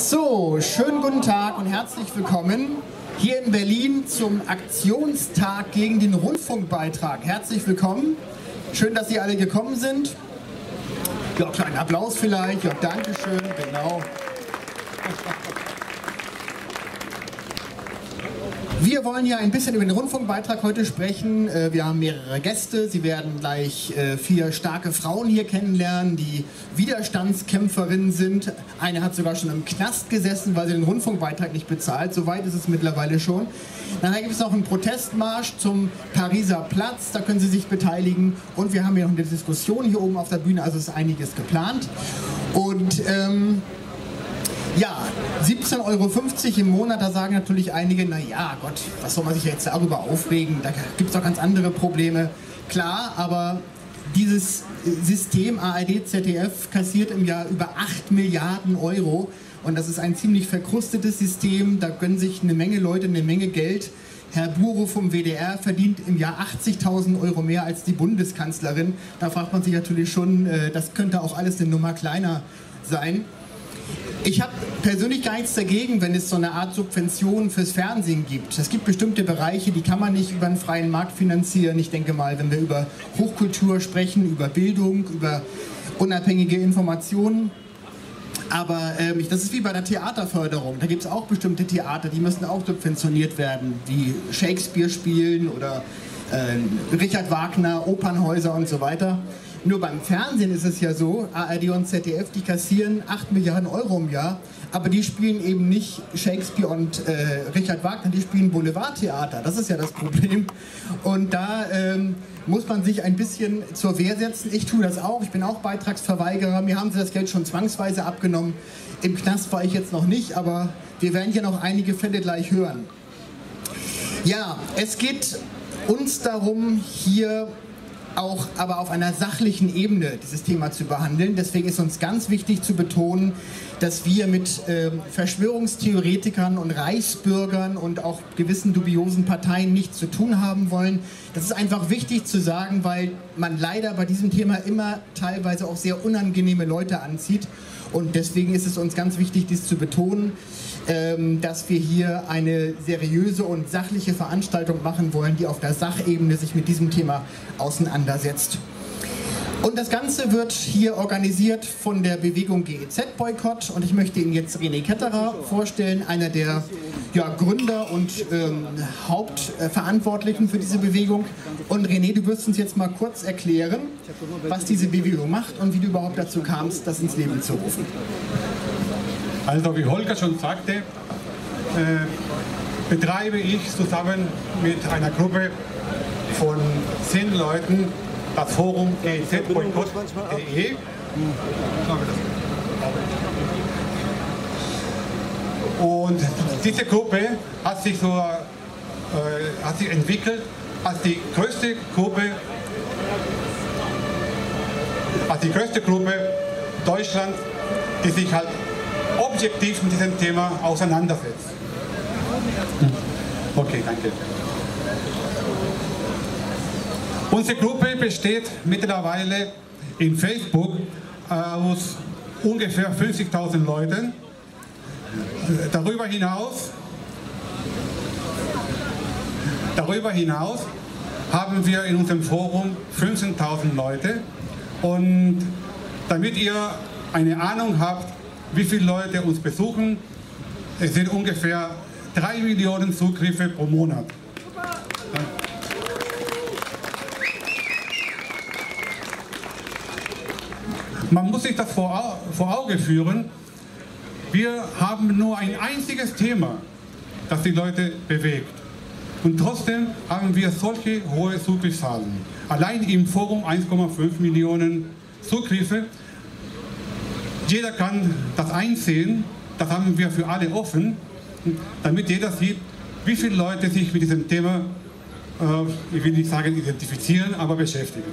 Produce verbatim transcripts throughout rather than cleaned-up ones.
So, schönen guten Tag und herzlich willkommen hier in Berlin zum Aktionstag gegen den Rundfunkbeitrag. Herzlich willkommen. Schön, dass Sie alle gekommen sind. Ja, kleinen Applaus vielleicht. Ja, danke schön. Genau. Wir wollen ja ein bisschen über den Rundfunkbeitrag heute sprechen. Wir haben mehrere Gäste. Sie werden gleich vier starke Frauen hier kennenlernen, die Widerstandskämpferinnen sind. Eine hat sogar schon im Knast gesessen, weil sie den Rundfunkbeitrag nicht bezahlt. Soweit ist es mittlerweile schon. Dann gibt es noch einen Protestmarsch zum Pariser Platz. Da können Sie sich beteiligen. Und wir haben ja noch eine Diskussion hier oben auf der Bühne. Also ist einiges geplant. Und ähm, ja, siebzehn Euro fünfzig im Monat, da sagen natürlich einige, naja, Gott, was soll man sich jetzt darüber aufregen, da gibt es doch ganz andere Probleme. Klar, aber dieses System A R D Z D F kassiert im Jahr über acht Milliarden Euro und das ist ein ziemlich verkrustetes System, da gönnen sich eine Menge Leute eine Menge Geld. Herr Buro vom W D R verdient im Jahr achtzigtausend Euro mehr als die Bundeskanzlerin. Da fragt man sich natürlich schon, das könnte auch alles eine Nummer kleiner sein. Ich habe persönlich gar nichts dagegen, wenn es so eine Art Subvention fürs Fernsehen gibt. Es gibt bestimmte Bereiche, die kann man nicht über einen freien Markt finanzieren. Ich denke mal, wenn wir über Hochkultur sprechen, über Bildung, über unabhängige Informationen. Aber ähm, das ist wie bei der Theaterförderung. Da gibt es auch bestimmte Theater, die müssen auch subventioniert werden, die Shakespeare spielen oder äh, Richard Wagner, Opernhäuser und so weiter. Nur beim Fernsehen ist es ja so, A R D und Z D F, die kassieren acht Milliarden Euro im Jahr, aber die spielen eben nicht Shakespeare und äh, Richard Wagner, die spielen Boulevardtheater. Das ist ja das Problem. Und da ähm, muss man sich ein bisschen zur Wehr setzen. Ich tue das auch, ich bin auch Beitragsverweigerer. Mir haben sie das Geld schon zwangsweise abgenommen. Im Knast war ich jetzt noch nicht, aber wir werden hier noch einige Fälle gleich hören. Ja, es geht uns darum, hier auch aber auf einer sachlichen Ebene dieses Thema zu behandeln. Deswegen ist uns ganz wichtig zu betonen, dass wir mit äh, Verschwörungstheoretikern und Reichsbürgern und auch gewissen dubiosen Parteien nichts zu tun haben wollen. Das ist einfach wichtig zu sagen, weil man leider bei diesem Thema immer teilweise auch sehr unangenehme Leute anzieht. Und deswegen ist es uns ganz wichtig, dies zu betonen, ähm, dass wir hier eine seriöse und sachliche Veranstaltung machen wollen, die auf der Sachebene sich mit diesem Thema auseinandersetzt. Und das Ganze wird hier organisiert von der Bewegung G E Z-Boykott und ich möchte Ihnen jetzt René Ketterer vorstellen, einer der ja, Gründer und ähm, Hauptverantwortlichen für diese Bewegung. Und René, du wirst uns jetzt mal kurz erklären, was diese Bewegung macht und wie du überhaupt dazu kamst, das ins Leben zu rufen. Also wie Holger schon sagte, äh, betreibe ich zusammen mit einer Gruppe von zehn Leuten das Forum G E Z Boykott punkt de. Und diese Gruppe hat sich, so, äh, hat sich entwickelt als die größte Gruppe, als die größte Gruppe Deutschlands, die sich halt objektiv mit diesem Thema auseinandersetzt. Okay, danke. Unsere Gruppe besteht mittlerweile in Facebook aus ungefähr fünfzigtausend Leuten. Darüber hinaus, darüber hinaus haben wir in unserem Forum fünfzehntausend Leute. Und damit ihr eine Ahnung habt, wie viele Leute uns besuchen, es sind ungefähr drei Millionen Zugriffe pro Monat. Man muss sich das vor, vor Augen führen. Wir haben nur ein einziges Thema, das die Leute bewegt. Und trotzdem haben wir solche hohe Zugriffszahlen. Allein im Forum eins Komma fünf Millionen Zugriffe. Jeder kann das einsehen, das haben wir für alle offen, damit jeder sieht, wie viele Leute sich mit diesem Thema, äh, ich will nicht sagen identifizieren, aber beschäftigen.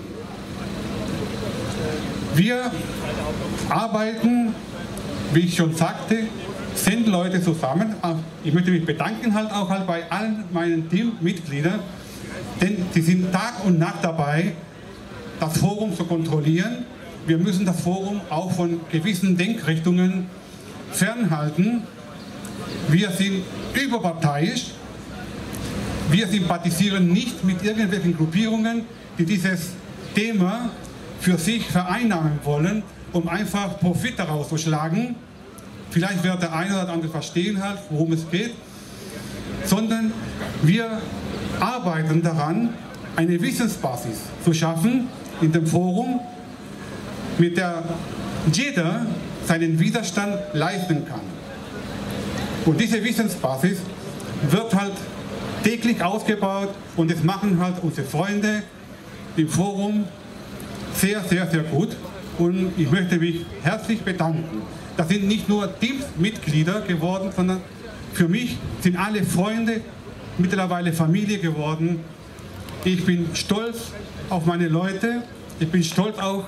Wir arbeiten, wie ich schon sagte, sind Leute zusammen. Ich möchte mich bedanken halt auch halt bei allen meinen Teammitgliedern, denn die sind Tag und Nacht dabei, das Forum zu kontrollieren. Wir müssen das Forum auch von gewissen Denkrichtungen fernhalten. Wir sind überparteiisch. Wir sympathisieren nicht mit irgendwelchen Gruppierungen, die dieses Thema für sich vereinnahmen wollen, um einfach Profit daraus zu schlagen. Vielleicht wird der eine oder andere verstehen halt, worum es geht. Sondern wir arbeiten daran, eine Wissensbasis zu schaffen in dem Forum, mit der jeder seinen Widerstand leisten kann. Und diese Wissensbasis wird halt täglich ausgebaut und das machen halt unsere Freunde im Forum sehr, sehr, sehr gut. Und ich möchte mich herzlich bedanken. Das sind nicht nur Teamsmitglieder geworden, sondern für mich sind alle Freunde mittlerweile Familie geworden. Ich bin stolz auf meine Leute. Ich bin stolz auch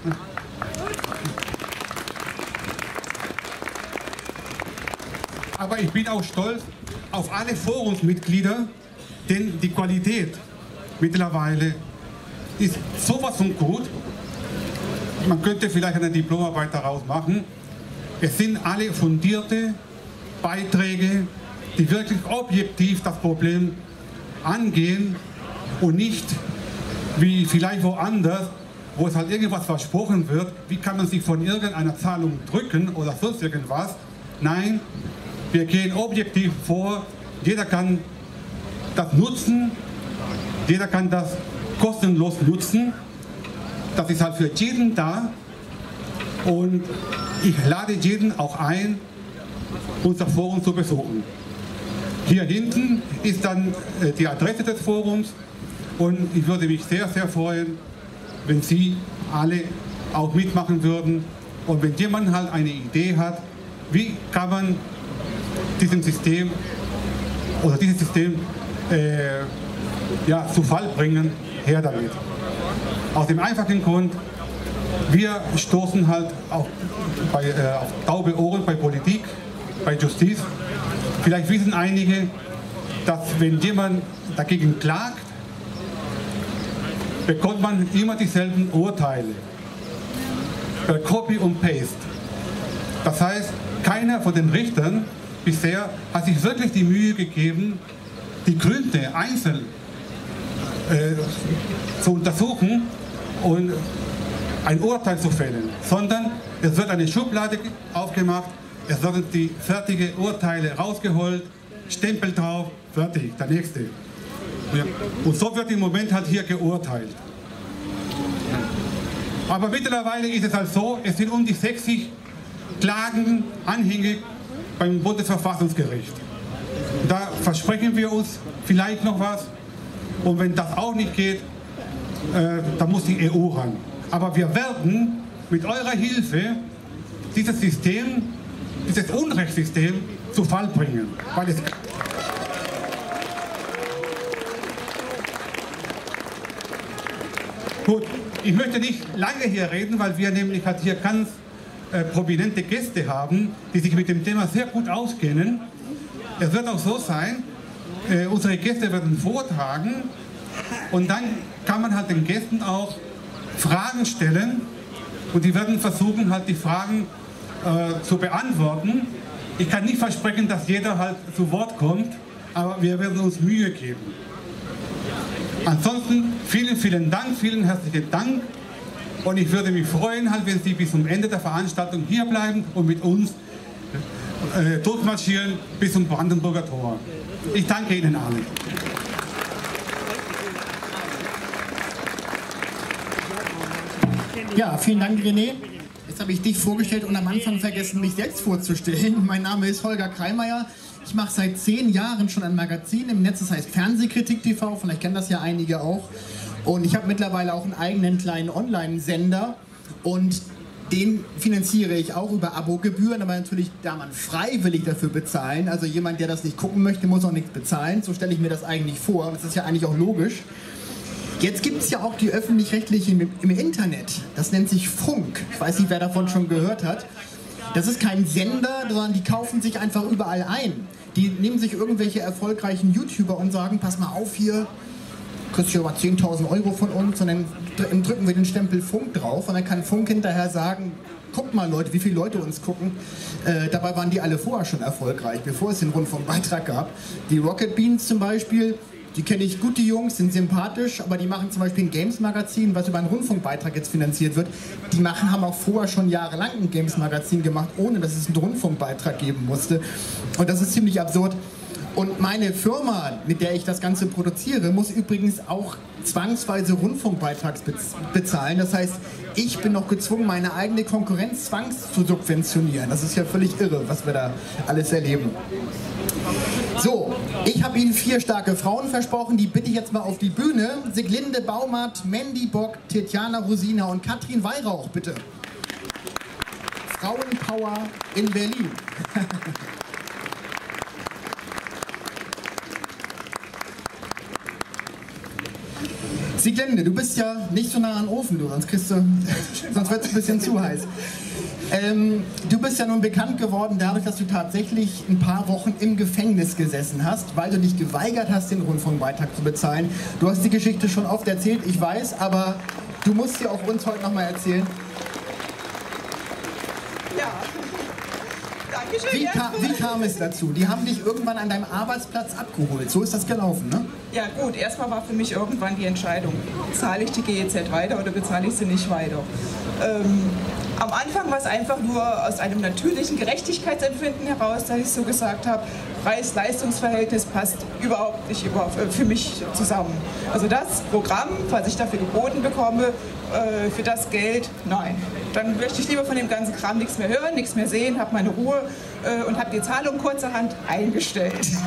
aber ich bin auch stolz auf alle Forumsmitglieder, denn die Qualität mittlerweile ist sowas von gut. Man könnte vielleicht eine Diplomarbeit daraus machen. Es sind alle fundierte Beiträge, die wirklich objektiv das Problem angehen und nicht wie vielleicht woanders, wo es halt irgendwas versprochen wird, wie kann man sich von irgendeiner Zahlung drücken oder sonst irgendwas. Nein, wir gehen objektiv vor, jeder kann das nutzen, jeder kann das kostenlos nutzen. Das ist halt für jeden da und ich lade jeden auch ein, unser Forum zu besuchen. Hier hinten ist dann die Adresse des Forums und ich würde mich sehr, sehr freuen, wenn Sie alle auch mitmachen würden und wenn jemand halt eine Idee hat, wie kann man diesem System oder dieses System äh, ja, zu Fall bringen, her damit. Aus dem einfachen Grund, wir stoßen halt auf, bei, äh, auf taube Ohren bei Politik, bei Justiz. Vielleicht wissen einige, dass wenn jemand dagegen klagt, bekommt man immer dieselben Urteile. Per Copy und Paste. Das heißt, keiner von den Richtern bisher hat sich wirklich die Mühe gegeben, die Gründe einzeln äh, zu untersuchen und ein Urteil zu fällen, sondern es wird eine Schublade aufgemacht, es werden die fertigen Urteile rausgeholt, Stempel drauf, fertig, der nächste. Und so wird im Moment halt hier geurteilt. Aber mittlerweile ist es halt so, es sind um die sechzig Klagen, Anhänge beim Bundesverfassungsgericht. Da versprechen wir uns vielleicht noch was und wenn das auch nicht geht, äh, dann muss die E U ran. Aber wir werden mit eurer Hilfe dieses System, dieses Unrechtssystem zu Fall bringen. Weil es Gut, ich möchte nicht lange hier reden, weil wir nämlich halt hier ganz äh, prominente Gäste haben, die sich mit dem Thema sehr gut auskennen. Es wird auch so sein, äh, unsere Gäste werden vortragen und dann kann man halt den Gästen auch Fragen stellen und die werden versuchen halt die Fragen äh, zu beantworten. Ich kann nicht versprechen, dass jeder halt zu Wort kommt, aber wir werden uns Mühe geben. Ansonsten vielen, vielen Dank, vielen herzlichen Dank und ich würde mich freuen, halt, wenn Sie bis zum Ende der Veranstaltung hier bleiben und mit uns äh, durchmarschieren bis zum Brandenburger Tor. Ich danke Ihnen allen. Ja, vielen Dank, René. Jetzt habe ich dich vorgestellt und am Anfang vergessen, mich selbst vorzustellen. Mein Name ist Holger Kreimeier. Ich mache seit zehn Jahren schon ein Magazin im Netz, das heißt Fernsehkritik T V, vielleicht kennen das ja einige auch. Und ich habe mittlerweile auch einen eigenen kleinen Online-Sender und den finanziere ich auch über Abogebühren, aber natürlich darf man freiwillig dafür bezahlen. Also jemand, der das nicht gucken möchte, muss auch nichts bezahlen. So stelle ich mir das eigentlich vor und das ist ja eigentlich auch logisch. Jetzt gibt es ja auch die Öffentlich-Rechtlichen im Internet. Das nennt sich Funk. Ich weiß nicht, wer davon schon gehört hat. Das ist kein Sender, sondern die kaufen sich einfach überall ein. Die nehmen sich irgendwelche erfolgreichen YouTuber und sagen, pass mal auf hier, kriegst du aber zehntausend Euro von uns und dann drücken wir den Stempel Funk drauf und dann kann Funk hinterher sagen, guckt mal Leute, wie viele Leute uns gucken. Äh, dabei waren die alle vorher schon erfolgreich, bevor es den Rundfunkbeitrag gab. Die Rocket Beans zum Beispiel, die kenne ich gut, die Jungs, sind sympathisch, aber die machen zum Beispiel ein Games-Magazin, was über einen Rundfunkbeitrag jetzt finanziert wird. Die machen, haben auch vorher schon jahrelang ein Games-Magazin gemacht, ohne dass es einen Rundfunkbeitrag geben musste. Und das ist ziemlich absurd. Und meine Firma, mit der ich das Ganze produziere, muss übrigens auch zwangsweise Rundfunkbeitrags bezahlen. Das heißt, ich bin noch gezwungen, meine eigene Konkurrenz zwangs zu subventionieren. Das ist ja völlig irre, was wir da alles erleben. So, ich habe Ihnen vier starke Frauen versprochen, die bitte ich jetzt mal auf die Bühne. Siglinde Baumert, Mandy Bock, Tetjana Rosina und Katrin Weihrauch, bitte. Frauenpower in Berlin. Siglinde, du bist ja nicht so nah an den Ofen, du, sonst kriegst du, sonst wird es ein bisschen zu heiß. Ähm, du bist ja nun bekannt geworden dadurch, dass du tatsächlich ein paar Wochen im Gefängnis gesessen hast, weil du dich geweigert hast, den Rundfunkbeitrag zu bezahlen. Du hast die Geschichte schon oft erzählt, ich weiß, aber du musst sie auch uns heute nochmal erzählen. Ja. Dankeschön. Wie, ka wie kam es dazu? Die haben dich irgendwann an deinem Arbeitsplatz abgeholt. So ist das gelaufen, ne? Ja gut, erstmal war für mich irgendwann die Entscheidung, zahle ich die G E Z weiter oder bezahle ich sie nicht weiter. Ähm, am Anfang war es einfach nur aus einem natürlichen Gerechtigkeitsempfinden heraus, dass ich so gesagt habe, Preis-Leistungs-Verhältnis passt überhaupt nicht überhaupt, äh, für mich zusammen. Also das Programm, was ich dafür geboten bekomme, äh, für das Geld, nein. Dann möchte ich lieber von dem ganzen Kram nichts mehr hören, nichts mehr sehen, habe meine Ruhe äh, und habe die Zahlung kurzerhand eingestellt. So.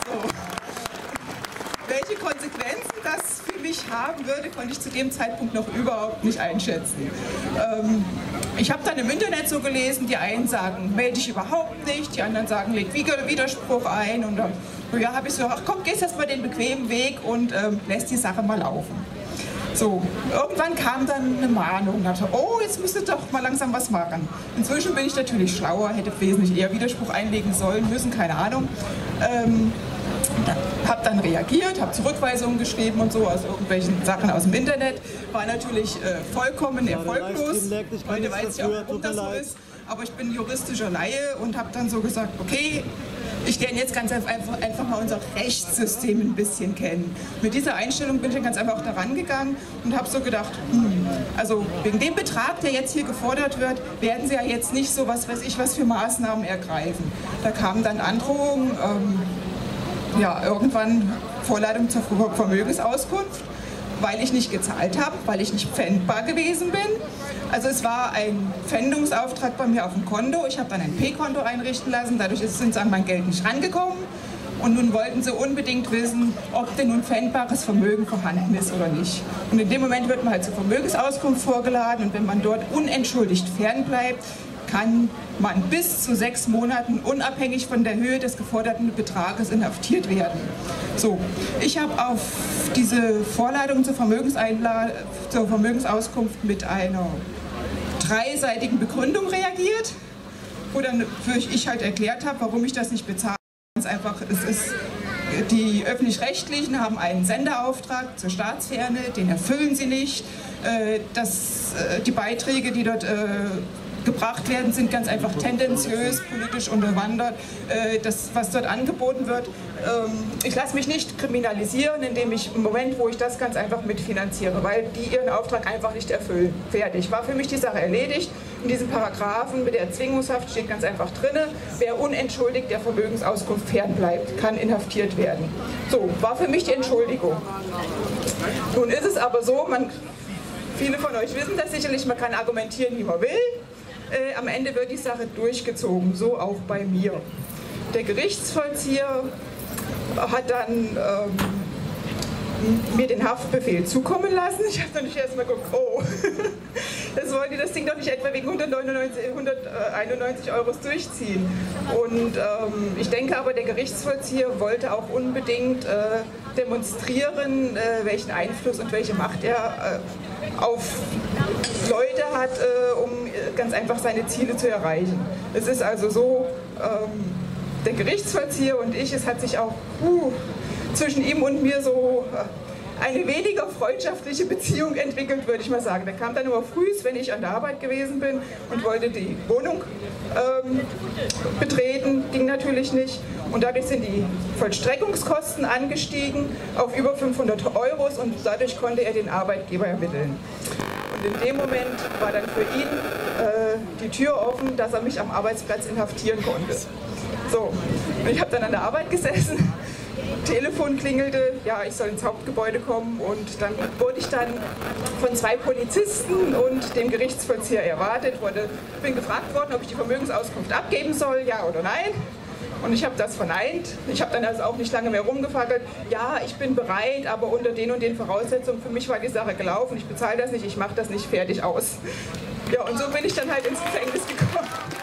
Welche Konsequenzen das für mich haben würde, konnte ich zu dem Zeitpunkt noch überhaupt nicht einschätzen. Ähm, ich habe dann im Internet so gelesen, die einen sagen, melde dich überhaupt nicht, die anderen sagen, leg Widerspruch ein. Und dann ja, habe ich so, ach komm, gehst jetzt mal den bequemen Weg und ähm, lässt die Sache mal laufen. So, irgendwann kam dann eine Mahnung und dachte, oh, jetzt müsst ihr doch mal langsam was machen. Inzwischen bin ich natürlich schlauer, hätte wesentlich eher Widerspruch einlegen sollen, müssen, keine Ahnung. Ähm, habe dann reagiert, habe Zurückweisungen geschrieben und so aus irgendwelchen Sachen aus dem Internet. War natürlich äh, vollkommen erfolglos. Heute weiß ich auch, warum das so ist. Aber ich bin juristischer Laie und habe dann so gesagt, okay, ich lerne jetzt ganz einfach, einfach mal unser Rechtssystem ein bisschen kennen. Mit dieser Einstellung bin ich dann ganz einfach auch daran gegangen und habe so gedacht, hm, also wegen dem Betrag, der jetzt hier gefordert wird, werden sie ja jetzt nicht so was weiß ich was für Maßnahmen ergreifen. Da kamen dann Androhungen, ähm, ja, irgendwann Vorladung zur Vermögensauskunft, weil ich nicht gezahlt habe, weil ich nicht pfändbar gewesen bin. Also es war ein Pfändungsauftrag bei mir auf dem Konto. Ich habe dann ein P-Konto einrichten lassen, dadurch sind sie an mein Geld nicht rangekommen. Und nun wollten sie unbedingt wissen, ob denn nun pfändbares Vermögen vorhanden ist oder nicht. Und in dem Moment wird man halt zur Vermögensauskunft vorgeladen und wenn man dort unentschuldigt fernbleibt, kann man bis zu sechs Monaten unabhängig von der Höhe des geforderten Betrages inhaftiert werden. So, ich habe auf diese Vorladung zur, Vermögenseinla zur Vermögensauskunft mit einer dreiseitigen Begründung reagiert, wo dann ich halt erklärt habe, warum ich das nicht bezahle. Ganz einfach, es ist, die Öffentlich-Rechtlichen haben einen Senderauftrag zur Staatsferne, den erfüllen sie nicht. Das, die Beiträge, die dort gebracht werden, sind ganz einfach tendenziös, politisch unterwandert. Das, was dort angeboten wird, ich lasse mich nicht kriminalisieren, indem ich im Moment, wo ich das ganz einfach mitfinanziere, weil die ihren Auftrag einfach nicht erfüllen. Fertig. War für mich die Sache erledigt. In diesen Paragraphen mit der Erzwingungshaft steht ganz einfach drin, wer unentschuldigt der Vermögensauskunft fernbleibt, kann inhaftiert werden. So, war für mich die Entschuldigung. Nun ist es aber so, man, viele von euch wissen das sicherlich, man kann argumentieren, wie man will. Äh, am Ende wird die Sache durchgezogen, so auch bei mir. Der Gerichtsvollzieher hat dann ähm, mir den Haftbefehl zukommen lassen. Ich habe dann nicht erst mal geguckt, oh, das wollen die das Ding doch nicht etwa wegen hunderteinundneunzig Euro durchziehen. Und ähm, ich denke aber, der Gerichtsvollzieher wollte auch unbedingt äh, demonstrieren, äh, welchen Einfluss und welche Macht er äh, auf Leute hat, äh, um ganz einfach seine Ziele zu erreichen. Es ist also so, ähm, der Gerichtsvollzieher und ich, es hat sich auch uh, zwischen ihm und mir so eine weniger freundschaftliche Beziehung entwickelt, würde ich mal sagen. Der kam dann immer frühs, wenn ich an der Arbeit gewesen bin und wollte die Wohnung ähm, betreten, ging natürlich nicht. Und dadurch sind die Vollstreckungskosten angestiegen auf über fünfhundert Euro und dadurch konnte er den Arbeitgeber ermitteln. Und in dem Moment war dann für ihn äh, die Tür offen, dass er mich am Arbeitsplatz inhaftieren konnte. So, und ich habe dann an der Arbeit gesessen, Telefon klingelte, ja, ich soll ins Hauptgebäude kommen und dann wurde ich dann von zwei Polizisten und dem Gerichtsvollzieher erwartet, wurde, bin gefragt worden, ob ich die Vermögensauskunft abgeben soll, ja oder nein. Und ich habe das verneint. Ich habe dann also auch nicht lange mehr rumgefackelt. Ja, ich bin bereit, aber unter den und den Voraussetzungen. Für mich war die Sache gelaufen. Ich bezahle das nicht, ich mache das nicht, fertig, aus. Ja, und so bin ich dann halt ins Gefängnis gekommen.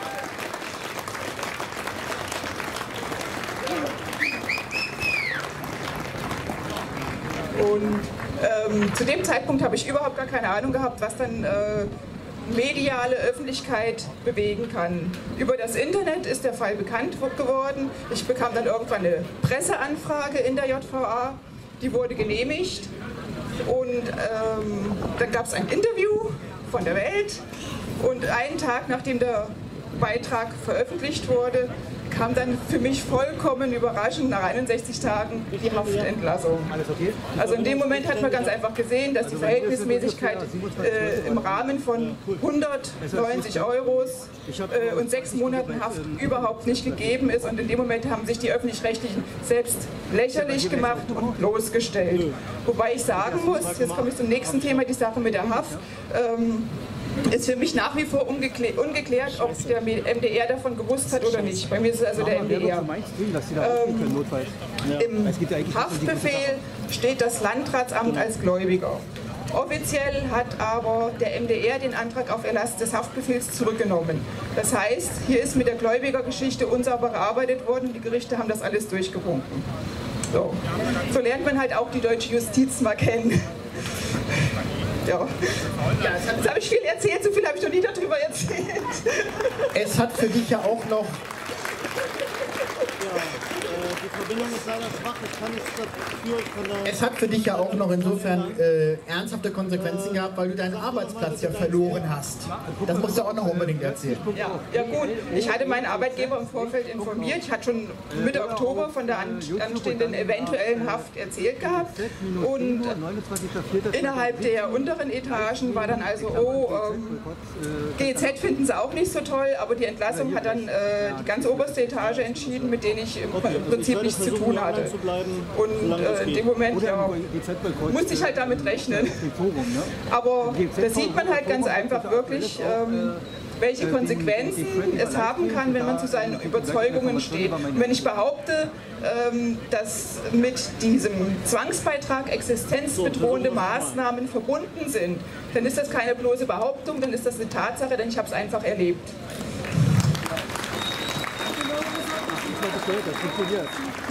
Und ähm, zu dem Zeitpunkt habe ich überhaupt gar keine Ahnung gehabt, was dann äh, mediale Öffentlichkeit bewegen kann. Über das Internet ist der Fall bekannt geworden. Ich bekam dann irgendwann eine Presseanfrage in der J V A, die wurde genehmigt und ähm, dann gab es ein Interview von der Welt und einen Tag nachdem der Beitrag veröffentlicht wurde, kam dann für mich vollkommen überraschend nach einundsechzig Tagen die Haftentlassung. Also in dem Moment hat man ganz einfach gesehen, dass die Verhältnismäßigkeit äh, im Rahmen von hundertneunzig Euros äh, und sechs Monaten Haft überhaupt nicht gegeben ist. Und in dem Moment haben sich die Öffentlich-Rechtlichen selbst lächerlich gemacht und bloßgestellt. Wobei ich sagen muss, jetzt komme ich zum nächsten Thema, die Sache mit der Haft. Ähm, ist für mich nach wie vor ungeklärt, ob der M D R davon gewusst hat oder nicht. Bei mir ist es also der M D R. Ähm, Im Haftbefehl steht das Landratsamt als Gläubiger. Offiziell hat aber der M D R den Antrag auf Erlass des Haftbefehls zurückgenommen. Das heißt, hier ist mit der Gläubigergeschichte unsauber gearbeitet worden, die Gerichte haben das alles durchgewunken. So. So lernt man halt auch die deutsche Justiz mal kennen. Ja. Jetzt habe ich viel erzählt, so viel habe ich noch nie darüber erzählt. Es hat für dich ja auch noch... Die Verbindung ist leider schwach, ich kann nichts dafür von der... Es hat für dich ja auch noch insofern äh, ernsthafte Konsequenzen gehabt, weil du deinen Arbeitsplatz ja verloren hast. Das musst du auch noch unbedingt erzählen. Ja, ja gut, ich hatte meinen Arbeitgeber im Vorfeld informiert. Ich hatte schon Mitte Oktober von der anstehenden eventuellen Haft erzählt gehabt. Und innerhalb der unteren Etagen war dann also, oh, ähm, G E Z finden sie auch nicht so toll, aber die Entlassung hat dann äh, die ganz oberste Etage entschieden, mit denen ich im Prinzip nichts zu tun hatte. Und äh, in dem Moment ja, musste ich halt damit rechnen. Aber da sieht man halt ganz einfach wirklich, ähm, welche Konsequenzen es haben kann, wenn man zu seinen Überzeugungen steht. Und wenn ich behaupte, ähm, dass mit diesem Zwangsbeitrag existenzbedrohende Maßnahmen verbunden sind, dann ist das keine bloße Behauptung, dann ist das eine Tatsache, denn ich habe es einfach erlebt. Das funktioniert.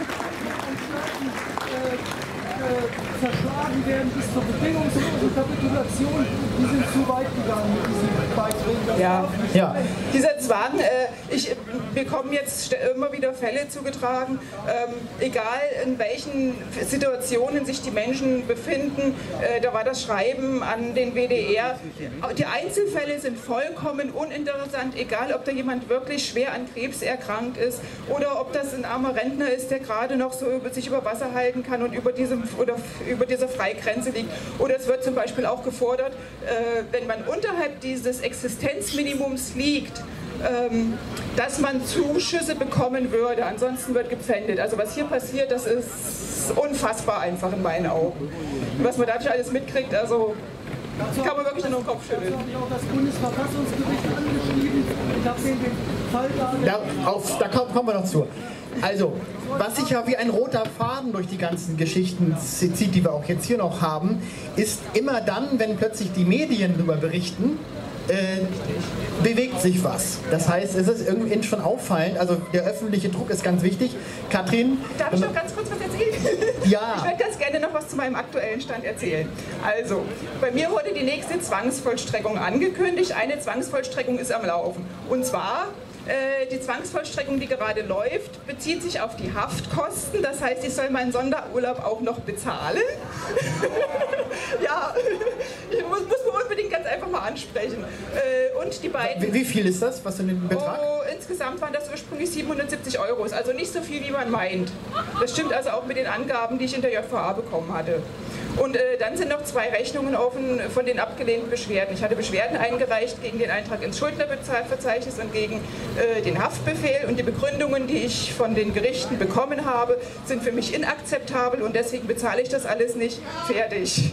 Verschlagen werden bis zur bedingungslosen Kapitulation, die sind zu weit gegangen mit diesen Beiträgen. Ja, ja. Dieser Zwang, äh, ich bekomme jetzt immer wieder Fälle zugetragen, ähm, egal in welchen Situationen sich die Menschen befinden, äh, da war das Schreiben an den W D R. Die Einzelfälle sind vollkommen uninteressant, egal ob da jemand wirklich schwer an Krebs erkrankt ist oder ob das ein armer Rentner ist, der gerade noch so über, sich über Wasser halten kann und über diesem oder über dieser Freigrenze liegt. Oder es wird zum Beispiel auch gefordert, äh, wenn man unterhalb dieses Existenzminimums liegt, ähm, dass man Zuschüsse bekommen würde, ansonsten wird gepfändet. Also was hier passiert, das ist unfassbar einfach in meinen Augen. Und was man dadurch alles mitkriegt, also kann man wirklich nur den Kopf schütteln. Ich habe auch das Bundesverfassungsgericht angeschrieben. Ich habe den Fall da... Da, auf, da kommen wir noch zu. Also, was sich ja wie ein roter Faden durch die ganzen Geschichten zieht, die wir auch jetzt hier noch haben, ist immer dann, wenn plötzlich die Medien darüber berichten, äh, bewegt sich was. Das heißt, es ist irgendwie schon auffallend, also der öffentliche Druck ist ganz wichtig. Katrin? Darf ich noch ganz kurz was erzählen? Ja. Ich möchte ganz gerne noch was zu meinem aktuellen Stand erzählen. Also, bei mir wurde die nächste Zwangsvollstreckung angekündigt. Eine Zwangsvollstreckung ist am Laufen. Und zwar Äh, die Zwangsvollstreckung, die gerade läuft, bezieht sich auf die Haftkosten. Das heißt, ich soll meinen Sonderurlaub auch noch bezahlen. Ja, ich muss, muss man unbedingt ganz einfach mal ansprechen. Äh, und die beiden... Wie, wie viel ist das? Was denn den Betrag? Oh, insgesamt waren das ursprünglich siebenhundertsiebzig Euro. Also nicht so viel, wie man meint. Das stimmt also auch mit den Angaben, die ich in der J V A bekommen hatte. Und äh, dann sind noch zwei Rechnungen offen von den abgelehnten Beschwerden. Ich hatte Beschwerden eingereicht gegen den Eintrag ins Schuldnerverzeichnis und gegen äh, den Haftbefehl. Und die Begründungen, die ich von den Gerichten bekommen habe, sind für mich inakzeptabel und deswegen bezahle ich das alles nicht. Fertig.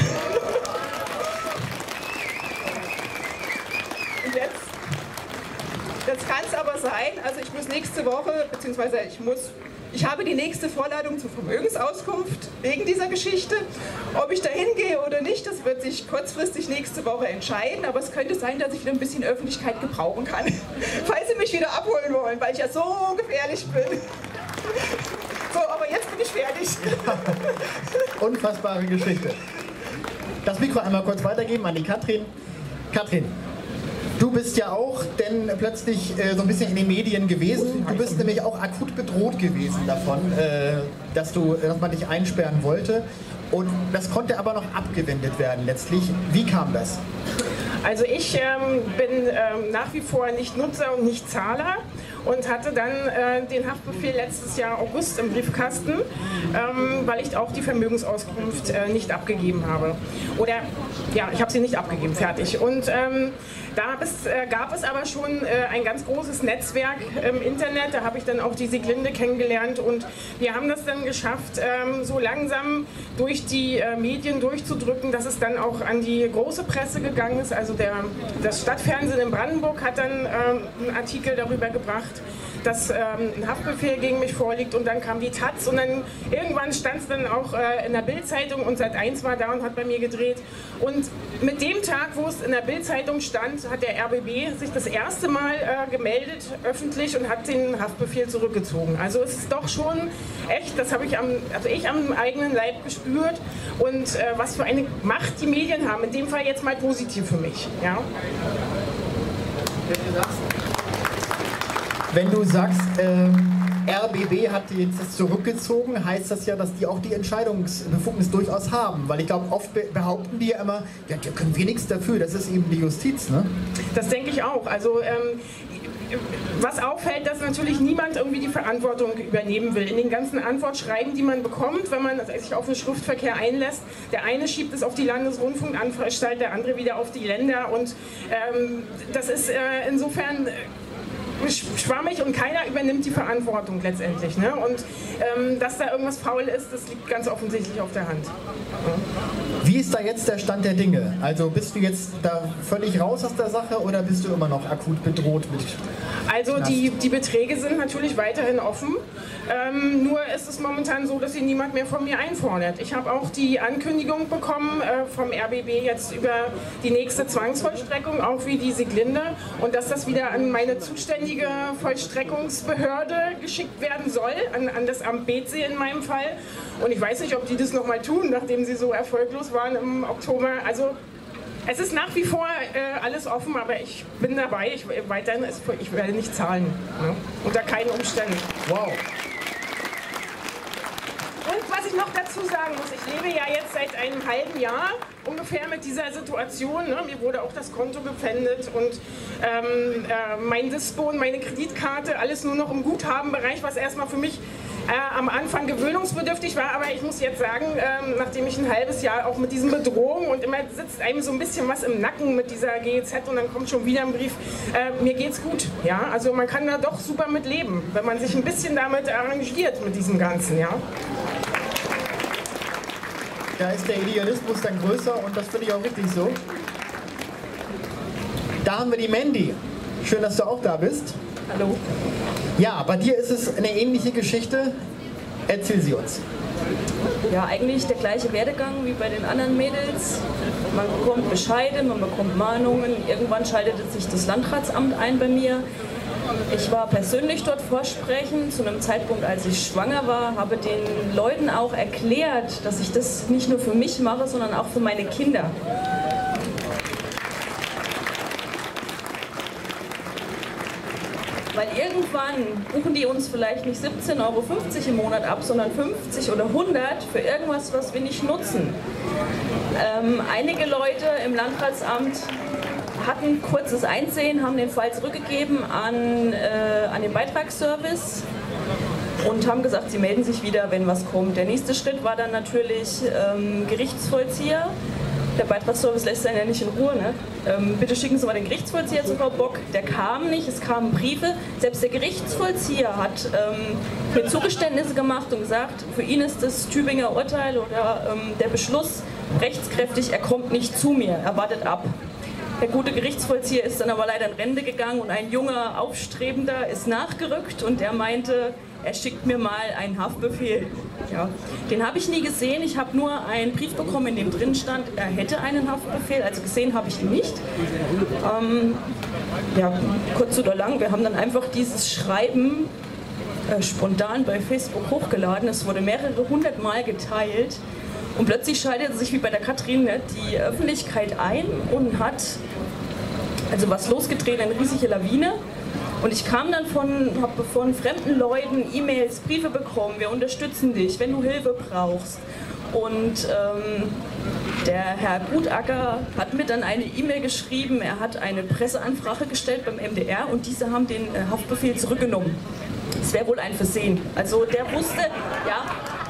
Und jetzt, jetzt kann es aber sein, also ich muss nächste Woche, beziehungsweise ich muss... Ich habe die nächste Vorladung zur Vermögensauskunft wegen dieser Geschichte. Ob ich da hingehe oder nicht, das wird sich kurzfristig nächste Woche entscheiden. Aber es könnte sein, dass ich wieder ein bisschen Öffentlichkeit gebrauchen kann, falls Sie mich wieder abholen wollen, weil ich ja so gefährlich bin. So, aber jetzt bin ich fertig. Unfassbare Geschichte. Das Mikro einmal kurz weitergeben an die Katrin. Katrin, du bist ja auch denn plötzlich äh, so ein bisschen in den Medien gewesen. Du bist nämlich auch akut bedroht gewesen davon, äh, dass, du, dass man dich einsperren wollte. Und das konnte aber noch abgewendet werden letztlich. Wie kam das? Also ich ähm, bin ähm, nach wie vor nicht Nutzer und nicht Zahler und hatte dann äh, den Haftbefehl letztes Jahr August im Briefkasten, ähm, weil ich auch die Vermögensauskunft äh, nicht abgegeben habe. Oder ja, ich habe sie nicht abgegeben, fertig. Und ähm, da es, äh, gab es aber schon äh, ein ganz großes Netzwerk im Internet, da habe ich dann auch die Sieglinde kennengelernt und wir haben das dann geschafft, ähm, so langsam durch die äh, Medien durchzudrücken, dass es dann auch an die große Presse gegangen ist. Also der, das Stadtfernsehen in Brandenburg hat dann ähm, einen Artikel darüber gebracht, dass ähm, ein Haftbefehl gegen mich vorliegt und dann kam die Taz und dann irgendwann stand es dann auch äh, in der Bild-Zeitung und Sat eins war da und hat bei mir gedreht und mit dem Tag, wo es in der Bild-Zeitung stand, hat der R B B sich das erste Mal äh, gemeldet öffentlich und hat den Haftbefehl zurückgezogen. Also es ist doch schon echt, das habe ich am, also ich am eigenen Leib gespürt und äh, was für eine Macht die Medien haben, in dem Fall jetzt mal positiv für mich. Ja. Wenn du sagst, äh, R B B hat jetzt das zurückgezogen, heißt das ja, dass die auch die Entscheidungsbefugnis durchaus haben. Weil ich glaube, oft be behaupten die ja immer, ja, da können wir nichts dafür, das ist eben die Justiz, ne? Das denke ich auch. Also ähm, was auffällt, dass natürlich niemand irgendwie die Verantwortung übernehmen will. In den ganzen Antwortschreiben, die man bekommt, wenn man sich auf den Schriftverkehr einlässt, der eine schiebt es auf die Landesrundfunkanstalt, der andere wieder auf die Länder und ähm, das ist äh, insofern schwammig und keiner übernimmt die Verantwortung letztendlich. Ne? Und ähm, dass da irgendwas faul ist, das liegt ganz offensichtlich auf der Hand. Ja. Wie ist da jetzt der Stand der Dinge? Also bist du jetzt da völlig raus aus der Sache oder bist du immer noch akut bedroht mit? Also die, die Beträge sind natürlich weiterhin offen. Ähm, nur ist es momentan so, dass sie niemand mehr von mir einfordert. Ich habe auch die Ankündigung bekommen äh, vom R B B jetzt über die nächste Zwangsvollstreckung, auch wie die Sieglinde, und dass das wieder an meine zuständige Vollstreckungsbehörde geschickt werden soll, an, an das Amt Bethsee in meinem Fall. Und ich weiß nicht, ob die das nochmal tun, nachdem sie so erfolglos waren im Oktober. Also es ist nach wie vor äh, alles offen, aber ich bin dabei. Ich, weiterhin ist, ich werde nicht zahlen, ne? Unter keinen Umständen. Wow. Und was ich noch dazu sagen muss, ich lebe ja jetzt seit einem halben Jahr ungefähr mit dieser Situation. Ne? Mir wurde auch das Konto gepfändet und ähm, äh, mein Dispo und meine Kreditkarte, alles nur noch im Guthabenbereich, was erstmal für mich äh, am Anfang gewöhnungsbedürftig war. Aber ich muss jetzt sagen, ähm, nachdem ich ein halbes Jahr auch mit diesen Bedrohungen und immer sitzt einem so ein bisschen was im Nacken mit dieser G E Z und dann kommt schon wieder ein Brief, äh, mir geht's gut. Ja? Also man kann da doch super mit leben, wenn man sich ein bisschen damit arrangiert mit diesem Ganzen. Ja? Da ist der Idealismus dann größer und das finde ich auch richtig so. Da haben wir die Mandy. Schön, dass du auch da bist. Hallo. Ja, bei dir ist es eine ähnliche Geschichte. Erzähl sie uns. Ja, eigentlich der gleiche Werdegang wie bei den anderen Mädels. Man bekommt Bescheide, man bekommt Mahnungen. Irgendwann schaltet sich das Landratsamt ein bei mir. Ich war persönlich dort vorsprechen, zu einem Zeitpunkt, als ich schwanger war, habe den Leuten auch erklärt, dass ich das nicht nur für mich mache, sondern auch für meine Kinder. Weil irgendwann buchen die uns vielleicht nicht siebzehn Euro fünfzig im Monat ab, sondern fünfzig oder hundert für irgendwas, was wir nicht nutzen. Ähm, einige Leute im Landratsamt hatten kurzes Einsehen, haben den Fall zurückgegeben an, äh, an den Beitragsservice und haben gesagt, sie melden sich wieder, wenn was kommt. Der nächste Schritt war dann natürlich ähm, Gerichtsvollzieher. Der Beitragsservice lässt einen ja nicht in Ruhe. Ne? Ähm, bitte schicken Sie mal den Gerichtsvollzieher zu Frau Bock. Der kam nicht, es kamen Briefe. Selbst der Gerichtsvollzieher hat ähm, mir Zugeständnisse gemacht und gesagt, für ihn ist das Tübinger Urteil oder ähm, der Beschluss rechtskräftig, er kommt nicht zu mir, er wartet ab. Der gute Gerichtsvollzieher ist dann aber leider in Rente gegangen und ein junger Aufstrebender ist nachgerückt und der meinte, er schickt mir mal einen Haftbefehl. Ja, den habe ich nie gesehen, ich habe nur einen Brief bekommen, in dem drin stand, er hätte einen Haftbefehl, also gesehen habe ich ihn nicht. Ähm, ja, kurz oder lang, wir haben dann einfach dieses Schreiben äh, spontan bei Facebook hochgeladen, es wurde mehrere hundert Mal geteilt. Und plötzlich schaltete sich wie bei der Katrin ne, die Öffentlichkeit ein und hat also was losgedreht, eine riesige Lawine. Und ich kam dann von, habe von fremden Leuten E-Mails, Briefe bekommen, wir unterstützen dich, wenn du Hilfe brauchst. Und ähm, der Herr Gutacker hat mir dann eine E-Mail geschrieben, er hat eine Presseanfrage gestellt beim M D R und diese haben den äh, Haftbefehl zurückgenommen. Das wäre wohl ein Versehen. Also der wusste, ja...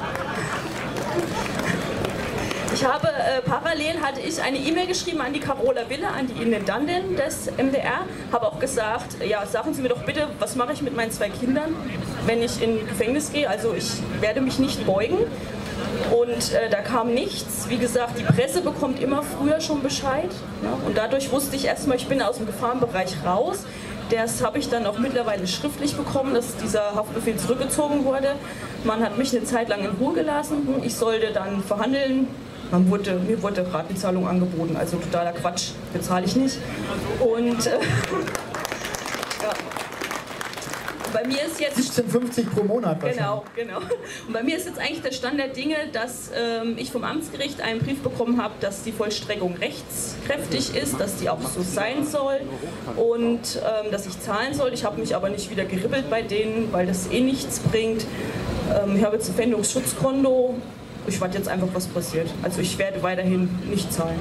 Ich habe äh, parallel hatte ich eine E-Mail geschrieben an die Carola Wille, an die Intendantin des M D R, habe auch gesagt, ja, sagen Sie mir doch bitte, was mache ich mit meinen zwei Kindern, wenn ich in Gefängnis gehe, also ich werde mich nicht beugen. Und äh, da kam nichts. Wie gesagt, die Presse bekommt immer früher schon Bescheid. Ja, und dadurch wusste ich erstmal, ich bin aus dem Gefahrenbereich raus. Das habe ich dann auch mittlerweile schriftlich bekommen, dass dieser Haftbefehl zurückgezogen wurde. Man hat mich eine Zeit lang in Ruhe gelassen. Ich sollte dann verhandeln. Man wurde, mir wurde Ratenzahlung angeboten, also totaler Quatsch, bezahle ich nicht. Und äh, ja. Bei mir ist jetzt siebzehn fünfzig pro Monat wahrscheinlich. Genau, genau. Und bei mir ist jetzt eigentlich der Stand der Dinge, dass ähm, ich vom Amtsgericht einen Brief bekommen habe, dass die Vollstreckung rechtskräftig ist, dass die auch so sein soll und ähm, dass ich zahlen soll. Ich habe mich aber nicht wieder geribbelt bei denen, weil das eh nichts bringt. Ähm, ich habe jetzt ein Pfändungsschutzkonto. Ich warte jetzt einfach, was passiert. Also ich werde weiterhin nicht zahlen.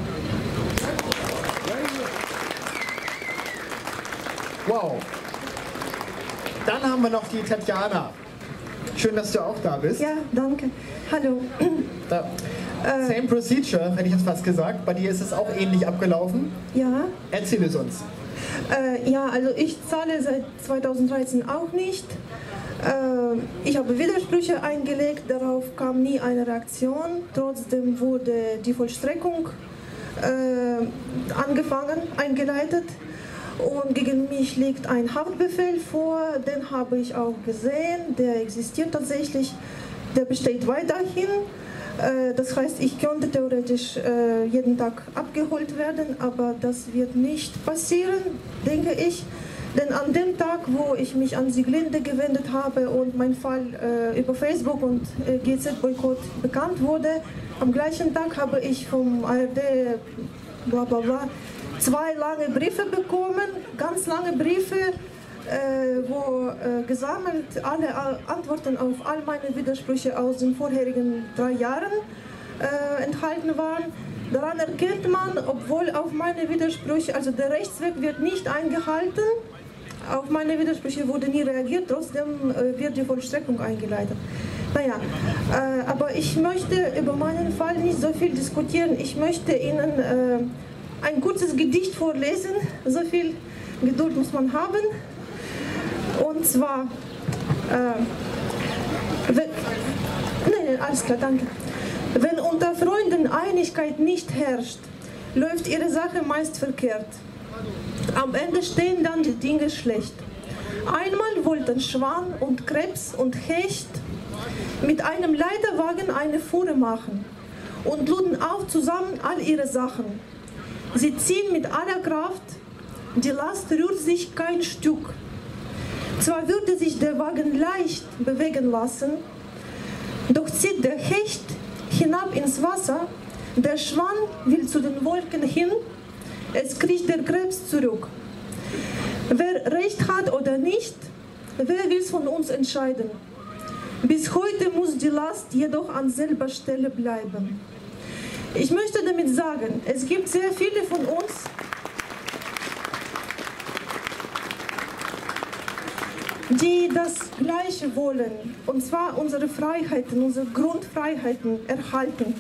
Wow. Dann haben wir noch die Tatjana. Schön, dass du auch da bist. Ja, danke. Hallo. Da. Äh, Same procedure, hätte ich jetzt fast gesagt. Bei dir ist es auch ähnlich abgelaufen. Ja. Erzähl es uns. Äh, ja, also ich zahle seit zweitausenddreizehn auch nicht. Äh, ich habe Widersprüche eingelegt, darauf kam nie eine Reaktion. Trotzdem wurde die Vollstreckung äh, angefangen, eingeleitet. Und gegen mich liegt ein Haftbefehl vor, den habe ich auch gesehen, der existiert tatsächlich, der besteht weiterhin. Das heißt, ich könnte theoretisch jeden Tag abgeholt werden, aber das wird nicht passieren, denke ich. Denn an dem Tag, wo ich mich an Sieglinde gewendet habe und mein Fall über Facebook und G Z-Boykott bekannt wurde, am gleichen Tag habe ich vom A R D bla bla bla zwei lange Briefe bekommen, ganz lange Briefe, äh, wo äh, gesammelt alle Antworten auf all meine Widersprüche aus den vorherigen drei Jahren äh, enthalten waren. Daran erkennt man, obwohl auf meine Widersprüche, also der Rechtsweg wird nicht eingehalten, auf meine Widersprüche wurde nie reagiert, trotzdem äh, wird die Vollstreckung eingeleitet. Naja, äh, aber ich möchte über meinen Fall nicht so viel diskutieren. Ich möchte Ihnen äh, ein kurzes Gedicht vorlesen, so viel Geduld muss man haben. Und zwar, äh, wenn, nee, alles klar, danke. Wenn unter Freunden Einigkeit nicht herrscht, läuft ihre Sache meist verkehrt. Am Ende stehen dann die Dinge schlecht. Einmal wollten Schwan und Krebs und Hecht mit einem Leiterwagen eine Fuhre machen und luden auf zusammen all ihre Sachen. Sie ziehen mit aller Kraft, die Last rührt sich kein Stück. Zwar würde sich der Wagen leicht bewegen lassen, doch zieht der Hecht hinab ins Wasser, der Schwan will zu den Wolken hin, es kriecht der Krebs zurück. Wer recht hat oder nicht, Wer will es von uns entscheiden? Bis heute muss die Last jedoch an selber Stelle bleiben. Ich möchte damit sagen, es gibt sehr viele von uns, die das Gleiche wollen, und zwar unsere Freiheiten, unsere Grundfreiheiten erhalten.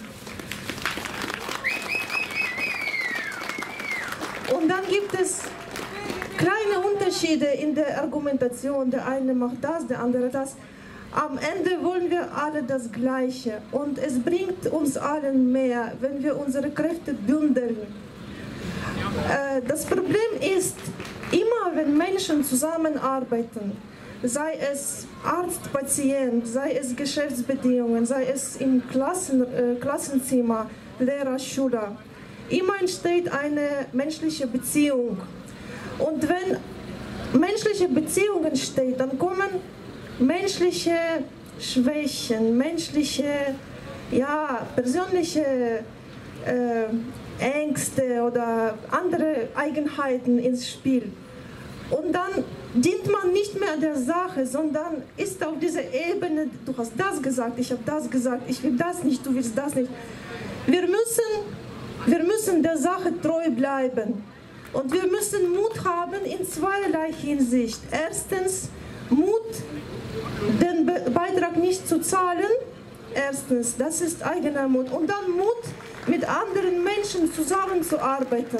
Und dann gibt es kleine Unterschiede in der Argumentation. Der eine macht das, der andere das. Am Ende wollen wir alle das Gleiche. Und es bringt uns allen mehr, wenn wir unsere Kräfte bündeln. Äh, das Problem ist, immer wenn Menschen zusammenarbeiten, sei es Arzt, Patient, sei es Geschäftsbedingungen, sei es im Klassen, äh, Klassenzimmer, Lehrer, Schüler, immer entsteht eine menschliche Beziehung. Und wenn menschliche Beziehungen entstehen, dann kommen menschliche Schwächen, menschliche, ja, persönliche äh, Ängste oder andere Eigenheiten ins Spiel. Und dann dient man nicht mehr der Sache, sondern ist auf dieser Ebene, du hast das gesagt, ich habe das gesagt, ich will das nicht, du willst das nicht. Wir müssen, wir müssen der Sache treu bleiben. Und wir müssen Mut haben in zweierlei Hinsicht. Erstens, Mut, den Be- Beitrag nicht zu zahlen. Erstens, das ist eigener Mut. Und dann Mut, mit anderen Menschen zusammenzuarbeiten.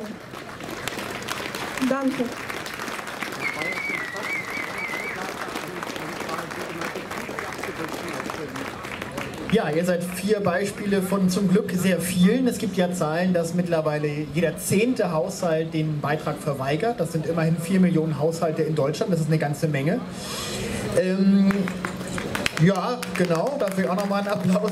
Danke. Ja, ihr seid vier Beispiele von zum Glück sehr vielen. Es gibt ja Zahlen, dass mittlerweile jeder zehnte Haushalt den Beitrag verweigert. Das sind immerhin vier Millionen Haushalte in Deutschland. Das ist eine ganze Menge. Ähm, ja, genau, dafür auch nochmal einen Applaus.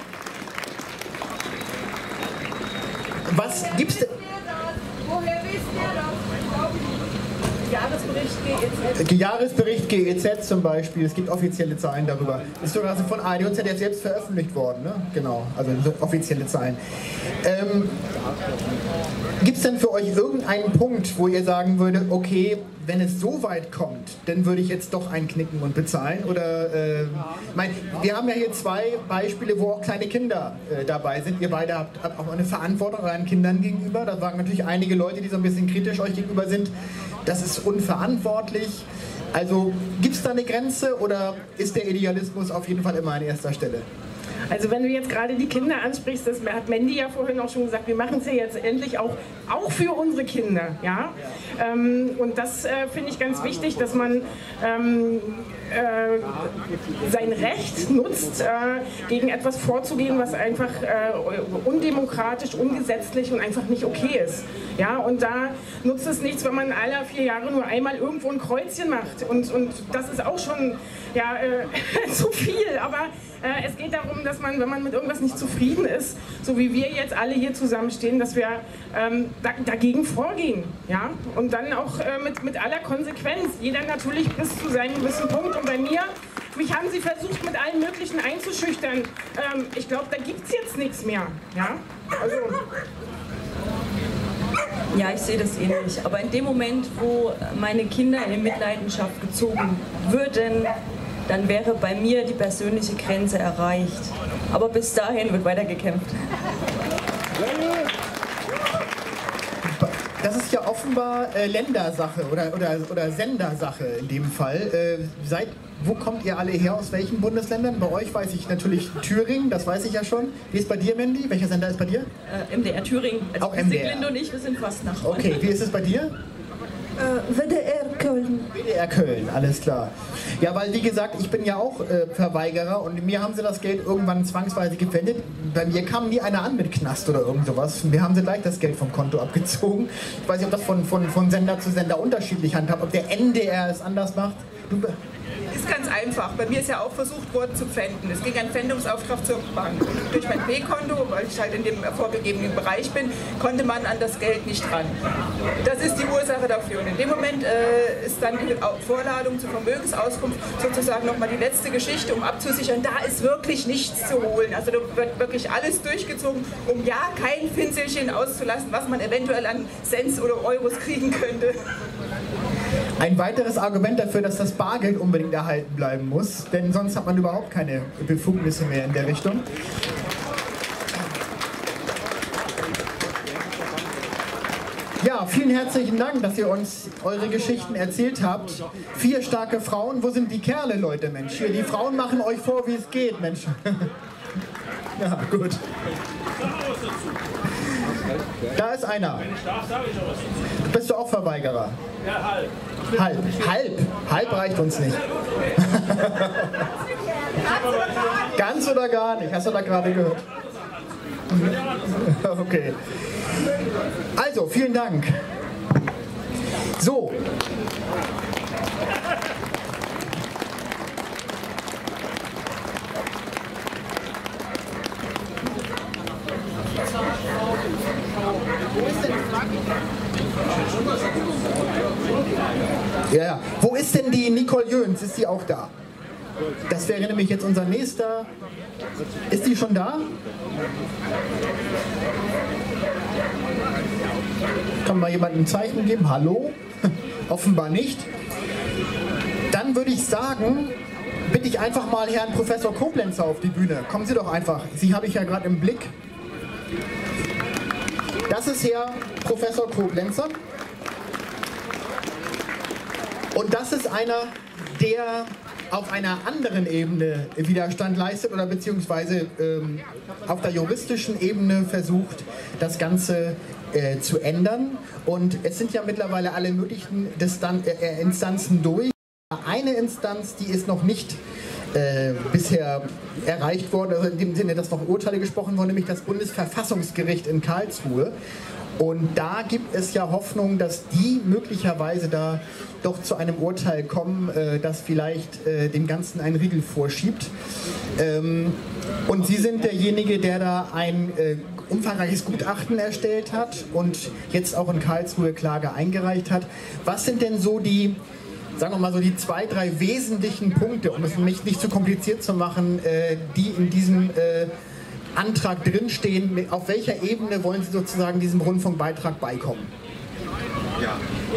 Was gibt's denn? Woher wisst ihr das? Jahresbericht G E Z. Jahresbericht G E Z zum Beispiel, es gibt offizielle Zahlen darüber. Ist sogar von A D und Z D F selbst veröffentlicht worden, ne? Genau, also offizielle Zahlen. Ähm, gibt es denn für euch irgendeinen Punkt, wo ihr sagen würdet, okay, wenn es so weit kommt, dann würde ich jetzt doch einknicken und bezahlen? Oder, äh, mein, wir haben ja hier zwei Beispiele, wo auch kleine Kinder äh, dabei sind. Ihr beide habt, habt auch eine Verantwortung euren Kindern gegenüber. Da sagen natürlich einige Leute, die so ein bisschen kritisch euch gegenüber sind, das ist unverantwortlich. Also gibt es da eine Grenze oder ist der Idealismus auf jeden Fall immer an erster Stelle? Also wenn du jetzt gerade die Kinder ansprichst, das hat Mandy ja vorhin auch schon gesagt, wir machen es ja jetzt endlich auch, auch für unsere Kinder. Ja? Ähm, und das äh, finde ich ganz wichtig, dass man ähm, äh, sein Recht nutzt, äh, gegen etwas vorzugehen, was einfach äh, undemokratisch, ungesetzlich und einfach nicht okay ist. Ja? Und da nutzt es nichts, wenn man alle vier Jahre nur einmal irgendwo ein Kreuzchen macht. Und, und das ist auch schon ja, äh, zu viel. Aber äh, es geht darum, dass man, wenn man mit irgendwas nicht zufrieden ist, so wie wir jetzt alle hier zusammenstehen, dass wir ähm, da, dagegen vorgehen. Ja? Und dann auch äh, mit, mit aller Konsequenz. Jeder natürlich bis zu seinem gewissen Punkt. Und bei mir, mich haben sie versucht, mit allen möglichen einzuschüchtern. Ähm, ich glaube, da gibt es jetzt nichts mehr. Ja? Also, ja, ich sehe das ähnlich. Aber in dem Moment, wo meine Kinder in Mitleidenschaft gezogen würden, dann wäre bei mir die persönliche Grenze erreicht. Aber bis dahin wird weiter gekämpft. Das ist ja offenbar äh, Ländersache oder, oder, oder Sendersache in dem Fall. Äh, seit, wo kommt ihr alle her? Aus welchen Bundesländern? Bei euch weiß ich natürlich Thüringen, das weiß ich ja schon. Wie ist bei dir, Mandy? Welcher Sender ist bei dir? Äh, M D R Thüringen. Also auch M D R. Sieglinde und ich, wir sind fast Nachbarn. Okay, wie ist es bei dir? Äh, W D R Köln. W D R Köln, alles klar. Ja, weil wie gesagt, ich bin ja auch äh, Verweigerer und mir haben sie das Geld irgendwann zwangsweise gefändet. Bei mir kam nie einer an mit Knast oder irgend sowas. Mir haben sie gleich das Geld vom Konto abgezogen. Ich weiß nicht, ob das von, von, von Sender zu Sender unterschiedlich handhabt, ob der N D R es anders macht. Du, ist ganz einfach. Bei mir ist ja auch versucht worden zu pfänden. Es ging ein Pfändungsauftrag zur Bank. Und durch mein P-Konto, weil ich halt in dem vorgegebenen Bereich bin, konnte man an das Geld nicht ran. Das ist die Ursache dafür. Und in dem Moment äh, ist dann die Vorladung zur Vermögensauskunft sozusagen nochmal die letzte Geschichte, um abzusichern, da ist wirklich nichts zu holen. Also da wird wirklich alles durchgezogen, um ja kein Finzelchen auszulassen, was man eventuell an Cents oder Euros kriegen könnte. Ein weiteres Argument dafür, dass das Bargeld unbedingt erhalten bleiben muss, denn sonst hat man überhaupt keine Befugnisse mehr in der Richtung. Ja, vielen herzlichen Dank, dass ihr uns eure Geschichten erzählt habt. Vier starke Frauen. Wo sind die Kerle, Leute, Mensch? Hier, die Frauen machen euch vor, wie es geht, Mensch. Ja, gut. Da ist einer. Bist du auch Verweigerer? Ja, halb. Halb. Halb. Halb reicht uns nicht. Ganz oder gar nicht? Hast du da gerade gehört? Okay. Also, vielen Dank. So. Ja, ja. Wo ist denn die Nicole Jöns? Ist sie auch da? Das wäre nämlich jetzt unser nächster. Ist die schon da? Kann mal jemand ein Zeichen geben? Hallo? Offenbar nicht. Dann würde ich sagen, bitte ich einfach mal Herrn Professor Koblenzer auf die Bühne. Kommen Sie doch einfach. Sie habe ich ja gerade im Blick. Das ist Herr Professor Koblenzer. Und das ist einer, der auf einer anderen Ebene Widerstand leistet oder beziehungsweise ähm, auf der juristischen Ebene versucht, das Ganze äh, zu ändern. Und es sind ja mittlerweile alle möglichen Distan äh, Instanzen durch. Eine Instanz, die ist noch nicht äh, bisher erreicht worden, also in dem Sinne, dass noch Urteile gesprochen wurden, nämlich das Bundesverfassungsgericht in Karlsruhe. Und da gibt es ja Hoffnung, dass die möglicherweise da doch zu einem Urteil kommen, äh, das vielleicht äh, dem Ganzen einen Riegel vorschiebt. Ähm, und Sie sind derjenige, der da ein äh, umfangreiches Gutachten erstellt hat und jetzt auch in Karlsruhe Klage eingereicht hat. Was sind denn so die, sagen wir mal so die zwei, drei wesentlichen Punkte, um es mich nicht zu kompliziert zu machen, äh, die in diesem äh, Antrag drinstehen? Auf welcher Ebene wollen Sie sozusagen diesem Rundfunkbeitrag beikommen? Ja.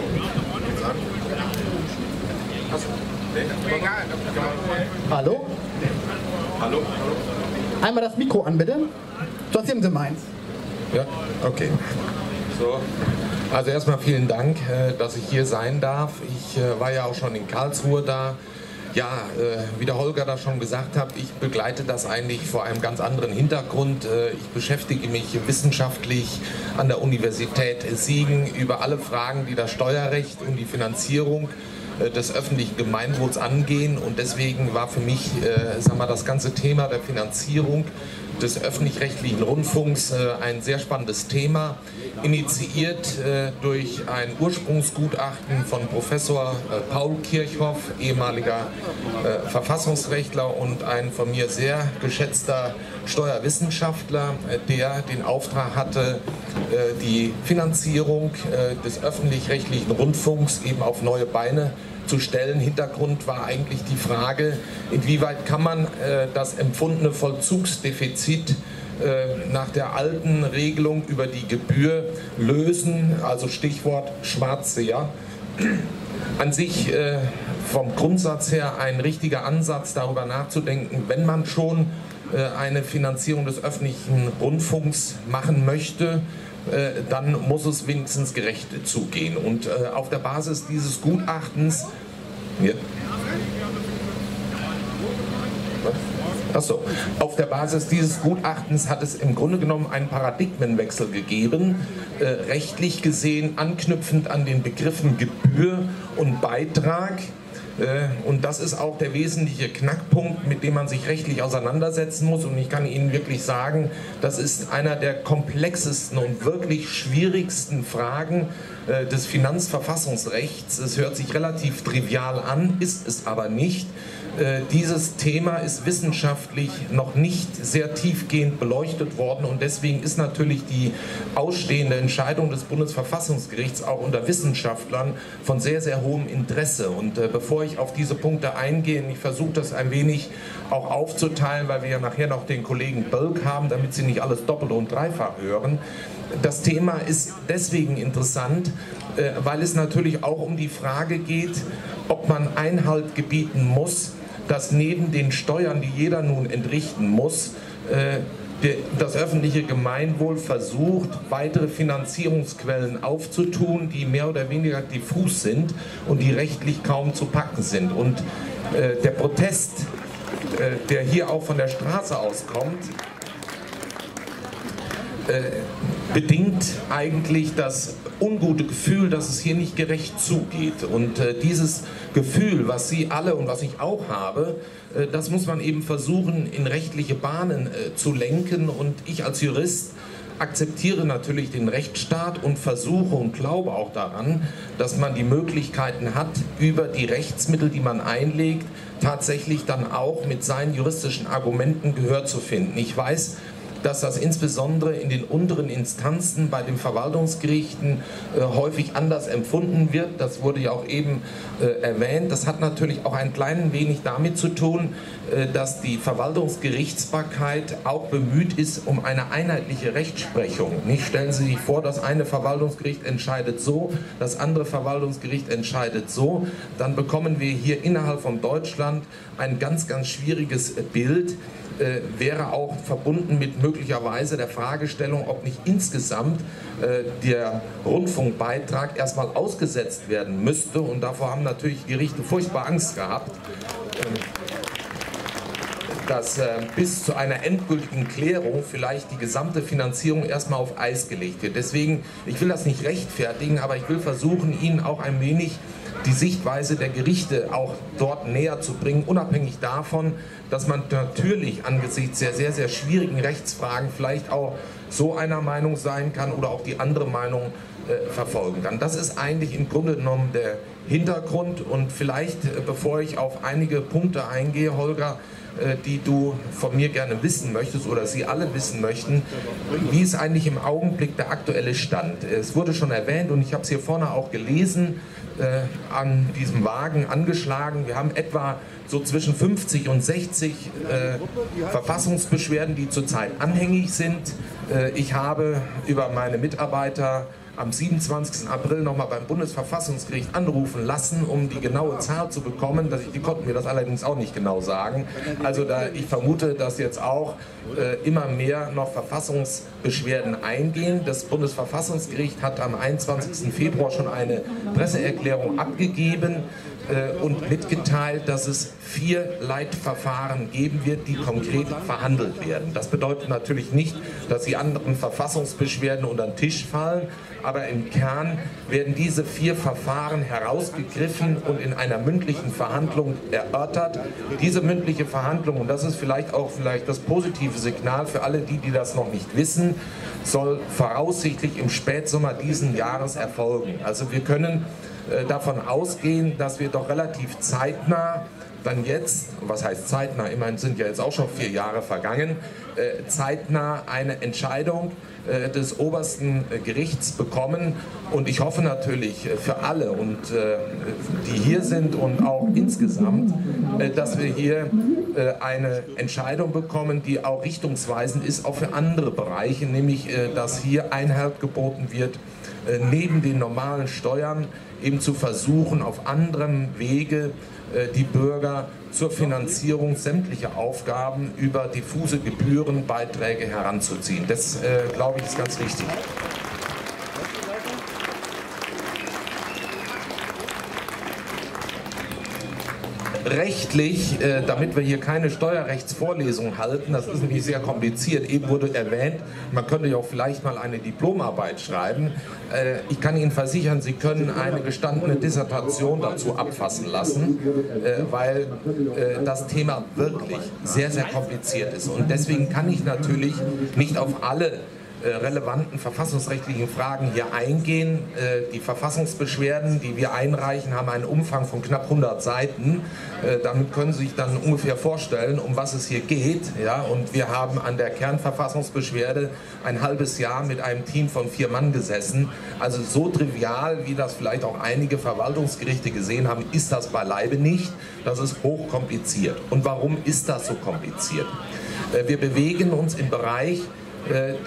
Hallo? Hallo? Einmal das Mikro an, bitte. Sonst nehmen Sie meins. Ja, okay. So. Also erstmal vielen Dank, dass ich hier sein darf. Ich war ja auch schon in Karlsruhe da. Ja, äh, wie der Holger da schon gesagt hat, ich begleite das eigentlich vor einem ganz anderen Hintergrund. Äh, ich beschäftige mich wissenschaftlich an der Universität Siegen über alle Fragen, die das Steuerrecht und die Finanzierung äh, des öffentlichen Gemeinwohls angehen. Und deswegen war für mich, äh, sagen wir, das ganze Thema der Finanzierung des öffentlich-rechtlichen Rundfunks äh, ein sehr spannendes Thema, initiiert äh, durch ein Ursprungsgutachten von Professor äh, Paul Kirchhoff, ehemaliger äh, Verfassungsrechtler und ein von mir sehr geschätzter Steuerwissenschaftler, äh, der den Auftrag hatte, äh, die Finanzierung äh, des öffentlich-rechtlichen Rundfunks eben auf neue Beine zu stellen. Hintergrund war eigentlich die Frage, inwieweit kann man äh, das empfundene Vollzugsdefizit äh, nach der alten Regelung über die Gebühr lösen, also Stichwort Schwarzseher. An sich äh, vom Grundsatz her ein richtiger Ansatz, darüber nachzudenken, wenn man schon äh, eine Finanzierung des öffentlichen Rundfunks machen möchte, dann muss es wenigstens gerecht zugehen. Und äh, auf der Basis dieses Gutachtens... Ja. Achso, auf der Basis dieses Gutachtens hat es im Grunde genommen einen Paradigmenwechsel gegeben, äh, rechtlich gesehen anknüpfend an den Begriffen Gebühr und Beitrag. Und das ist auch der wesentliche Knackpunkt, mit dem man sich rechtlich auseinandersetzen muss. Und ich kann Ihnen wirklich sagen, das ist einer der komplexesten und wirklich schwierigsten Fragen des Finanzverfassungsrechts. Es hört sich relativ trivial an, ist es aber nicht. Dieses Thema ist wissenschaftlich noch nicht sehr tiefgehend beleuchtet worden und deswegen ist natürlich die ausstehende Entscheidung des Bundesverfassungsgerichts auch unter Wissenschaftlern von sehr, sehr hohem Interesse. Und äh, bevor ich auf diese Punkte eingehe, ich versuche das ein wenig auch aufzuteilen, weil wir ja nachher noch den Kollegen Bölk haben, damit Sie nicht alles doppelt und dreifach hören. das Thema ist deswegen interessant, äh, weil es natürlich auch um die Frage geht, ob man Einhalt gebieten muss, dass neben den Steuern, die jeder nun entrichten muss, äh, das öffentliche Gemeinwohl versucht, weitere Finanzierungsquellen aufzutun, die mehr oder weniger diffus sind und die rechtlich kaum zu packen sind. Und äh, der Protest, äh, der hier auch von der Straße aus kommt, äh, bedingt eigentlich das ungute Gefühl, dass es hier nicht gerecht zugeht. Und äh, dieses Gefühl, was Sie alle und was ich auch habe, äh, das muss man eben versuchen, in rechtliche Bahnen äh, zu lenken. Und ich als Jurist akzeptiere natürlich den Rechtsstaat und versuche und glaube auch daran, dass man die Möglichkeiten hat, über die Rechtsmittel, die man einlegt, tatsächlich dann auch mit seinen juristischen Argumenten Gehör zu finden. Ich weiß, dass das insbesondere in den unteren Instanzen bei den Verwaltungsgerichten äh, häufig anders empfunden wird. Das wurde ja auch eben äh, erwähnt. Das hat natürlich auch ein klein wenig damit zu tun, äh, dass die Verwaltungsgerichtsbarkeit auch bemüht ist um eine einheitliche Rechtsprechung. Nicht stellen Sie sich vor, das eine Verwaltungsgericht entscheidet so, das andere Verwaltungsgericht entscheidet so. Dann bekommen wir hier innerhalb von Deutschland ein ganz, ganz schwieriges Bild. Äh, wäre auch verbunden mit möglicherweise der Fragestellung, ob nicht insgesamt äh, der Rundfunkbeitrag erstmal ausgesetzt werden müsste. Und davor haben natürlich Gerichte furchtbar Angst gehabt, äh, dass äh, bis zu einer endgültigen Klärung vielleicht die gesamte Finanzierung erstmal auf Eis gelegt wird. Deswegen, ich will das nicht rechtfertigen, aber ich will versuchen, Ihnen auch ein wenig die Sichtweise der Gerichte auch dort näher zu bringen, unabhängig davon, dass man natürlich angesichts der sehr, sehr schwierigen Rechtsfragen vielleicht auch so einer Meinung sein kann oder auch die andere Meinung äh, verfolgen kann. Das ist eigentlich im Grunde genommen der Hintergrund. Und vielleicht, äh, bevor ich auf einige Punkte eingehe, Holger, äh, die du von mir gerne wissen möchtest oder Sie alle wissen möchten, wie ist eigentlich im Augenblick der aktuelle Stand? Es wurde schon erwähnt und ich habe es hier vorne auch gelesen, äh, an diesem Wagen angeschlagen. Wir haben etwa so zwischen fünfzig und sechzig äh, Verfassungsbeschwerden, die zurzeit anhängig sind. Äh, ich habe über meine Mitarbeiter am siebenundzwanzigsten April nochmal beim Bundesverfassungsgericht anrufen lassen, um die genaue Zahl zu bekommen. Die konnten mir das allerdings auch nicht genau sagen. Also da, ich vermute, dass jetzt auch äh, immer mehr noch Verfassungsbeschwerden eingehen. Das Bundesverfassungsgericht hat am einundzwanzigsten Februar schon eine Presseerklärung abgegeben äh, und mitgeteilt, dass es vier Leitverfahren geben wird, die konkret verhandelt werden. Das bedeutet natürlich nicht, dass die anderen Verfassungsbeschwerden unter den Tisch fallen, aber im Kern werden diese vier Verfahren herausgegriffen und in einer mündlichen Verhandlung erörtert. Diese mündliche Verhandlung, und das ist vielleicht auch vielleicht das positive Signal für alle die, die das noch nicht wissen, soll voraussichtlich im Spätsommer diesen Jahres erfolgen. Also wir können äh, davon ausgehen, dass wir doch relativ zeitnah dann jetzt, was heißt zeitnah, immerhin sind ja jetzt auch schon vier Jahre vergangen, äh, zeitnah eine Entscheidung äh, des obersten äh, Gerichts bekommen. Und ich hoffe natürlich äh, für alle, und äh, die hier sind und auch insgesamt, äh, dass wir hier äh, eine Entscheidung bekommen, die auch richtungsweisend ist, auch für andere Bereiche, nämlich äh, dass hier Einhalt geboten wird, äh, neben den normalen Steuern eben zu versuchen, auf anderem Wege die Bürger zur Finanzierung sämtlicher Aufgaben über diffuse Gebührenbeiträge heranzuziehen. Das, äh, glaube ich, ist ganz wichtig. Rechtlich, äh, damit wir hier keine Steuerrechtsvorlesung halten, das ist nämlich sehr kompliziert, eben wurde erwähnt, man könnte ja auch vielleicht mal eine Diplomarbeit schreiben. Äh, ich kann Ihnen versichern, Sie können eine gestandene Dissertation dazu abfassen lassen, äh, weil äh, das Thema wirklich sehr, sehr kompliziert ist. Und deswegen kann ich natürlich nicht auf alle relevanten verfassungsrechtlichen Fragen hier eingehen. Die Verfassungsbeschwerden, die wir einreichen, haben einen Umfang von knapp hundert Seiten. Damit können Sie sich dann ungefähr vorstellen, um was es hier geht. Ja, und wir haben an der Kernverfassungsbeschwerde ein halbes Jahr mit einem Team von vier Mann gesessen. Also so trivial, wie das vielleicht auch einige Verwaltungsgerichte gesehen haben, ist das beileibe nicht. Das ist hochkompliziert. Und warum ist das so kompliziert? Wir bewegen uns im Bereich der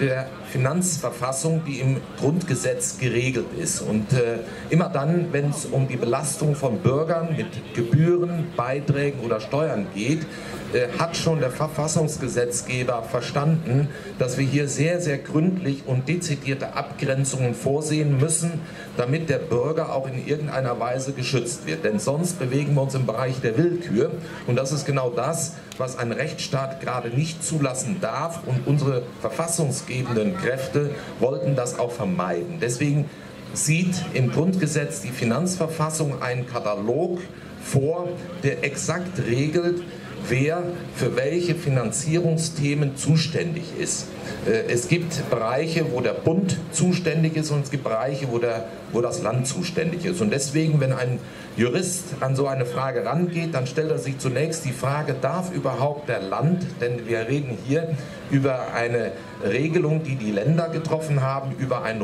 Finanzverfassung, die im Grundgesetz geregelt ist. Und äh, immer dann, wenn es um die Belastung von Bürgern mit Gebühren, Beiträgen oder Steuern geht, äh, hat schon der Verfassungsgesetzgeber verstanden, dass wir hier sehr, sehr gründlich und dezidierte Abgrenzungen vorsehen müssen, damit der Bürger auch in irgendeiner Weise geschützt wird. Denn sonst bewegen wir uns im Bereich der Willkür. Und das ist genau das, was ein Rechtsstaat gerade nicht zulassen darf. Und unsere verfassungsgebenden Kräfte wollten das auch vermeiden. Deswegen sieht im Grundgesetz die Finanzverfassung einen Katalog vor, der exakt regelt, wer für welche Finanzierungsthemen zuständig ist. Es gibt Bereiche, wo der Bund zuständig ist, und es gibt Bereiche, wo, der, wo das Land zuständig ist. Und deswegen, wenn ein Jurist an so eine Frage rangeht, dann stellt er sich zunächst die Frage, darf überhaupt der Land, denn wir reden hier über eine Regelung, die die Länder getroffen haben, über einen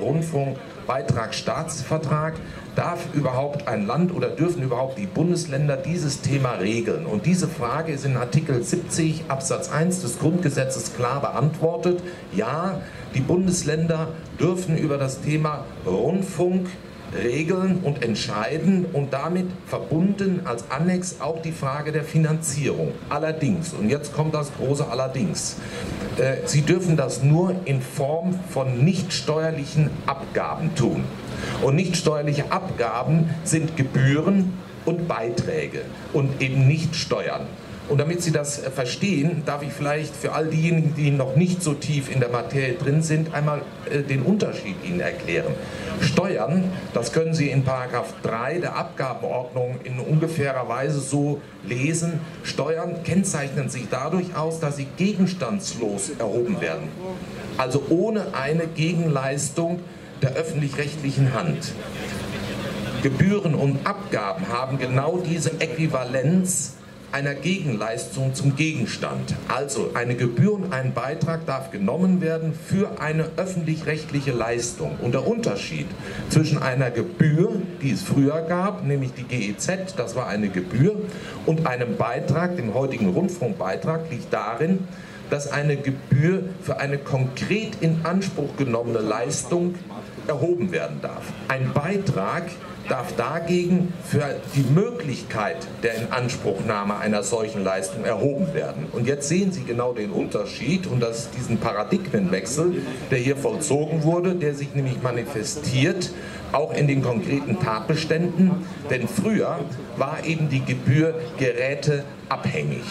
Rundfunkbeitragsstaatsvertrag, darf überhaupt ein Land oder dürfen überhaupt die Bundesländer dieses Thema regeln? Und diese Frage ist in Artikel siebzig Absatz eins des Grundgesetzes klar beantwortet. Ja, die Bundesländer dürfen über das Thema Rundfunk regeln und entscheiden, und damit verbunden als Annex auch die Frage der Finanzierung. Allerdings, und jetzt kommt das große Allerdings, äh, sie dürfen das nur in Form von nicht steuerlichen Abgaben tun. Und nicht steuerliche Abgaben sind Gebühren und Beiträge und eben nicht Steuern. Und damit Sie das verstehen, darf ich vielleicht für all diejenigen, die noch nicht so tief in der Materie drin sind, einmal den Unterschied Ihnen erklären. Steuern, das können Sie in Paragraph drei der Abgabenordnung in ungefährer Weise so lesen. Steuern kennzeichnen sich dadurch aus, dass sie gegenstandslos erhoben werden. Also ohne eine Gegenleistung der öffentlich-rechtlichen Hand. Gebühren und Abgaben haben genau diese Äquivalenz einer Gegenleistung zum Gegenstand. Also eine Gebühr und ein Beitrag darf genommen werden für eine öffentlich-rechtliche Leistung. Und der Unterschied zwischen einer Gebühr, die es früher gab, nämlich die G E Z, das war eine Gebühr, und einem Beitrag, dem heutigen Rundfunkbeitrag, liegt darin, dass eine Gebühr für eine konkret in Anspruch genommene Leistung erhoben werden darf. Ein Beitrag darf dagegen für die Möglichkeit der Inanspruchnahme einer solchen Leistung erhoben werden. Und jetzt sehen Sie genau den Unterschied und das, diesen Paradigmenwechsel, der hier vollzogen wurde, der sich nämlich manifestiert, auch in den konkreten Tatbeständen, denn früher war eben die Gebühr geräteabhängig.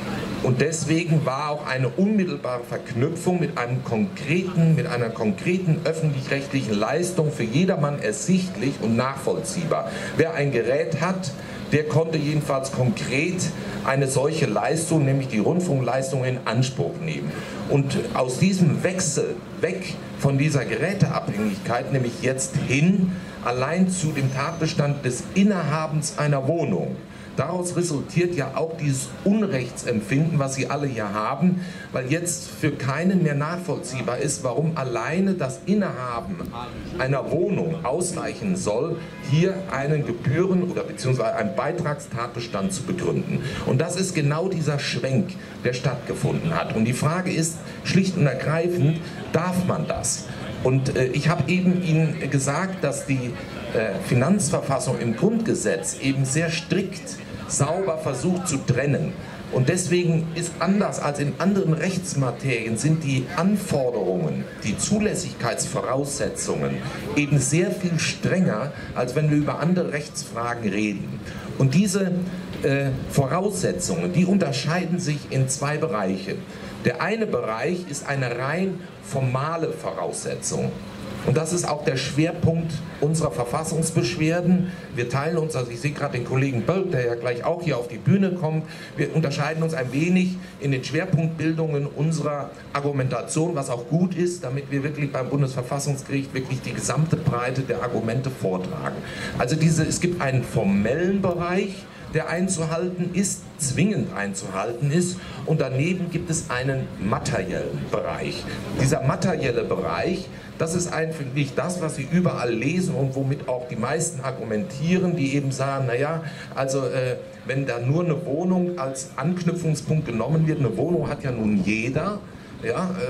Und deswegen war auch eine unmittelbare Verknüpfung mit einem konkreten, mit einer konkreten öffentlich-rechtlichen Leistung für jedermann ersichtlich und nachvollziehbar. Wer ein Gerät hat, der konnte jedenfalls konkret eine solche Leistung, nämlich die Rundfunkleistung, in Anspruch nehmen. Und aus diesem Wechsel weg von dieser Geräteabhängigkeit, nämlich jetzt hin allein zu dem Tatbestand des Innehabens einer Wohnung. Daraus resultiert ja auch dieses Unrechtsempfinden, was Sie alle hier haben, weil jetzt für keinen mehr nachvollziehbar ist, warum alleine das Innehaben einer Wohnung ausreichen soll, hier einen Gebühren- oder beziehungsweise einen Beitragstatbestand zu begründen. Und das ist genau dieser Schwenk, der stattgefunden hat. Und die Frage ist schlicht und ergreifend, darf man das? Und äh, ich habe eben Ihnen gesagt, dass die äh, Finanzverfassung im Grundgesetz eben sehr strikt sauber versucht zu trennen. Und deswegen ist anders als in anderen Rechtsmaterien sind die Anforderungen, die Zulässigkeitsvoraussetzungen eben sehr viel strenger, als wenn wir über andere Rechtsfragen reden. Und diese äh, Voraussetzungen, die unterscheiden sich in zwei Bereiche. Der eine Bereich ist eine rein formale Voraussetzung. Und das ist auch der Schwerpunkt unserer Verfassungsbeschwerden. Wir teilen uns, also ich sehe gerade den Kollegen Bölk, der ja gleich auch hier auf die Bühne kommt, wir unterscheiden uns ein wenig in den Schwerpunktbildungen unserer Argumentation, was auch gut ist, damit wir wirklich beim Bundesverfassungsgericht wirklich die gesamte Breite der Argumente vortragen. Also diese, es gibt einen formellen Bereich, der einzuhalten ist, zwingend einzuhalten ist, und daneben gibt es einen materiellen Bereich. Dieser materielle Bereich, das ist eigentlich das, was Sie überall lesen und womit auch die meisten argumentieren, die eben sagen, naja, also äh, wenn da nur eine Wohnung als Anknüpfungspunkt genommen wird, eine Wohnung hat ja nun jeder, ja, äh,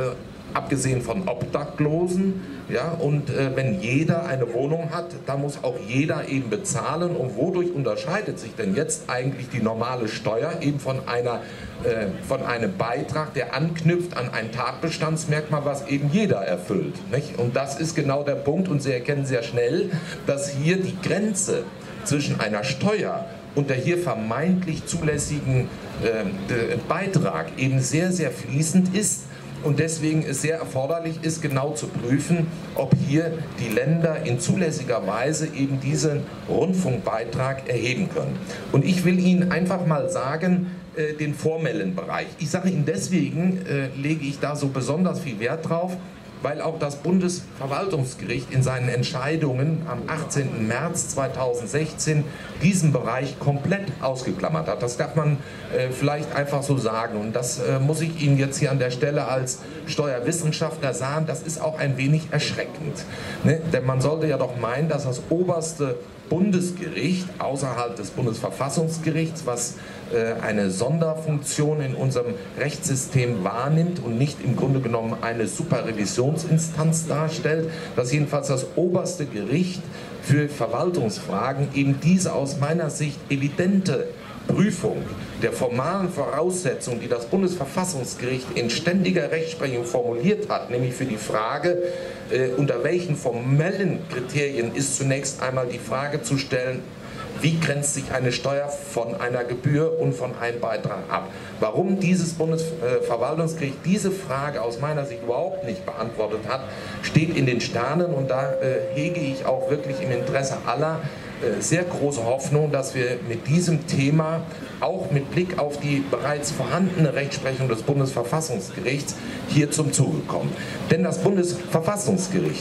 abgesehen von Obdachlosen. Ja, und äh, wenn jeder eine Wohnung hat, dann muss auch jeder eben bezahlen. Und wodurch unterscheidet sich denn jetzt eigentlich die normale Steuer eben von, einer, äh, von einem Beitrag, der anknüpft an ein Tatbestandsmerkmal, was eben jeder erfüllt, nicht? Und das ist genau der Punkt, und Sie erkennen sehr schnell, dass hier die Grenze zwischen einer Steuer und der hier vermeintlich zulässigen äh, Beitrag eben sehr, sehr fließend ist. Und deswegen es sehr erforderlich ist, genau zu prüfen, ob hier die Länder in zulässiger Weise eben diesen Rundfunkbeitrag erheben können. Und ich will Ihnen einfach mal sagen, äh, den formellen Bereich. Ich sage Ihnen deswegen, äh, lege ich da so besonders viel Wert drauf, weil auch das Bundesverwaltungsgericht in seinen Entscheidungen am achtzehnten März zweitausendsechzehn diesen Bereich komplett ausgeklammert hat. Das darf man äh, vielleicht einfach so sagen. Und das äh, muss ich Ihnen jetzt hier an der Stelle als Steuerwissenschaftler sagen, das ist auch ein wenig erschreckend. Ne? Denn man sollte ja doch meinen, dass das oberste Bundesgericht außerhalb des Bundesverfassungsgerichts, was äh, eine Sonderfunktion in unserem Rechtssystem wahrnimmt und nicht im Grunde genommen eine Superrevisionsinstanz darstellt, dass jedenfalls das oberste Gericht für Verwaltungsfragen eben diese aus meiner Sicht evidente Prüfung der formalen Voraussetzungen, die das Bundesverfassungsgericht in ständiger Rechtsprechung formuliert hat, nämlich für die Frage, äh, unter welchen formellen Kriterien ist zunächst einmal die Frage zu stellen, wie grenzt sich eine Steuer von einer Gebühr und von einem Beitrag ab? Warum dieses Bundesverwaltungsgericht diese Frage aus meiner Sicht überhaupt nicht beantwortet hat, steht in den Sternen, und da äh, hege ich auch wirklich im Interesse aller äh, sehr große Hoffnung, dass wir mit diesem Thema auch mit Blick auf die bereits vorhandene Rechtsprechung des Bundesverfassungsgerichts hier zum Zuge kommen. Denn das Bundesverfassungsgericht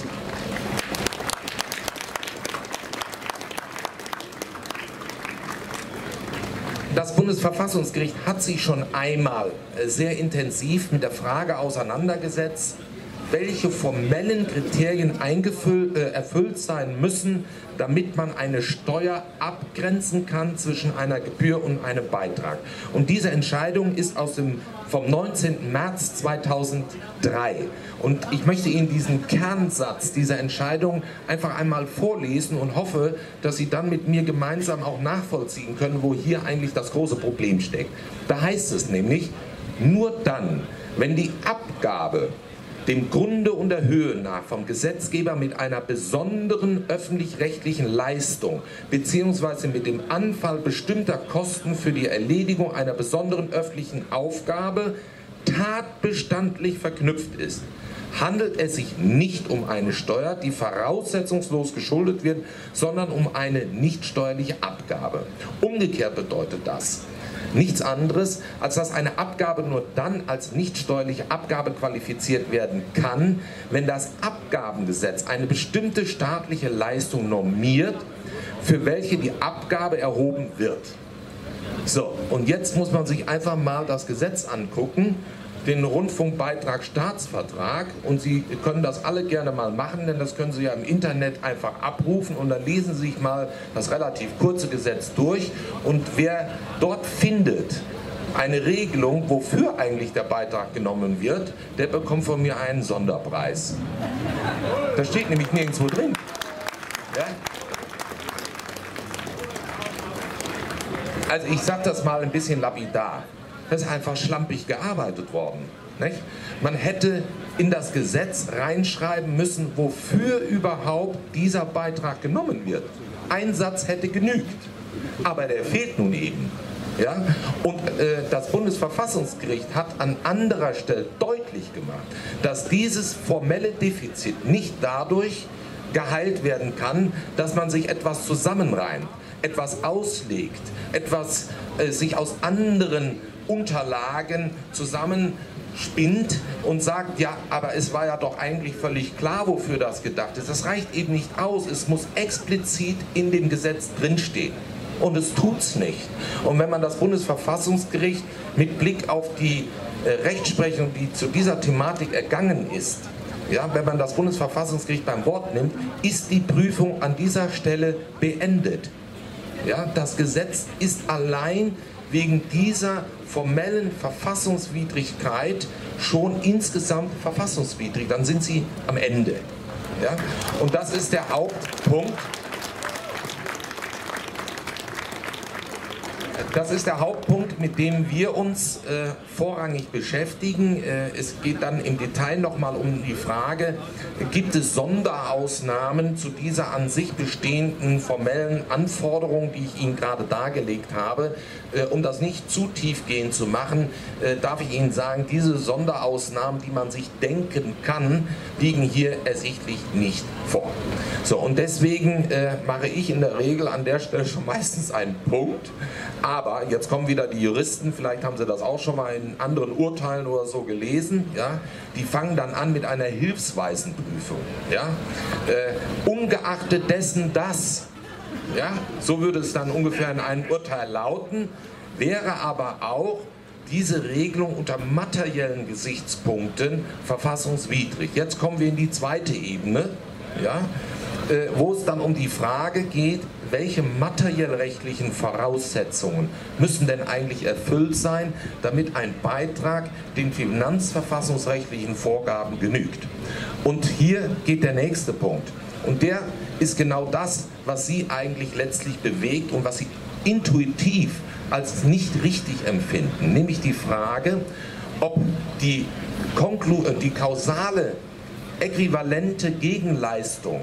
Das Bundesverfassungsgericht hat sich schon einmal sehr intensiv mit der Frage auseinandergesetzt, welche formellen Kriterien eingefüllt, äh, erfüllt sein müssen, damit man eine Steuer abgrenzen kann zwischen einer Gebühr und einem Beitrag. Und diese Entscheidung ist aus dem, vom neunzehnten März zweitausenddrei. Und ich möchte Ihnen diesen Kernsatz dieser Entscheidung einfach einmal vorlesen und hoffe, dass Sie dann mit mir gemeinsam auch nachvollziehen können, wo hier eigentlich das große Problem steckt. Da heißt es nämlich, nur dann, wenn die Abgabe dem Grunde und der Höhe nach vom Gesetzgeber mit einer besonderen öffentlich-rechtlichen Leistung beziehungsweise mit dem Anfall bestimmter Kosten für die Erledigung einer besonderen öffentlichen Aufgabe tatbestandlich verknüpft ist, handelt es sich nicht um eine Steuer, die voraussetzungslos geschuldet wird, sondern um eine nicht steuerliche Abgabe. Umgekehrt bedeutet das nichts anderes, als dass eine Abgabe nur dann als nicht steuerliche Abgabe qualifiziert werden kann, wenn das Abgabengesetz eine bestimmte staatliche Leistung normiert, für welche die Abgabe erhoben wird. So, und jetzt muss man sich einfach mal das Gesetz angucken, den Rundfunkbeitragsstaatsvertrag, und Sie können das alle gerne mal machen, denn das können Sie ja im Internet einfach abrufen, und dann lesen Sie sich mal das relativ kurze Gesetz durch, und wer dort findet eine Regelung, wofür eigentlich der Beitrag genommen wird, der bekommt von mir einen Sonderpreis. Das steht nämlich nirgendwo drin. Ja? Also ich sage das mal ein bisschen lapidar. Das ist einfach schlampig gearbeitet worden. Nicht? Man hätte in das Gesetz reinschreiben müssen, wofür überhaupt dieser Beitrag genommen wird. Ein Satz hätte genügt, aber der fehlt nun eben. Ja? Und äh, das Bundesverfassungsgericht hat an anderer Stelle deutlich gemacht, dass dieses formelle Defizit nicht dadurch geheilt werden kann, dass man sich etwas zusammenreimt, etwas auslegt, etwas äh, sich aus anderen Unterlagen zusammenspinnt und sagt, ja, aber es war ja doch eigentlich völlig klar, wofür das gedacht ist. Das reicht eben nicht aus. Es muss explizit in dem Gesetz drinstehen. Und es tut's nicht. Und wenn man das Bundesverfassungsgericht mit Blick auf die äh, Rechtsprechung, die zu dieser Thematik ergangen ist, ja, wenn man das Bundesverfassungsgericht beim Wort nimmt, ist die Prüfung an dieser Stelle beendet. Ja, das Gesetz ist allein wegen dieser formellen Verfassungswidrigkeit schon insgesamt verfassungswidrig. Dann sind Sie am Ende. Ja? Und das ist der Hauptpunkt. Das ist der Hauptpunkt, mit dem wir uns äh, vorrangig beschäftigen. Äh, es geht dann im Detail nochmal um die Frage, gibt es Sonderausnahmen zu dieser an sich bestehenden formellen Anforderung, die ich Ihnen gerade dargelegt habe. Äh, um das nicht zu tiefgehend zu machen, äh, darf ich Ihnen sagen, diese Sonderausnahmen, die man sich denken kann, liegen hier ersichtlich nicht vor. So, und deswegen äh, mache ich in der Regel an der Stelle schon meistens einen Punkt. Aber jetzt kommen wieder die Juristen, vielleicht haben Sie das auch schon mal in anderen Urteilen oder so gelesen, ja, die fangen dann an mit einer Hilfsweisenprüfung. Ja, äh, ungeachtet dessen, dass, ja, so würde es dann ungefähr in einem Urteil lauten, wäre aber auch diese Regelung unter materiellen Gesichtspunkten verfassungswidrig. Jetzt kommen wir in die zweite Ebene, ja, äh, wo es dann um die Frage geht, welche materiell-rechtlichen Voraussetzungen müssen denn eigentlich erfüllt sein, damit ein Beitrag den finanzverfassungsrechtlichen Vorgaben genügt. Und hier geht der nächste Punkt. Und der ist genau das, was Sie eigentlich letztlich bewegt und was Sie intuitiv als nicht richtig empfinden. Nämlich die Frage, ob die, Konklu die kausale, äquivalente Gegenleistung,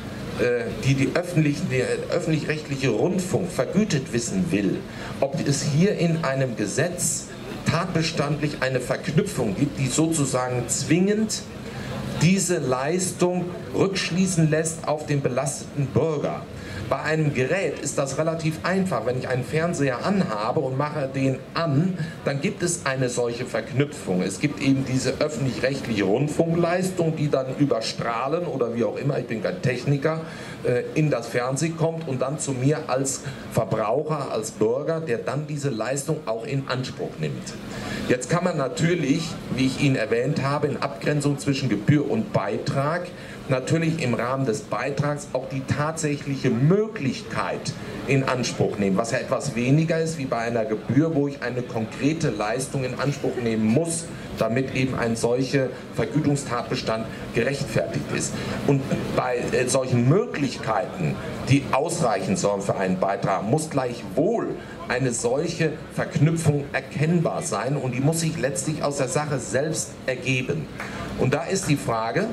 die die öffentlich-rechtliche Rundfunk vergütet wissen will, ob es hier in einem Gesetz tatbestandlich eine Verknüpfung gibt, die sozusagen zwingend diese Leistung rückschließen lässt auf den belasteten Bürger. Bei einem Gerät ist das relativ einfach. Wenn ich einen Fernseher anhabe und mache den an, dann gibt es eine solche Verknüpfung. Es gibt eben diese öffentlich-rechtliche Rundfunkleistung, die dann über Strahlen oder wie auch immer, ich bin kein Techniker, in das Fernsehen kommt und dann zu mir als Verbraucher, als Bürger, der dann diese Leistung auch in Anspruch nimmt. Jetzt kann man natürlich, wie ich Ihnen erwähnt habe, in Abgrenzung zwischen Gebühr und Beitrag natürlich im Rahmen des Beitrags auch die tatsächliche Möglichkeit in Anspruch nehmen, was ja etwas weniger ist wie bei einer Gebühr, wo ich eine konkrete Leistung in Anspruch nehmen muss, damit eben ein solcher Vergütungstatbestand gerechtfertigt ist. Und bei äh, solchen Möglichkeiten, die ausreichen sollen für einen Beitrag, muss gleichwohl eine solche Verknüpfung erkennbar sein und die muss sich letztlich aus der Sache selbst ergeben. Und da ist die Frage,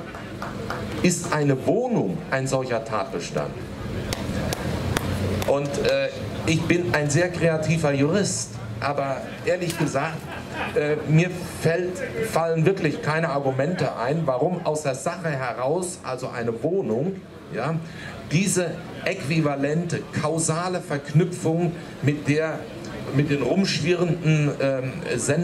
ist eine Wohnung ein solcher Tatbestand? Und äh, ich bin ein sehr kreativer Jurist, aber ehrlich gesagt, äh, mir fällt, fallen wirklich keine Argumente ein, warum aus der Sache heraus, also eine Wohnung, ja, diese äquivalente, kausale Verknüpfung mit, der, mit den rumschwirrenden ähm,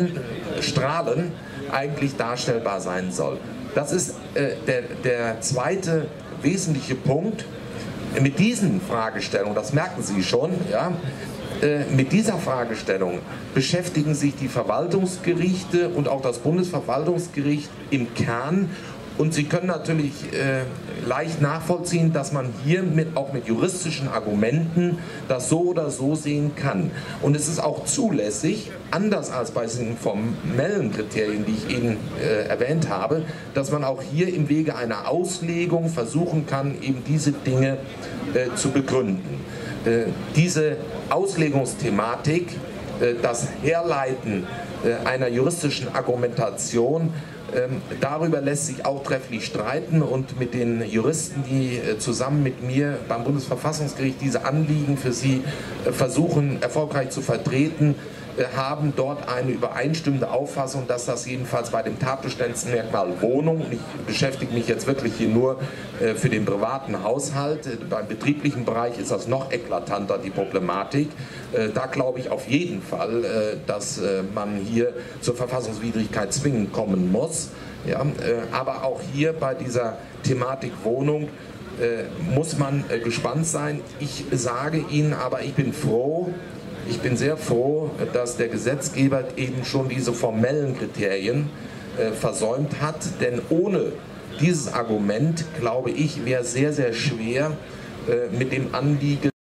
Strahlen eigentlich darstellbar sein soll. Das ist äh, der, der zweite wesentliche Punkt. Mit diesen Fragestellungen, das merken Sie schon, ja, äh, mit dieser Fragestellung beschäftigen sich die Verwaltungsgerichte und auch das Bundesverwaltungsgericht im Kern. Und Sie können natürlich äh, leicht nachvollziehen, dass man hier mit, auch mit juristischen Argumenten das so oder so sehen kann. Und es ist auch zulässig, anders als bei den formellen Kriterien, die ich eben äh, erwähnt habe, dass man auch hier im Wege einer Auslegung versuchen kann, eben diese Dinge äh, zu begründen. Äh, diese Auslegungsthematik, äh, das Herleiten äh, einer juristischen Argumentation, Ähm, darüber lässt sich auch trefflich streiten und mit den Juristen, die äh, zusammen mit mir beim Bundesverfassungsgericht diese Anliegen für Sie äh, versuchen erfolgreich zu vertreten, äh, haben dort eine übereinstimmende Auffassung, dass das jedenfalls bei dem Tatbestandsmerkmal Wohnung, ich beschäftige mich jetzt wirklich hier nur äh, für den privaten Haushalt, äh, beim betrieblichen Bereich ist das noch eklatanter, die Problematik. Äh, da glaube ich auf jeden Fall, äh, dass äh, man hier zur Verfassungswidrigkeit zwingend kommen muss. Ja, äh, aber auch hier bei dieser Thematik Wohnung äh, muss man äh, gespannt sein. Ich sage Ihnen aber, ich bin froh, ich bin sehr froh, dass der Gesetzgeber eben schon diese formellen Kriterien äh, versäumt hat, denn ohne dieses Argument, glaube ich, wäre sehr, sehr schwer äh, mit dem Anliegen durchzuführen,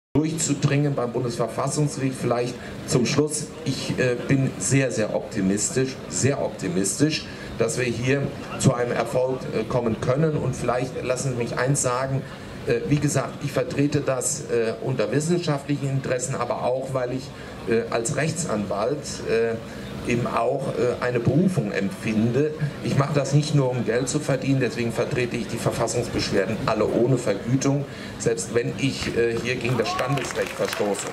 durchzudringen beim Bundesverfassungsgericht. Vielleicht zum Schluss, ich äh, bin sehr, sehr optimistisch, sehr optimistisch, dass wir hier zu einem Erfolg äh, kommen können. Und vielleicht lassen Sie mich eins sagen, äh, wie gesagt, ich vertrete das äh, unter wissenschaftlichen Interessen, aber auch, weil ich äh, als Rechtsanwalt äh, eben auch äh, eine Berufung empfinde. Ich mache das nicht nur, um Geld zu verdienen, deswegen vertrete ich die Verfassungsbeschwerden alle ohne Vergütung, selbst wenn ich äh, hier gegen das Standesrecht verstoße.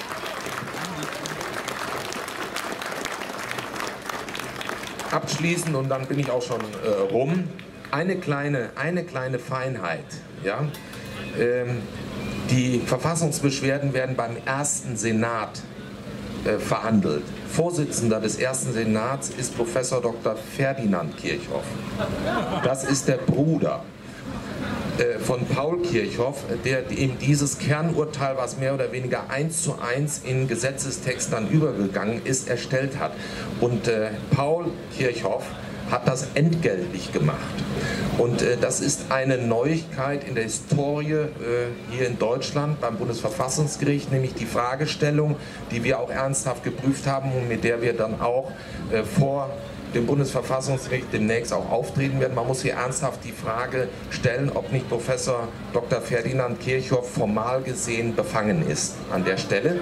Abschließend, und dann bin ich auch schon äh, rum, eine kleine, eine kleine Feinheit. Ja? Ähm, die Verfassungsbeschwerden werden beim ersten Senat äh, verhandelt. Vorsitzender des ersten Senats ist Professor Doktor Ferdinand Kirchhoff. Das ist der Bruder äh, von Paul Kirchhoff, der eben dieses Kernurteil, was mehr oder weniger eins zu eins in Gesetzestext dann übergegangen ist, erstellt hat. Und äh, Paul Kirchhoff hat das entgeltlich gemacht. Und äh, das ist eine Neuigkeit in der Historie äh, hier in Deutschland beim Bundesverfassungsgericht, nämlich die Fragestellung, die wir auch ernsthaft geprüft haben und mit der wir dann auch äh, vor dem Bundesverfassungsgericht demnächst auch auftreten werden. Man muss hier ernsthaft die Frage stellen, ob nicht Professor Doktor Ferdinand Kirchhoff formal gesehen befangen ist an der Stelle.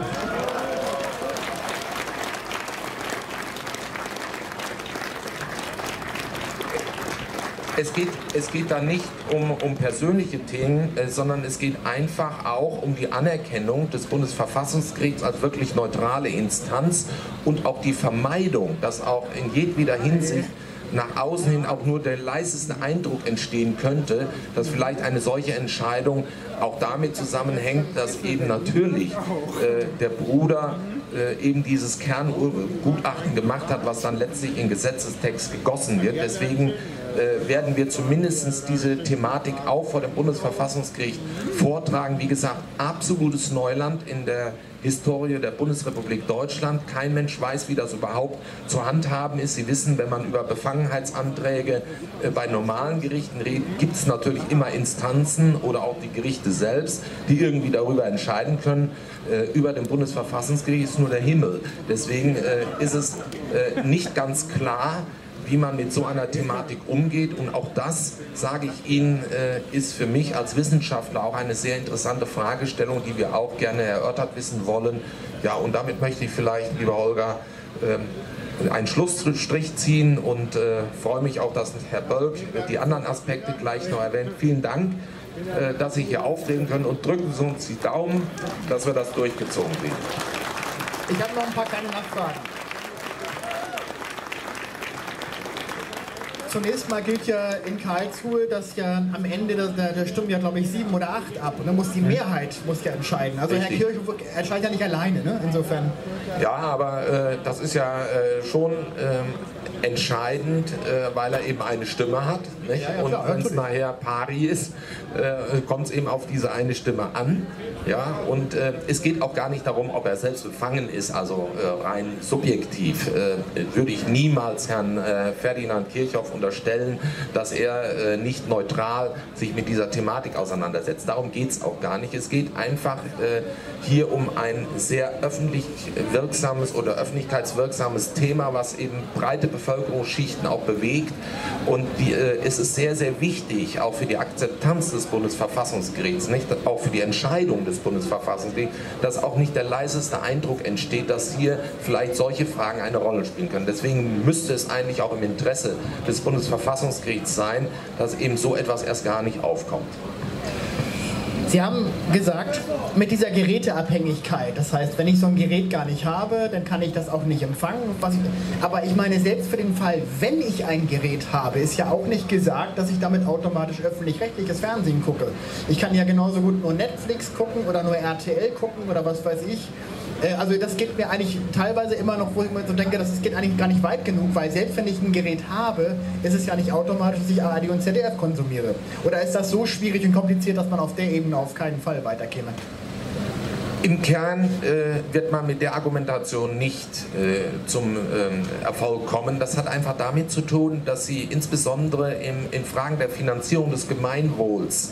Es geht, es geht da nicht um, um persönliche Themen, äh, sondern es geht einfach auch um die Anerkennung des Bundesverfassungsgerichts als wirklich neutrale Instanz und auch die Vermeidung, dass auch in jedweder Hinsicht nach außen hin auch nur der leiseste Eindruck entstehen könnte, dass vielleicht eine solche Entscheidung auch damit zusammenhängt, dass eben natürlich äh, der Bruder äh, eben dieses Kerngutachten gemacht hat, was dann letztlich in Gesetzestext gegossen wird. Deswegen äh, werden wir zumindest diese Thematik auch vor dem Bundesverfassungsgericht vortragen. Wie gesagt, absolutes Neuland in der Historie der Bundesrepublik Deutschland. Kein Mensch weiß, wie das überhaupt zu handhaben ist. Sie wissen, wenn man über Befangenheitsanträge äh, bei normalen Gerichten redet, gibt es natürlich immer Instanzen oder auch die Gerichte selbst, die irgendwie darüber entscheiden können. Äh, über dem Bundesverfassungsgericht ist nur der Himmel. Deswegen äh, ist es äh, nicht ganz klar, wie man mit so einer Thematik umgeht. Und auch das, sage ich Ihnen, ist für mich als Wissenschaftler auch eine sehr interessante Fragestellung, die wir auch gerne erörtert wissen wollen. Ja, und damit möchte ich vielleicht, lieber Holger, einen Schlussstrich ziehen und freue mich auch, dass Herr Bölk die anderen Aspekte gleich noch erwähnt. Vielen Dank, dass Sie hier auftreten können, und drücken Sie uns die Daumen, dass wir das durchgezogen kriegen. Ich habe noch ein paar kleine Nachfragen. Zunächst mal gilt ja in Karlsruhe, dass ja am Ende, da, da stimmen ja glaube ich sieben oder acht ab und dann muss die Mehrheit muss ja entscheiden. Also Richtig. Herr Kirchhoff entscheidet ja nicht alleine, ne? Insofern. Ja, aber äh, das ist ja äh, schon ähm, entscheidend, äh, weil er eben eine Stimme hat. Nicht? Ja, ja, und wenn es nachher pari ist, äh, kommt es eben auf diese eine Stimme an. Ja? Und äh, es geht auch gar nicht darum, ob er selbst befangen ist, also äh, rein subjektiv äh, würde ich niemals Herrn äh, Ferdinand Kirchhoff unterstellen, dass er äh, nicht neutral sich mit dieser Thematik auseinandersetzt. Darum geht es auch gar nicht. Es geht einfach äh, hier um ein sehr öffentlich wirksames oder öffentlichkeitswirksames Thema, was eben breite Bevölkerungsschichten auch bewegt. Und die, äh, es ist sehr, sehr wichtig, auch für die Akzeptanz des Bundesverfassungsgerichts, nicht? Auch für die Entscheidung des Bundesverfassungsgerichts, dass auch nicht der leiseste Eindruck entsteht, dass hier vielleicht solche Fragen eine Rolle spielen können. Deswegen müsste es eigentlich auch im Interesse des Bundesverfassungsgerichts sein, dass eben so etwas erst gar nicht aufkommt. Sie haben gesagt, mit dieser Geräteabhängigkeit, das heißt, wenn ich so ein Gerät gar nicht habe, dann kann ich das auch nicht empfangen. Was ich, aber ich meine, selbst für den Fall, wenn ich ein Gerät habe, ist ja auch nicht gesagt, dass ich damit automatisch öffentlich-rechtliches Fernsehen gucke. Ich kann ja genauso gut nur Netflix gucken oder nur R T L gucken oder was weiß ich. Also das geht mir eigentlich teilweise immer noch, wo ich mir so denke, das geht eigentlich gar nicht weit genug, weil selbst wenn ich ein Gerät habe, ist es ja nicht automatisch, dass ich A R D und Z D F konsumiere. Oder ist das so schwierig und kompliziert, dass man auf der Ebene auf keinen Fall weiterkäme? Im Kern äh, wird man mit der Argumentation nicht äh, zum ähm, Erfolg kommen. Das hat einfach damit zu tun, dass sie insbesondere im, in Fragen der Finanzierung des Gemeinwohls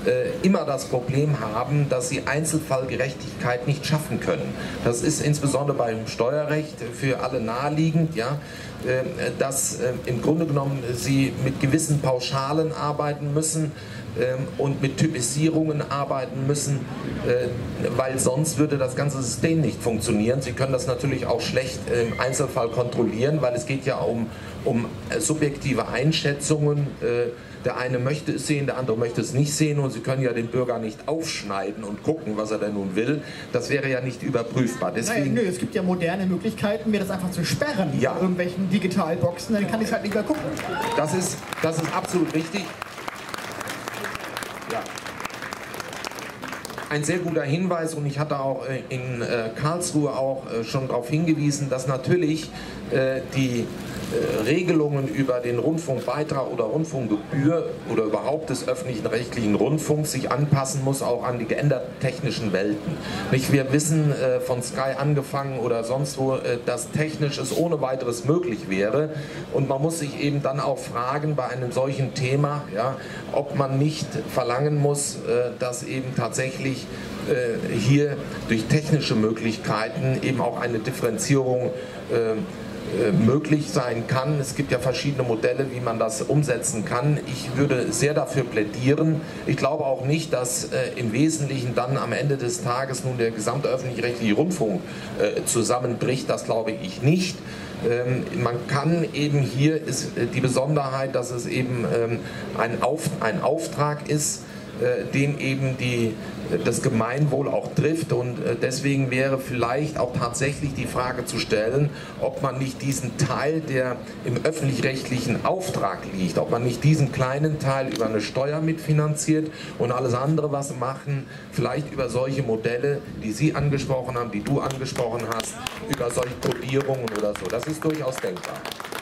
äh, immer das Problem haben, dass sie Einzelfallgerechtigkeit nicht schaffen können. Das ist insbesondere beim Steuerrecht für alle naheliegend, ja, äh, dass äh, im Grunde genommen sie mit gewissen Pauschalen arbeiten müssen und mit Typisierungen arbeiten müssen, weil sonst würde das ganze System nicht funktionieren. Sie können das natürlich auch schlecht im Einzelfall kontrollieren, weil es geht ja um, um subjektive Einschätzungen. Der eine möchte es sehen, der andere möchte es nicht sehen und Sie können ja den Bürger nicht aufschneiden und gucken, was er denn nun will. Das wäre ja nicht überprüfbar. Deswegen, Nein, nö, es gibt ja moderne Möglichkeiten, mir das einfach zu sperren, ja, in irgendwelchen Digitalboxen, dann kann ich es halt nicht mehr gucken. Das ist, das ist absolut richtig. Ja. Ein sehr guter Hinweis, und ich hatte auch in äh, Karlsruhe auch äh, schon darauf hingewiesen, dass natürlich äh, die äh, Regelungen über den Rundfunkbeitrag oder Rundfunkgebühr oder überhaupt des öffentlichen rechtlichen Rundfunks sich anpassen muss, auch an die geänderten technischen Welten. Nicht? Wir wissen äh, von Sky angefangen oder sonst wo, äh, dass technisch es ohne weiteres möglich wäre, und man muss sich eben dann auch fragen bei einem solchen Thema, ja, ob man nicht verlangen muss, äh, dass eben tatsächlich äh, hier durch technische Möglichkeiten eben auch eine Differenzierung äh, möglich sein kann. Es gibt ja verschiedene Modelle, wie man das umsetzen kann. Ich würde sehr dafür plädieren. Ich glaube auch nicht, dass äh, im Wesentlichen dann am Ende des Tages nun der gesamte öffentlich-rechtliche Rundfunk äh, zusammenbricht. Das glaube ich nicht. Ähm, man kann eben, hier ist äh, die Besonderheit, dass es eben ähm, ein, Auf, ein Auftrag ist, äh, den eben die das Gemeinwohl auch trifft, und deswegen wäre vielleicht auch tatsächlich die Frage zu stellen, ob man nicht diesen Teil, der im öffentlich-rechtlichen Auftrag liegt, ob man nicht diesen kleinen Teil über eine Steuer mitfinanziert und alles andere, was sie machen, vielleicht über solche Modelle, die Sie angesprochen haben, die du angesprochen hast, über solche Kodierungen oder so. Das ist durchaus denkbar.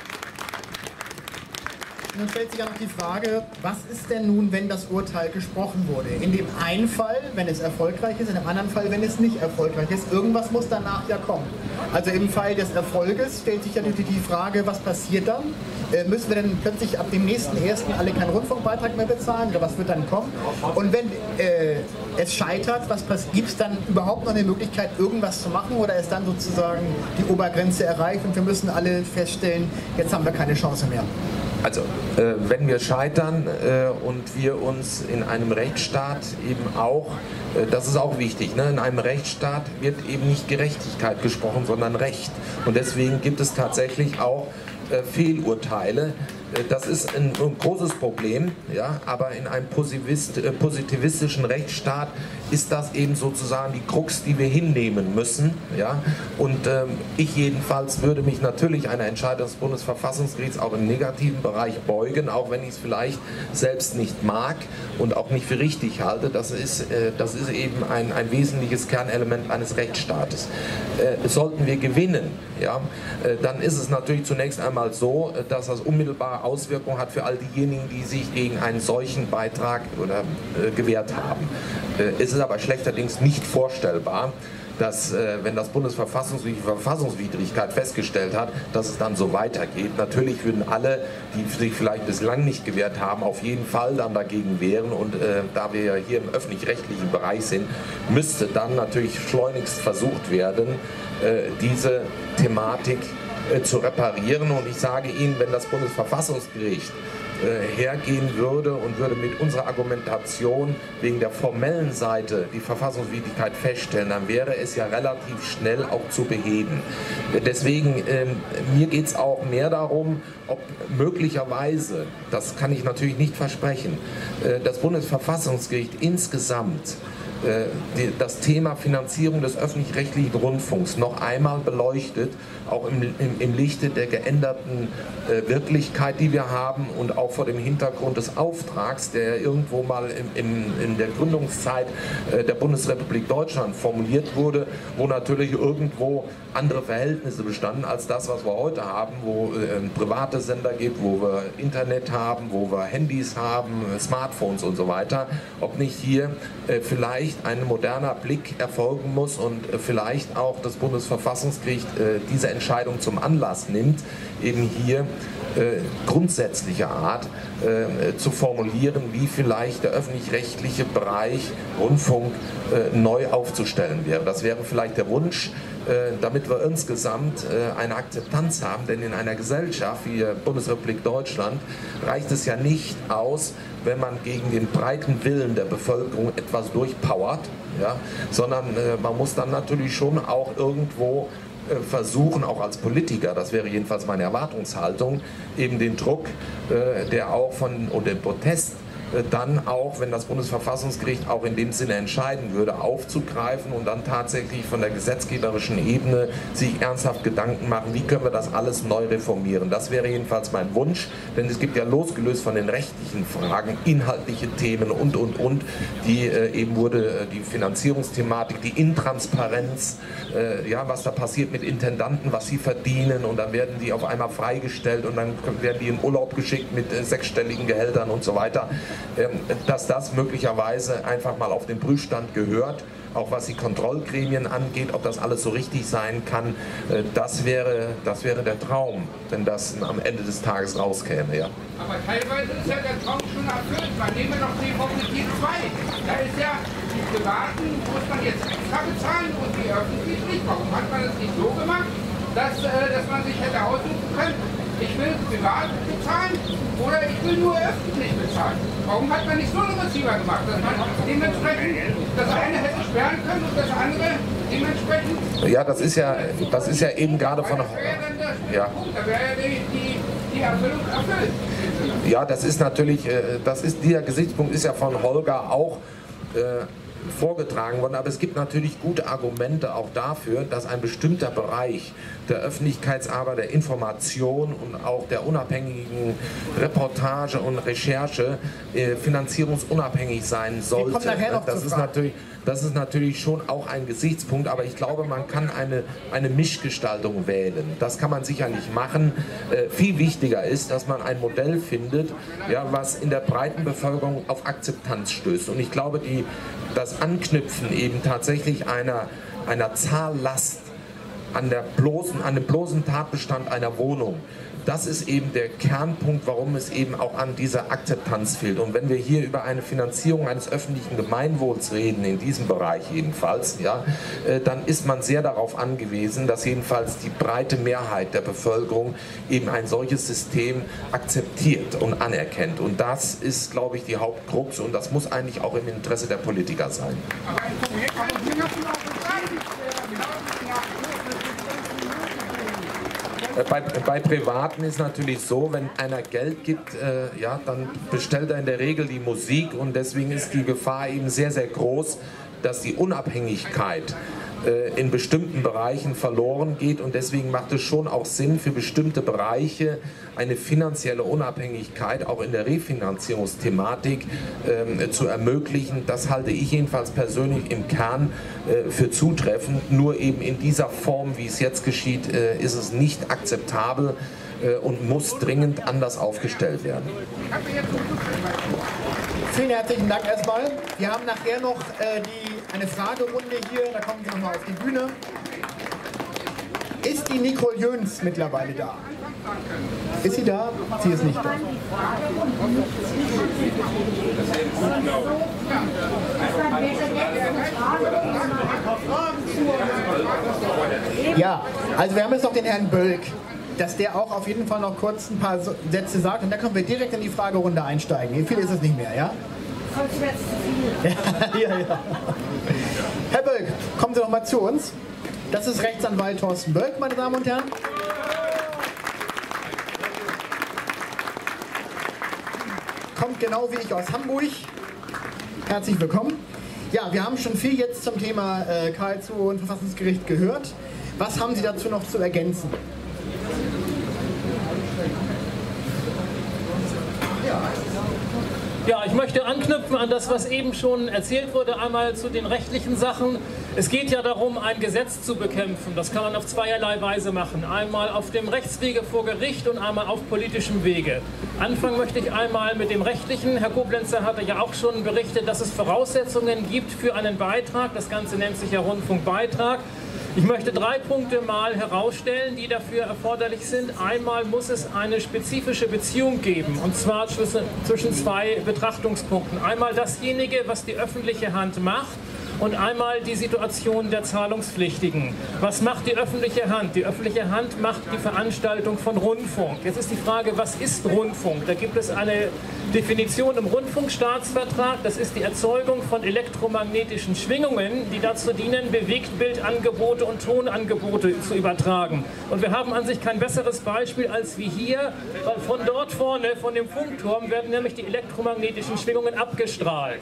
Nun stellt sich ja noch die Frage, was ist denn nun, wenn das Urteil gesprochen wurde? In dem einen Fall, wenn es erfolgreich ist, in dem anderen Fall, wenn es nicht erfolgreich ist. Irgendwas muss danach ja kommen. Also im Fall des Erfolges stellt sich ja natürlich die Frage, was passiert dann? Äh, müssen wir denn plötzlich ab dem nächsten ersten alle keinen Rundfunkbeitrag mehr bezahlen? Oder was wird dann kommen? Und wenn äh, es scheitert, was gibt es dann überhaupt noch eine Möglichkeit, irgendwas zu machen? Oder ist dann sozusagen die Obergrenze erreicht und wir müssen alle feststellen, jetzt haben wir keine Chance mehr? Also, äh, wenn wir scheitern äh, und wir uns in einem Rechtsstaat eben auch, äh, das ist auch wichtig, ne? In einem Rechtsstaat wird eben nicht Gerechtigkeit gesprochen, sondern Recht. Und deswegen gibt es tatsächlich auch äh, Fehlurteile. Das ist ein, ein großes Problem, ja, aber in einem positivist, äh, positivistischen Rechtsstaat ist das eben sozusagen die Krux, die wir hinnehmen müssen. Ja. Und ähm, ich jedenfalls würde mich natürlich einer Entscheidung des Bundesverfassungsgerichts auch im negativen Bereich beugen, auch wenn ich es vielleicht selbst nicht mag und auch nicht für richtig halte. Das ist, äh, das ist eben ein, ein wesentliches Kernelement eines Rechtsstaates. Äh, sollten wir gewinnen, ja, äh, dann ist es natürlich zunächst einmal so, äh, dass das unmittelbar Auswirkungen hat für all diejenigen, die sich gegen einen solchen Beitrag oder, äh, gewehrt haben. Äh, es ist aber schlechterdings nicht vorstellbar, dass, äh, wenn das Bundesverfassungsgericht Verfassungswidrigkeit festgestellt hat, dass es dann so weitergeht. Natürlich würden alle, die sich vielleicht bislang nicht gewehrt haben, auf jeden Fall dann dagegen wehren, und äh, da wir ja hier im öffentlich-rechtlichen Bereich sind, müsste dann natürlich schleunigst versucht werden, äh, diese Thematik äh, zu reparieren. Und ich sage Ihnen, wenn das Bundesverfassungsgericht hergehen würde und würde mit unserer Argumentation wegen der formellen Seite die Verfassungswidrigkeit feststellen, dann wäre es ja relativ schnell auch zu beheben. Deswegen, ähm, mir geht es auch mehr darum, ob möglicherweise, das kann ich natürlich nicht versprechen, äh, das Bundesverfassungsgericht insgesamt äh, die, das Thema Finanzierung des öffentlich-rechtlichen Rundfunks noch einmal beleuchtet, auch im, im, im Lichte der geänderten äh, Wirklichkeit, die wir haben, und auch vor dem Hintergrund des Auftrags, der irgendwo mal im, im, in der Gründungszeit äh, der Bundesrepublik Deutschland formuliert wurde, wo natürlich irgendwo andere Verhältnisse bestanden als das, was wir heute haben, wo es äh, private Sender gibt, wo wir Internet haben, wo wir Handys haben, Smartphones und so weiter. Ob nicht hier äh, vielleicht Sicht ein moderner Blick erfolgen muss und vielleicht auch das Bundesverfassungsgericht diese Entscheidung zum Anlass nimmt, eben hier Äh, grundsätzlicher Art äh, zu formulieren, wie vielleicht der öffentlich-rechtliche Bereich Rundfunk äh, neu aufzustellen wäre. Das wäre vielleicht der Wunsch, äh, damit wir insgesamt äh, eine Akzeptanz haben, denn in einer Gesellschaft wie der Bundesrepublik Deutschland reicht es ja nicht aus, wenn man gegen den breiten Willen der Bevölkerung etwas durchpowert, ja, sondern äh, man muss dann natürlich schon auch irgendwo versuchen, auch als Politiker, das wäre jedenfalls meine Erwartungshaltung, eben den Druck, äh, der auch von, und den Protest äh, dann auch, wenn das Bundesverfassungsgericht auch in dem Sinne entscheiden würde, aufzugreifen und dann tatsächlich von der gesetzgeberischen Ebene sich ernsthaft Gedanken machen, wie können wir das alles neu reformieren. Das wäre jedenfalls mein Wunsch, denn es gibt ja losgelöst von den rechtlichen Fragen, inhaltliche Themen und, und, und, die äh, eben wurde, äh, die Finanzierungsthematik, die Intransparenz, äh, ja, was da passiert mit Intendanten, was sie verdienen und dann werden die auf einmal freigestellt und dann werden die in Urlaub geschickt mit äh, sechsstelligen Gehältern und so weiter. Dass das möglicherweise einfach mal auf den Prüfstand gehört, auch was die Kontrollgremien angeht, ob das alles so richtig sein kann, das wäre, das wäre der Traum, wenn das am Ende des Tages rauskäme. Ja. Aber teilweise ist ja der Traum schon erfüllt. Man nehme doch die Republik zwei. Da ist ja, die Privaten muss man jetzt extra bezahlen und die öffentlichen nicht. Warum hat man das nicht so gemacht, dass, dass man sich hätte aussuchen können? Ich will privat bezahlen oder ich will nur öffentlich bezahlen. Warum hat man nicht so einen Receiver gemacht, dass man dementsprechend das eine hätte sperren können und das andere dementsprechend... Ja, das ist ja, das ist ja eben gerade von... Das wäre dann der ja. Punkt, da wäre ja die, die, die Erfüllung erfüllt. Ja, das ist natürlich, das ist, dieser Gesichtspunkt ist ja von Holger auch äh, vorgetragen worden, aber es gibt natürlich gute Argumente auch dafür, dass ein bestimmter Bereich der Öffentlichkeitsarbeit, der Information und auch der unabhängigen Reportage und Recherche äh, finanzierungsunabhängig sein sollte. Das ist natürlich, das ist natürlich schon auch ein Gesichtspunkt, aber ich glaube, man kann eine, eine Mischgestaltung wählen. Das kann man sicherlich machen. Äh, viel wichtiger ist, dass man ein Modell findet, ja, was in der breiten Bevölkerung auf Akzeptanz stößt. Und ich glaube, die das Anknüpfen eben tatsächlich einer, einer Zahllast an, der bloßen, an dem bloßen Tatbestand einer Wohnung, das ist eben der Kernpunkt, warum es eben auch an dieser Akzeptanz fehlt. Und wenn wir hier über eine Finanzierung eines öffentlichen Gemeinwohls reden, in diesem Bereich jedenfalls, ja, dann ist man sehr darauf angewiesen, dass jedenfalls die breite Mehrheit der Bevölkerung eben ein solches System akzeptiert und anerkennt. Und das ist, glaube ich, die Hauptkrux und das muss eigentlich auch im Interesse der Politiker sein. Bei, bei Privaten ist natürlich so, wenn einer Geld gibt, äh, ja, dann bestellt er in der Regel die Musik und deswegen ist die Gefahr eben sehr, sehr groß, dass die Unabhängigkeit äh, in bestimmten Bereichen verloren geht und deswegen macht es schon auch Sinn für bestimmte Bereiche eine finanzielle Unabhängigkeit auch in der Refinanzierungsthematik äh, zu ermöglichen. Das halte ich jedenfalls persönlich im Kern äh, für zutreffend. Nur eben in dieser Form, wie es jetzt geschieht, äh, ist es nicht akzeptabel äh, und muss dringend anders aufgestellt werden. Vielen herzlichen Dank erstmal. Wir haben nachher noch äh, die, eine Fragerunde hier, da kommen Sie nochmal auf die Bühne. Ist die Nicole Jöns mittlerweile da? Ist sie da? Sie ist nicht da. Ja, also wir haben jetzt noch den Herrn Bölk, dass der auch auf jeden Fall noch kurz ein paar Sätze sagt und dann können wir direkt in die Fragerunde einsteigen. Viel ist es nicht mehr, ja? ja, ja, ja. Herr Bölk, kommen Sie noch mal zu uns. Das ist Rechtsanwalt Thorsten Bölk, meine Damen und Herren. Kommt genau wie ich aus Hamburg. Herzlich willkommen. Ja, wir haben schon viel jetzt zum Thema äh, Karlsruhe und Verfassungsgericht gehört. Was haben Sie dazu noch zu ergänzen? Ja, ich möchte anknüpfen an das, was eben schon erzählt wurde, einmal zu den rechtlichen Sachen. Es geht ja darum, ein Gesetz zu bekämpfen. Das kann man auf zweierlei Weise machen. Einmal auf dem Rechtswege vor Gericht und einmal auf politischem Wege. Anfangen möchte ich einmal mit dem Rechtlichen. Herr Koblenzer hatte ja auch schon berichtet, dass es Voraussetzungen gibt für einen Beitrag. Das Ganze nennt sich ja Rundfunkbeitrag. Ich möchte drei Punkte mal herausstellen, die dafür erforderlich sind. Einmal muss es eine spezifische Beziehung geben, und zwar zwischen zwei Betrachtungspunkten. Einmal dasjenige, was die öffentliche Hand macht, und einmal die Situation der Zahlungspflichtigen. Was macht die öffentliche Hand? Die öffentliche Hand macht die Veranstaltung von Rundfunk. Jetzt ist die Frage, was ist Rundfunk? Da gibt es eine Definition im Rundfunkstaatsvertrag. Das ist die Erzeugung von elektromagnetischen Schwingungen, die dazu dienen, Bewegtbildangebote und Tonangebote zu übertragen. Und wir haben an sich kein besseres Beispiel als wie hier, weil von dort vorne, von dem Funkturm, werden nämlich die elektromagnetischen Schwingungen abgestrahlt.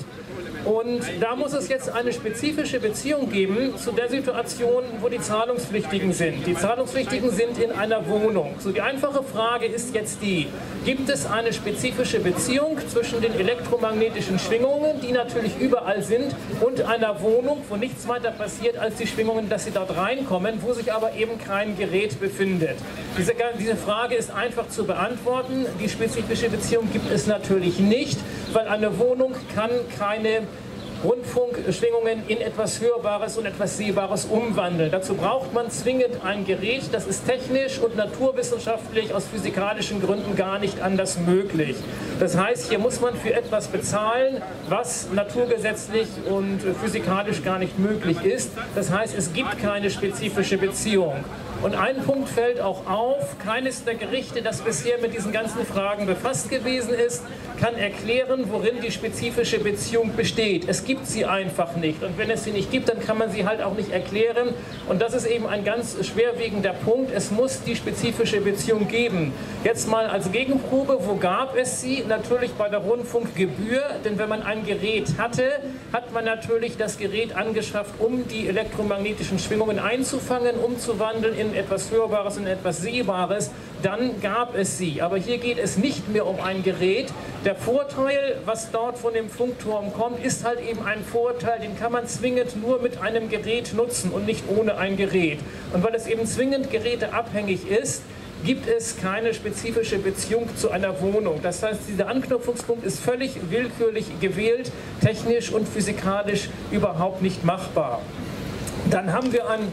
Und da muss es jetzt eine spezifische Beziehung geben zu der Situation, wo die Zahlungspflichtigen sind. Die Zahlungspflichtigen sind in einer Wohnung. So, die einfache Frage ist jetzt die: Gibt es eine spezifische Beziehung zwischen den elektromagnetischen Schwingungen, die natürlich überall sind, und einer Wohnung, wo nichts weiter passiert als die Schwingungen, dass sie dort reinkommen, wo sich aber eben kein Gerät befindet? Diese, diese Frage ist einfach zu beantworten. Die spezifische Beziehung gibt es natürlich nicht, weil eine Wohnung kann keine Rundfunkschwingungen in etwas Hörbares und etwas Sehbares umwandeln. Dazu braucht man zwingend ein Gerät, das ist technisch und naturwissenschaftlich aus physikalischen Gründen gar nicht anders möglich. Das heißt, hier muss man für etwas bezahlen, was naturgesetzlich und physikalisch gar nicht möglich ist. Das heißt, es gibt keine spezifische Beziehung. Und ein Punkt fällt auch auf: Keines der Gerichte, das bisher mit diesen ganzen Fragen befasst gewesen ist, kann erklären, worin die spezifische Beziehung besteht. Es gibt sie einfach nicht. Und wenn es sie nicht gibt, dann kann man sie halt auch nicht erklären. Und das ist eben ein ganz schwerwiegender Punkt. Es muss die spezifische Beziehung geben. Jetzt mal als Gegenprobe: Wo gab es sie? Natürlich bei der Rundfunkgebühr. Denn wenn man ein Gerät hatte, hat man natürlich das Gerät angeschafft, um die elektromagnetischen Schwingungen einzufangen, umzuwandeln in etwas Hörbares und etwas Sehbares. Dann gab es sie. Aber hier geht es nicht mehr um ein Gerät. Der Vorteil, was dort von dem Funkturm kommt, ist halt eben ein Vorteil, den kann man zwingend nur mit einem Gerät nutzen und nicht ohne ein Gerät. Und weil es eben zwingend geräteabhängig ist, gibt es keine spezifische Beziehung zu einer Wohnung. Das heißt, dieser Anknüpfungspunkt ist völlig willkürlich gewählt, technisch und physikalisch überhaupt nicht machbar. Dann haben wir ein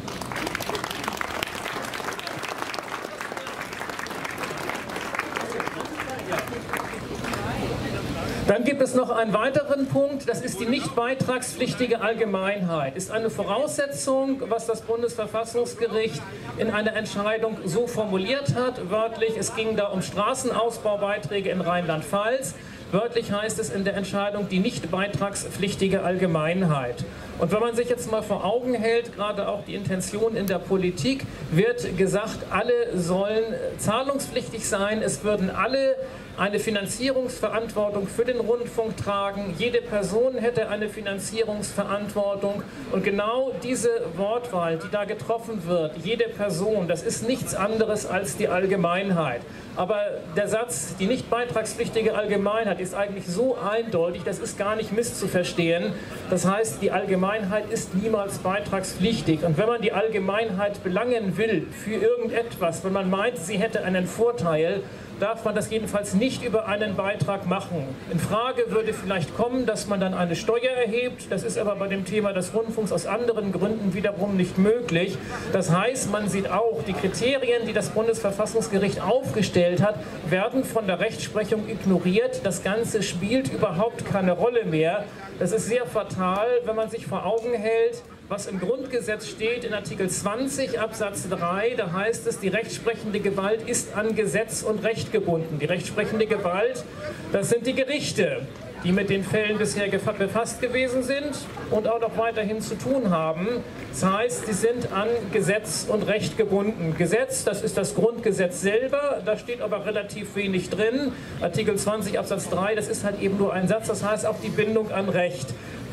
Dann gibt es noch einen weiteren Punkt, das ist die nicht beitragspflichtige Allgemeinheit. Ist eine Voraussetzung, was das Bundesverfassungsgericht in einer Entscheidung so formuliert hat. Wörtlich, es ging da um Straßenausbaubeiträge in Rheinland-Pfalz. Wörtlich heißt es in der Entscheidung die nicht beitragspflichtige Allgemeinheit. Und wenn man sich jetzt mal vor Augen hält, gerade auch die Intention in der Politik, wird gesagt, alle sollen zahlungspflichtig sein, es würden alle eine Finanzierungsverantwortung für den Rundfunk tragen. Jede Person hätte eine Finanzierungsverantwortung. Und genau diese Wortwahl, die da getroffen wird, jede Person, das ist nichts anderes als die Allgemeinheit. Aber der Satz, die nicht beitragspflichtige Allgemeinheit, ist eigentlich so eindeutig, das ist gar nicht misszuverstehen. Das heißt, die Allgemeinheit ist niemals beitragspflichtig. Und wenn man die Allgemeinheit belangen will für irgendetwas, wenn man meint, sie hätte einen Vorteil, darf man das jedenfalls nicht über einen Beitrag machen. In Frage würde vielleicht kommen, dass man dann eine Steuer erhebt. Das ist aber bei dem Thema des Rundfunks aus anderen Gründen wiederum nicht möglich. Das heißt, man sieht auch, die Kriterien, die das Bundesverfassungsgericht aufgestellt hat, werden von der Rechtsprechung ignoriert. Das Ganze spielt überhaupt keine Rolle mehr. Das ist sehr fatal, wenn man sich vor Augen hält, was im Grundgesetz steht in Artikel zwanzig Absatz drei, da heißt es, die rechtsprechende Gewalt ist an Gesetz und Recht gebunden. Die rechtsprechende Gewalt, das sind die Gerichte, die mit den Fällen bisher befasst gewesen sind und auch noch weiterhin zu tun haben. Das heißt, sie sind an Gesetz und Recht gebunden. Gesetz, das ist das Grundgesetz selber, da steht aber relativ wenig drin. Artikel zwanzig Absatz drei, das ist halt eben nur ein Satz, das heißt auch die Bindung an Recht.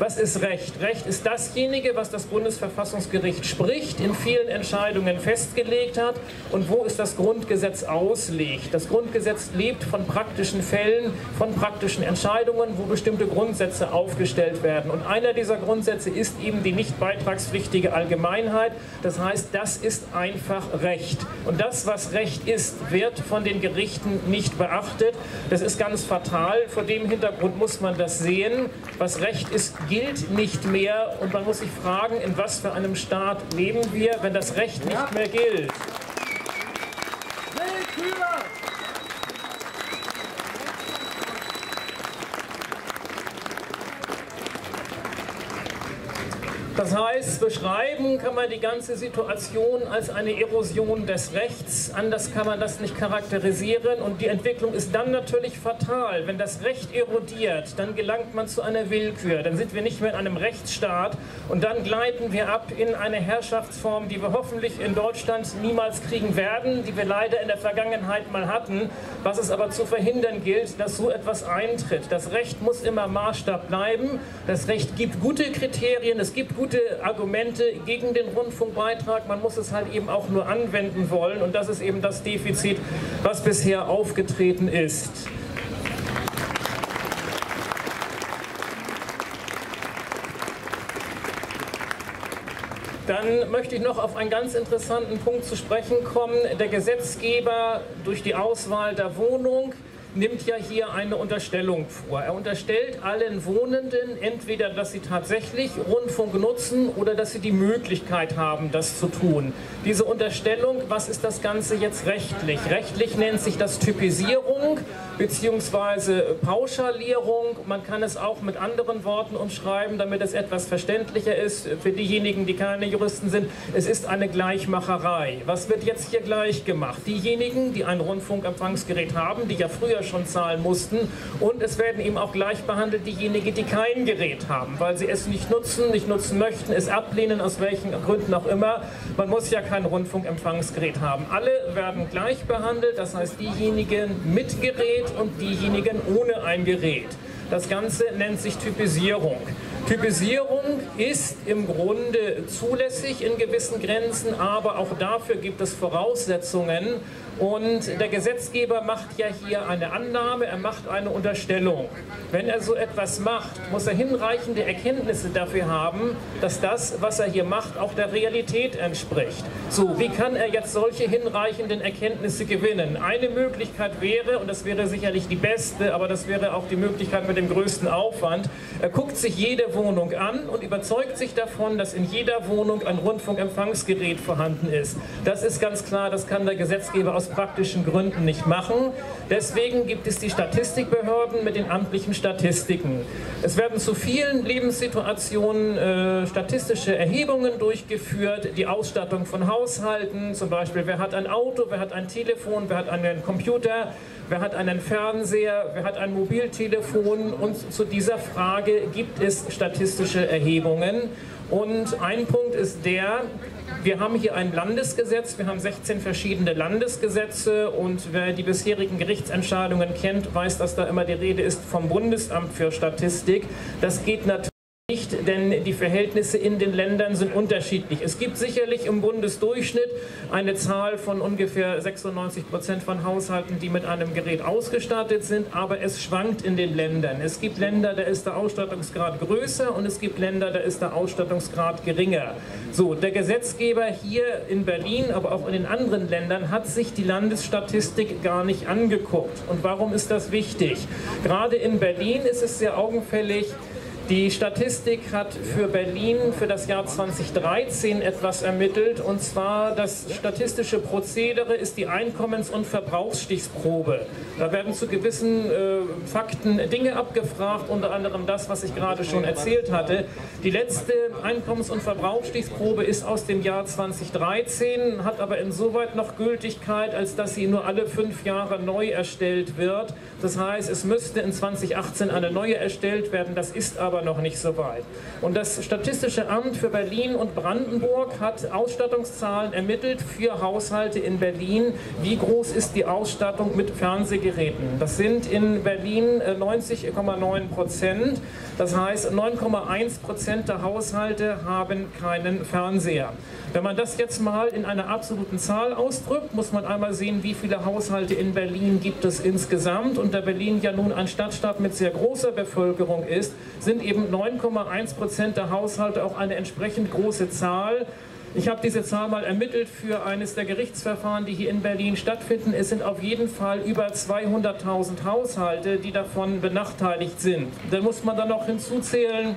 Was ist Recht? Recht ist dasjenige, was das Bundesverfassungsgericht spricht, in vielen Entscheidungen festgelegt hat und wo es das Grundgesetz auslegt. Das Grundgesetz lebt von praktischen Fällen, von praktischen Entscheidungen, wo bestimmte Grundsätze aufgestellt werden. Und einer dieser Grundsätze ist eben die nicht beitragspflichtige Allgemeinheit. Das heißt, das ist einfach Recht. Und das, was Recht ist, wird von den Gerichten nicht beachtet. Das ist ganz fatal. Vor dem Hintergrund muss man das sehen. Was Recht ist, gilt nicht mehr. Und man muss sich fragen, in was für einem Staat leben wir, wenn das Recht nicht mehr gilt. Das heißt, beschreiben kann man die ganze Situation als eine Erosion des Rechts. Anders kann man das nicht charakterisieren. Und die Entwicklung ist dann natürlich fatal. Wenn das Recht erodiert, dann gelangt man zu einer Willkür. Dann sind wir nicht mehr in einem Rechtsstaat. Und dann gleiten wir ab in eine Herrschaftsform, die wir hoffentlich in Deutschland niemals kriegen werden, die wir leider in der Vergangenheit mal hatten. Was es aber zu verhindern gilt, dass so etwas eintritt. Das Recht muss immer Maßstab bleiben. Das Recht gibt gute Kriterien, es gibt gute Argumente gegen den Rundfunkbeitrag. Man muss es halt eben auch nur anwenden wollen. Und das ist eben das Defizit, was bisher aufgetreten ist. Dann möchte ich noch auf einen ganz interessanten Punkt zu sprechen kommen. Der Gesetzgeber durch die Auswahl der Wohnung nimmt ja hier eine Unterstellung vor. Er unterstellt allen Wohnenden entweder, dass sie tatsächlich Rundfunk nutzen oder dass sie die Möglichkeit haben, das zu tun. Diese Unterstellung, was ist das Ganze jetzt rechtlich? Rechtlich nennt sich das Typisierung bzw. Pauschalierung. Man kann es auch mit anderen Worten umschreiben, damit es etwas verständlicher ist für diejenigen, die keine Juristen sind. Es ist eine Gleichmacherei. Was wird jetzt hier gleich gemacht? Diejenigen, die ein Rundfunkempfangsgerät haben, die ja früher schon zahlen mussten, und es werden eben auch gleich behandelt diejenigen, die kein Gerät haben, weil sie es nicht nutzen, nicht nutzen möchten, es ablehnen, aus welchen Gründen auch immer. Man muss ja kein Rundfunkempfangsgerät haben. Alle werden gleich behandelt, das heißt diejenigen mit Gerät und diejenigen ohne ein Gerät. Das Ganze nennt sich Typisierung. Typisierung ist im Grunde zulässig in gewissen Grenzen, aber auch dafür gibt es Voraussetzungen. Und der Gesetzgeber macht ja hier eine Annahme, er macht eine Unterstellung. Wenn er so etwas macht, muss er hinreichende Erkenntnisse dafür haben, dass das, was er hier macht, auch der Realität entspricht. So, wie kann er jetzt solche hinreichenden Erkenntnisse gewinnen? Eine Möglichkeit wäre, und das wäre sicherlich die beste, aber das wäre auch die Möglichkeit mit dem größten Aufwand, er guckt sich jede Wohnung an und überzeugt sich davon, dass in jeder Wohnung ein Rundfunkempfangsgerät vorhanden ist. Das ist ganz klar, das kann der Gesetzgeber aus praktischen Gründen nicht machen. Deswegen gibt es die Statistikbehörden mit den amtlichen Statistiken. Es werden zu vielen Lebenssituationen äh, statistische Erhebungen durchgeführt, die Ausstattung von Haushalten, zum Beispiel wer hat ein Auto, wer hat ein Telefon, wer hat einen Computer, wer hat einen Fernseher, wer hat ein Mobiltelefon, und zu dieser Frage gibt es statistische Erhebungen. Und ein Punkt ist der, wir haben hier ein Landesgesetz, wir haben sechzehn verschiedene Landesgesetze, und wer die bisherigen Gerichtsentscheidungen kennt, weiß, dass da immer die Rede ist vom Bundesamt für Statistik. Das geht natürlich nicht, denn die Verhältnisse in den Ländern sind unterschiedlich. Es gibt sicherlich im Bundesdurchschnitt eine Zahl von ungefähr sechsundneunzig Prozent von Haushalten, die mit einem Gerät ausgestattet sind, aber es schwankt in den Ländern. Es gibt Länder, da ist der Ausstattungsgrad größer, und es gibt Länder, da ist der Ausstattungsgrad geringer. So, der Gesetzgeber hier in Berlin, aber auch in den anderen Ländern, hat sich die Landesstatistik gar nicht angeguckt. Und warum ist das wichtig? Gerade in Berlin ist es sehr augenfällig. Die Statistik hat für Berlin für das Jahr zweitausenddreizehn etwas ermittelt, und zwar das statistische Prozedere ist die Einkommens- und Verbrauchsstichprobe. Da werden zu gewissen äh, Fakten Dinge abgefragt, unter anderem das, was ich gerade schon erzählt hatte. Die letzte Einkommens- und Verbrauchsstichprobe ist aus dem Jahr zweitausenddreizehn, hat aber insoweit noch Gültigkeit, als dass sie nur alle fünf Jahre neu erstellt wird. Das heißt, es müsste in zweitausendachtzehn eine neue erstellt werden, das ist aber aber noch nicht so weit. Und das Statistische Amt für Berlin und Brandenburg hat Ausstattungszahlen ermittelt für Haushalte in Berlin. Wie groß ist die Ausstattung mit Fernsehgeräten? Das sind in Berlin neunzig Komma neun Prozent. Das heißt, neun Komma eins Prozent der Haushalte haben keinen Fernseher. Wenn man das jetzt mal in einer absoluten Zahl ausdrückt, muss man einmal sehen, wie viele Haushalte in Berlin gibt es insgesamt. Und da Berlin ja nun ein Stadtstaat mit sehr großer Bevölkerung ist, sind eben neun Komma eins Prozent der Haushalte auch eine entsprechend große Zahl. Ich habe diese Zahl mal ermittelt für eines der Gerichtsverfahren, die hier in Berlin stattfinden. Es sind auf jeden Fall über zweihunderttausend Haushalte, die davon benachteiligt sind. Dann muss man dann noch hinzuzählen,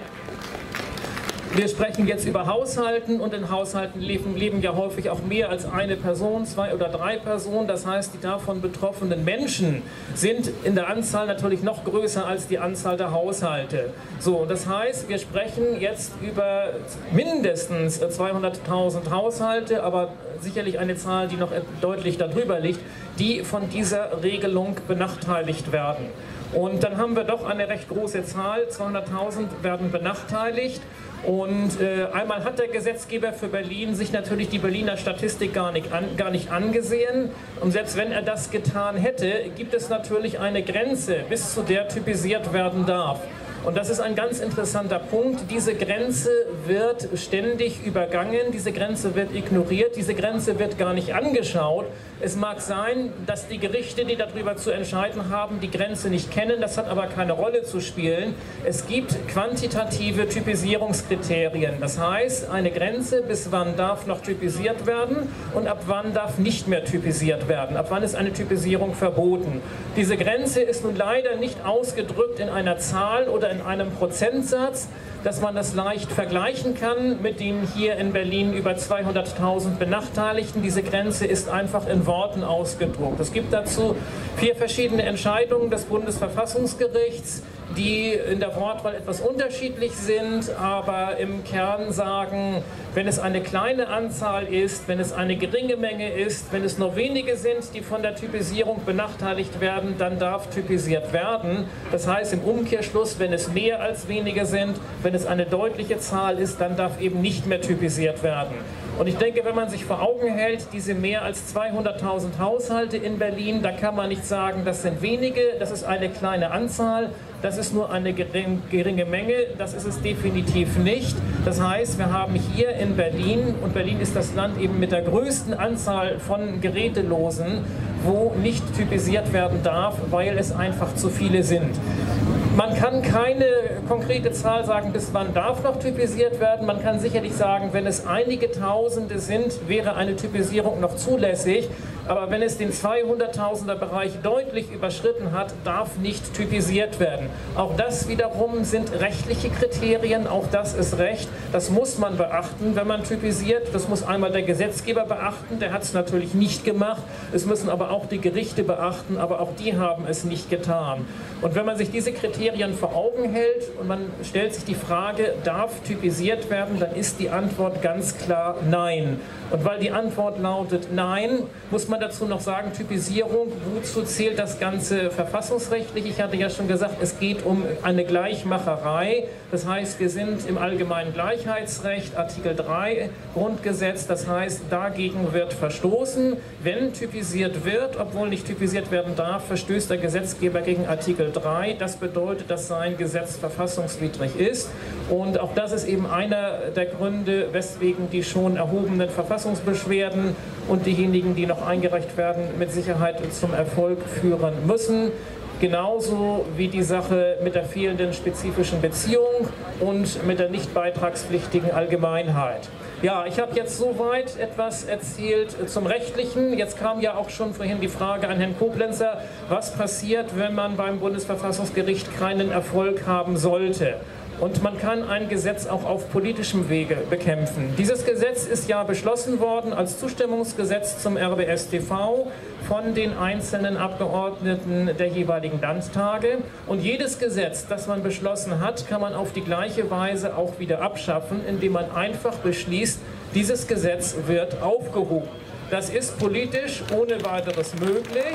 wir sprechen jetzt über Haushalten und in Haushalten leben, leben ja häufig auch mehr als eine Person, zwei oder drei Personen. Das heißt, die davon betroffenen Menschen sind in der Anzahl natürlich noch größer als die Anzahl der Haushalte. So, das heißt, wir sprechen jetzt über mindestens zweihunderttausend Haushalte, aber sicherlich eine Zahl, die noch deutlich darüber liegt, die von dieser Regelung benachteiligt werden. Und dann haben wir doch eine recht große Zahl, zweihunderttausend werden benachteiligt. Und äh, einmal hat der Gesetzgeber für Berlin sich natürlich die Berliner Statistik gar nicht, an, gar nicht angesehen. Und selbst wenn er das getan hätte, gibt es natürlich eine Grenze, bis zu der typisiert werden darf. Und das ist ein ganz interessanter Punkt. Diese Grenze wird ständig übergangen, diese Grenze wird ignoriert, diese Grenze wird gar nicht angeschaut. Es mag sein, dass die Gerichte, die darüber zu entscheiden haben, die Grenze nicht kennen, das hat aber keine Rolle zu spielen. Es gibt quantitative Typisierungskriterien. Das heißt, eine Grenze, bis wann darf noch typisiert werden und ab wann darf nicht mehr typisiert werden. Ab wann ist eine Typisierung verboten. Diese Grenze ist nun leider nicht ausgedrückt in einer Zahl oder in einem Prozentsatz, dass man das leicht vergleichen kann mit den hier in Berlin über zweihunderttausend Benachteiligten. Diese Grenze ist einfach in Worten ausgedruckt. Es gibt dazu vier verschiedene Entscheidungen des Bundesverfassungsgerichts, die in der Wortwahl etwas unterschiedlich sind, aber im Kern sagen, wenn es eine kleine Anzahl ist, wenn es eine geringe Menge ist, wenn es nur wenige sind, die von der Typisierung benachteiligt werden, dann darf typisiert werden. Das heißt im Umkehrschluss, wenn es mehr als wenige sind, wenn es eine deutliche Zahl ist, dann darf eben nicht mehr typisiert werden. Und ich denke, wenn man sich vor Augen hält, diese mehr als zweihunderttausend Haushalte in Berlin, da kann man nicht sagen, das sind wenige, das ist eine kleine Anzahl, das ist nur eine geringe Menge, das ist es definitiv nicht. Das heißt, wir haben hier in Berlin, und Berlin ist das Land eben mit der größten Anzahl von Gerätelosen, wo nicht typisiert werden darf, weil es einfach zu viele sind. Man kann keine konkrete Zahl sagen, bis wann darf noch typisiert werden. Man kann sicherlich sagen, wenn es einige Tausende sind, wäre eine Typisierung noch zulässig. Aber wenn es den zweihunderttausender Bereich deutlich überschritten hat, darf nicht typisiert werden. Auch das wiederum sind rechtliche Kriterien, auch das ist Recht. Das muss man beachten, wenn man typisiert. Das muss einmal der Gesetzgeber beachten, der hat es natürlich nicht gemacht. Es müssen aber auch die Gerichte beachten, aber auch die haben es nicht getan. Und wenn man sich diese Kriterien vor Augen hält und man stellt sich die Frage, darf typisiert werden, dann ist die Antwort ganz klar nein. Und weil die Antwort lautet nein, muss man dazu noch sagen, Typisierung, wozu zählt das Ganze verfassungsrechtlich? Ich hatte ja schon gesagt, es geht um eine Gleichmacherei. Das heißt, wir sind im allgemeinen Gleichheitsrecht, Artikel drei Grundgesetz. Das heißt, dagegen wird verstoßen. Wenn typisiert wird, obwohl nicht typisiert werden darf, verstößt der Gesetzgeber gegen Artikel drei. Das bedeutet, dass sein Gesetz verfassungswidrig ist. Und auch das ist eben einer der Gründe, weswegen die schon erhobenen Verfassungsbeschwerden und diejenigen, die noch eingereicht werden, mit Sicherheit zum Erfolg führen müssen. Genauso wie die Sache mit der fehlenden spezifischen Beziehung und mit der nicht beitragspflichtigen Allgemeinheit. Ja, ich habe jetzt soweit etwas erzählt zum Rechtlichen. Jetzt kam ja auch schon vorhin die Frage an Herrn Koblenzer, was passiert, wenn man beim Bundesverfassungsgericht keinen Erfolg haben sollte. Und man kann ein Gesetz auch auf politischem Wege bekämpfen. Dieses Gesetz ist ja beschlossen worden als Zustimmungsgesetz zum R B S T V von den einzelnen Abgeordneten der jeweiligen Landtage. Und jedes Gesetz, das man beschlossen hat, kann man auf die gleiche Weise auch wieder abschaffen, indem man einfach beschließt, dieses Gesetz wird aufgehoben. Das ist politisch ohne weiteres möglich.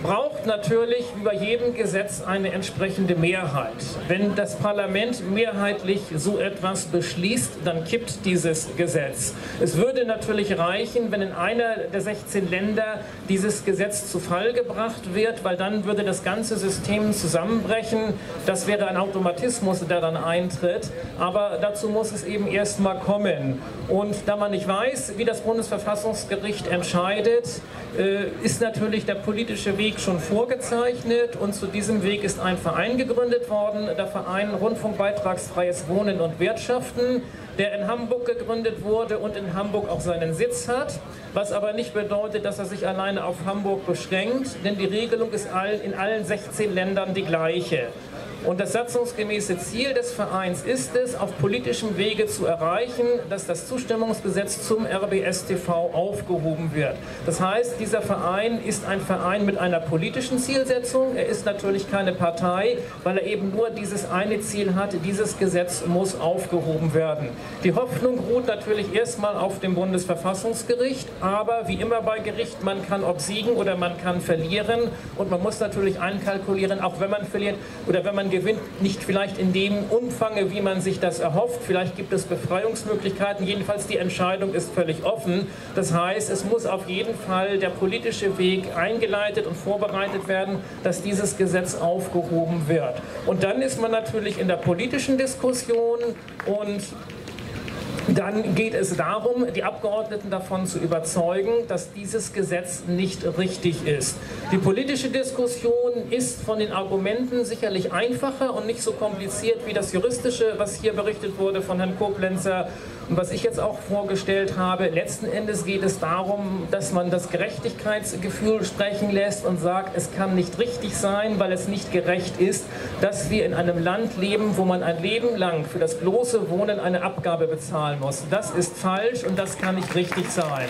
braucht natürlich wie bei jedem Gesetz eine entsprechende Mehrheit. Wenn das Parlament mehrheitlich so etwas beschließt, dann kippt dieses Gesetz. Es würde natürlich reichen, wenn in einer der sechzehn Länder dieses Gesetz zu Fall gebracht wird, weil dann würde das ganze System zusammenbrechen. Das wäre ein Automatismus, der dann eintritt. Aber dazu muss es eben erst mal kommen. Und da man nicht weiß, wie das Bundesverfassungsgericht entscheidet, ist natürlich der politische Weg schon vorgezeichnet und zu diesem Weg ist ein Verein gegründet worden, der Verein Rundfunkbeitragsfreies Wohnen und Wirtschaften, der in Hamburg gegründet wurde und in Hamburg auch seinen Sitz hat, was aber nicht bedeutet, dass er sich alleine auf Hamburg beschränkt, denn die Regelung ist in allen sechzehn Ländern die gleiche. Und das satzungsgemäße Ziel des Vereins ist es, auf politischem Wege zu erreichen, dass das Zustimmungsgesetz zum R B S T V aufgehoben wird. Das heißt, dieser Verein ist ein Verein mit einer politischen Zielsetzung. Er ist natürlich keine Partei, weil er eben nur dieses eine Ziel hat, dieses Gesetz muss aufgehoben werden. Die Hoffnung ruht natürlich erstmal auf dem Bundesverfassungsgericht, aber wie immer bei Gericht, man kann obsiegen oder man kann verlieren und man muss natürlich einkalkulieren, auch wenn man verliert oder wenn man gewinnt, nicht vielleicht in dem Umfange, wie man sich das erhofft. Vielleicht gibt es Befreiungsmöglichkeiten. Jedenfalls die Entscheidung ist völlig offen. Das heißt, es muss auf jeden Fall der politische Weg eingeleitet und vorbereitet werden, dass dieses Gesetz aufgehoben wird. Und dann ist man natürlich in der politischen Diskussion und dann geht es darum, die Abgeordneten davon zu überzeugen, dass dieses Gesetz nicht richtig ist. Die politische Diskussion ist von den Argumenten sicherlich einfacher und nicht so kompliziert wie das juristische, was hier berichtet wurde von Herrn Koblenzer und was ich jetzt auch vorgestellt habe. Letzten Endes geht es darum, dass man das Gerechtigkeitsgefühl sprechen lässt und sagt, es kann nicht richtig sein, weil es nicht gerecht ist, dass wir in einem Land leben, wo man ein Leben lang für das bloße Wohnen eine Abgabe bezahlen muss. Das ist falsch und das kann nicht richtig sein.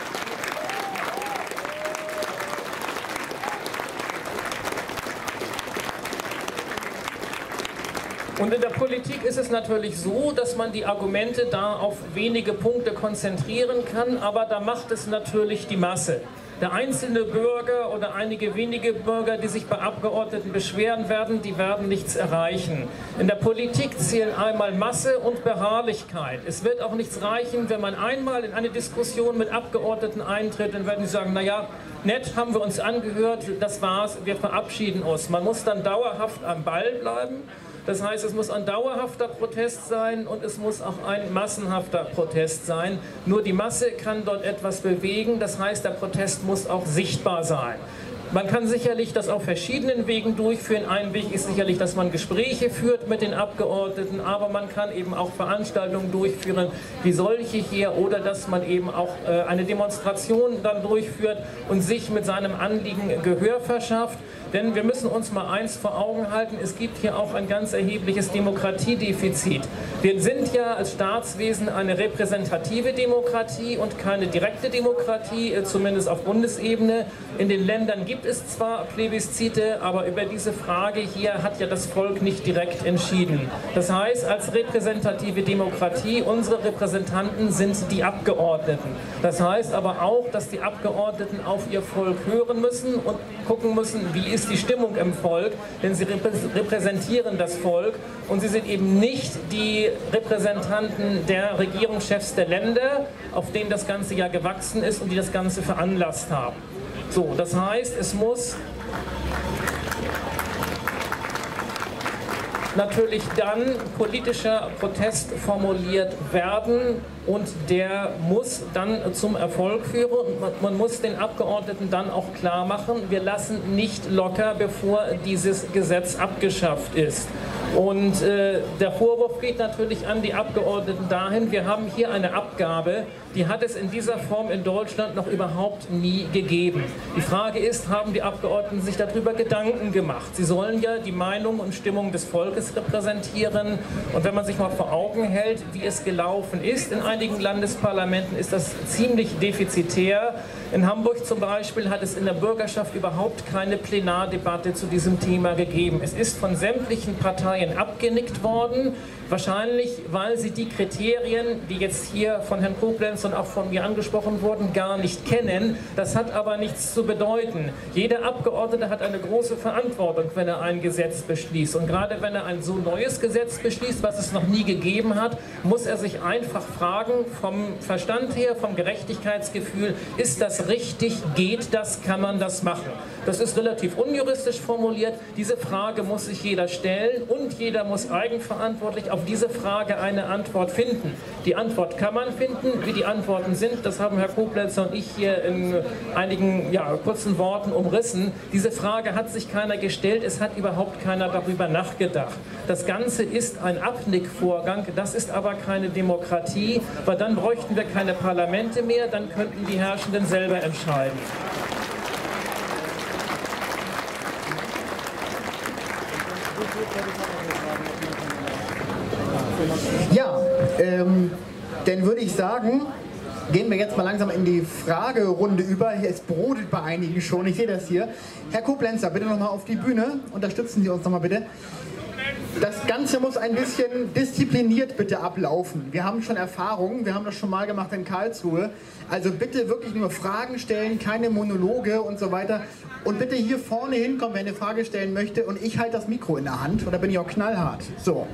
Und in der Politik ist es natürlich so, dass man die Argumente da auf wenige Punkte konzentrieren kann, aber da macht es natürlich die Masse. Der einzelne Bürger oder einige wenige Bürger, die sich bei Abgeordneten beschweren werden, die werden nichts erreichen. In der Politik zählen einmal Masse und Beharrlichkeit. Es wird auch nichts reichen, wenn man einmal in eine Diskussion mit Abgeordneten eintritt, dann werden sie sagen, naja, nett, haben wir uns angehört, das war's, wir verabschieden uns. Man muss dann dauerhaft am Ball bleiben. Das heißt, es muss ein dauerhafter Protest sein und es muss auch ein massenhafter Protest sein. Nur die Masse kann dort etwas bewegen, das heißt, der Protest muss auch sichtbar sein. Man kann sicherlich das auf verschiedenen Wegen durchführen. Ein Weg ist sicherlich, dass man Gespräche führt mit den Abgeordneten, aber man kann eben auch Veranstaltungen durchführen, wie solche hier, oder dass man eben auch äh, eine Demonstration dann durchführt und sich mit seinem Anliegen Gehör verschafft. Denn wir müssen uns mal eins vor Augen halten, es gibt hier auch ein ganz erhebliches Demokratiedefizit. Wir sind ja als Staatswesen eine repräsentative Demokratie und keine direkte Demokratie, zumindest auf Bundesebene. In den Ländern gibt es zwar Plebiszite, aber über diese Frage hier hat ja das Volk nicht direkt entschieden. Das heißt, als repräsentative Demokratie, unsere Repräsentanten sind die Abgeordneten. Das heißt aber auch, dass die Abgeordneten auf ihr Volk hören müssen und gucken müssen, wie ist die Stimmung im Volk, denn sie repräsentieren das Volk und sie sind eben nicht die Repräsentanten der Regierungschefs der Länder, auf denen das Ganze ja gewachsen ist und die das Ganze veranlasst haben. So, das heißt, es muss natürlich dann politischer Protest formuliert werden und der muss dann zum Erfolg führen und man muss den Abgeordneten dann auch klar machen, wir lassen nicht locker, bevor dieses Gesetz abgeschafft ist. Und äh, der Vorwurf geht natürlich an die Abgeordneten dahin, wir haben hier eine Abgabe, die hat es in dieser Form in Deutschland noch überhaupt nie gegeben. Die Frage ist, haben die Abgeordneten sich darüber Gedanken gemacht? Sie sollen ja die Meinung und Stimmung des Volkes repräsentieren. Und wenn man sich mal vor Augen hält, wie es gelaufen ist, in einigen Landesparlamenten ist das ziemlich defizitär. In Hamburg zum Beispiel hat es in der Bürgerschaft überhaupt keine Plenardebatte zu diesem Thema gegeben. Es ist von sämtlichen Parteien Parteien abgenickt worden. Wahrscheinlich, weil sie die Kriterien, die jetzt hier von Herrn Koblenz und auch von mir angesprochen wurden, gar nicht kennen. Das hat aber nichts zu bedeuten. Jeder Abgeordnete hat eine große Verantwortung, wenn er ein Gesetz beschließt. Und gerade wenn er ein so neues Gesetz beschließt, was es noch nie gegeben hat, muss er sich einfach fragen, vom Verstand her, vom Gerechtigkeitsgefühl, ist das richtig, geht das, kann man das machen? Das ist relativ unjuristisch formuliert. Diese Frage muss sich jeder stellen und jeder muss eigenverantwortlich auf diese Frage eine Antwort finden. Die Antwort kann man finden. Wie die Antworten sind, das haben Herr Koblenzer und ich hier in einigen ja, kurzen Worten umrissen. Diese Frage hat sich keiner gestellt, es hat überhaupt keiner darüber nachgedacht. Das Ganze ist ein Abnickvorgang, das ist aber keine Demokratie, weil dann bräuchten wir keine Parlamente mehr, dann könnten die Herrschenden selber entscheiden. Ja, ähm, dann würde ich sagen, gehen wir jetzt mal langsam in die Fragerunde über. Es brodelt bei einigen schon, ich sehe das hier. Herr Koblenzer, bitte nochmal auf die Bühne. Unterstützen Sie uns nochmal bitte. Das Ganze muss ein bisschen diszipliniert bitte ablaufen. Wir haben schon Erfahrungen, wir haben das schon mal gemacht in Karlsruhe. Also bitte wirklich nur Fragen stellen, keine Monologe und so weiter. Und bitte hier vorne hinkommen, wer eine Frage stellen möchte. Und ich halte das Mikro in der Hand und da bin ich auch knallhart. So.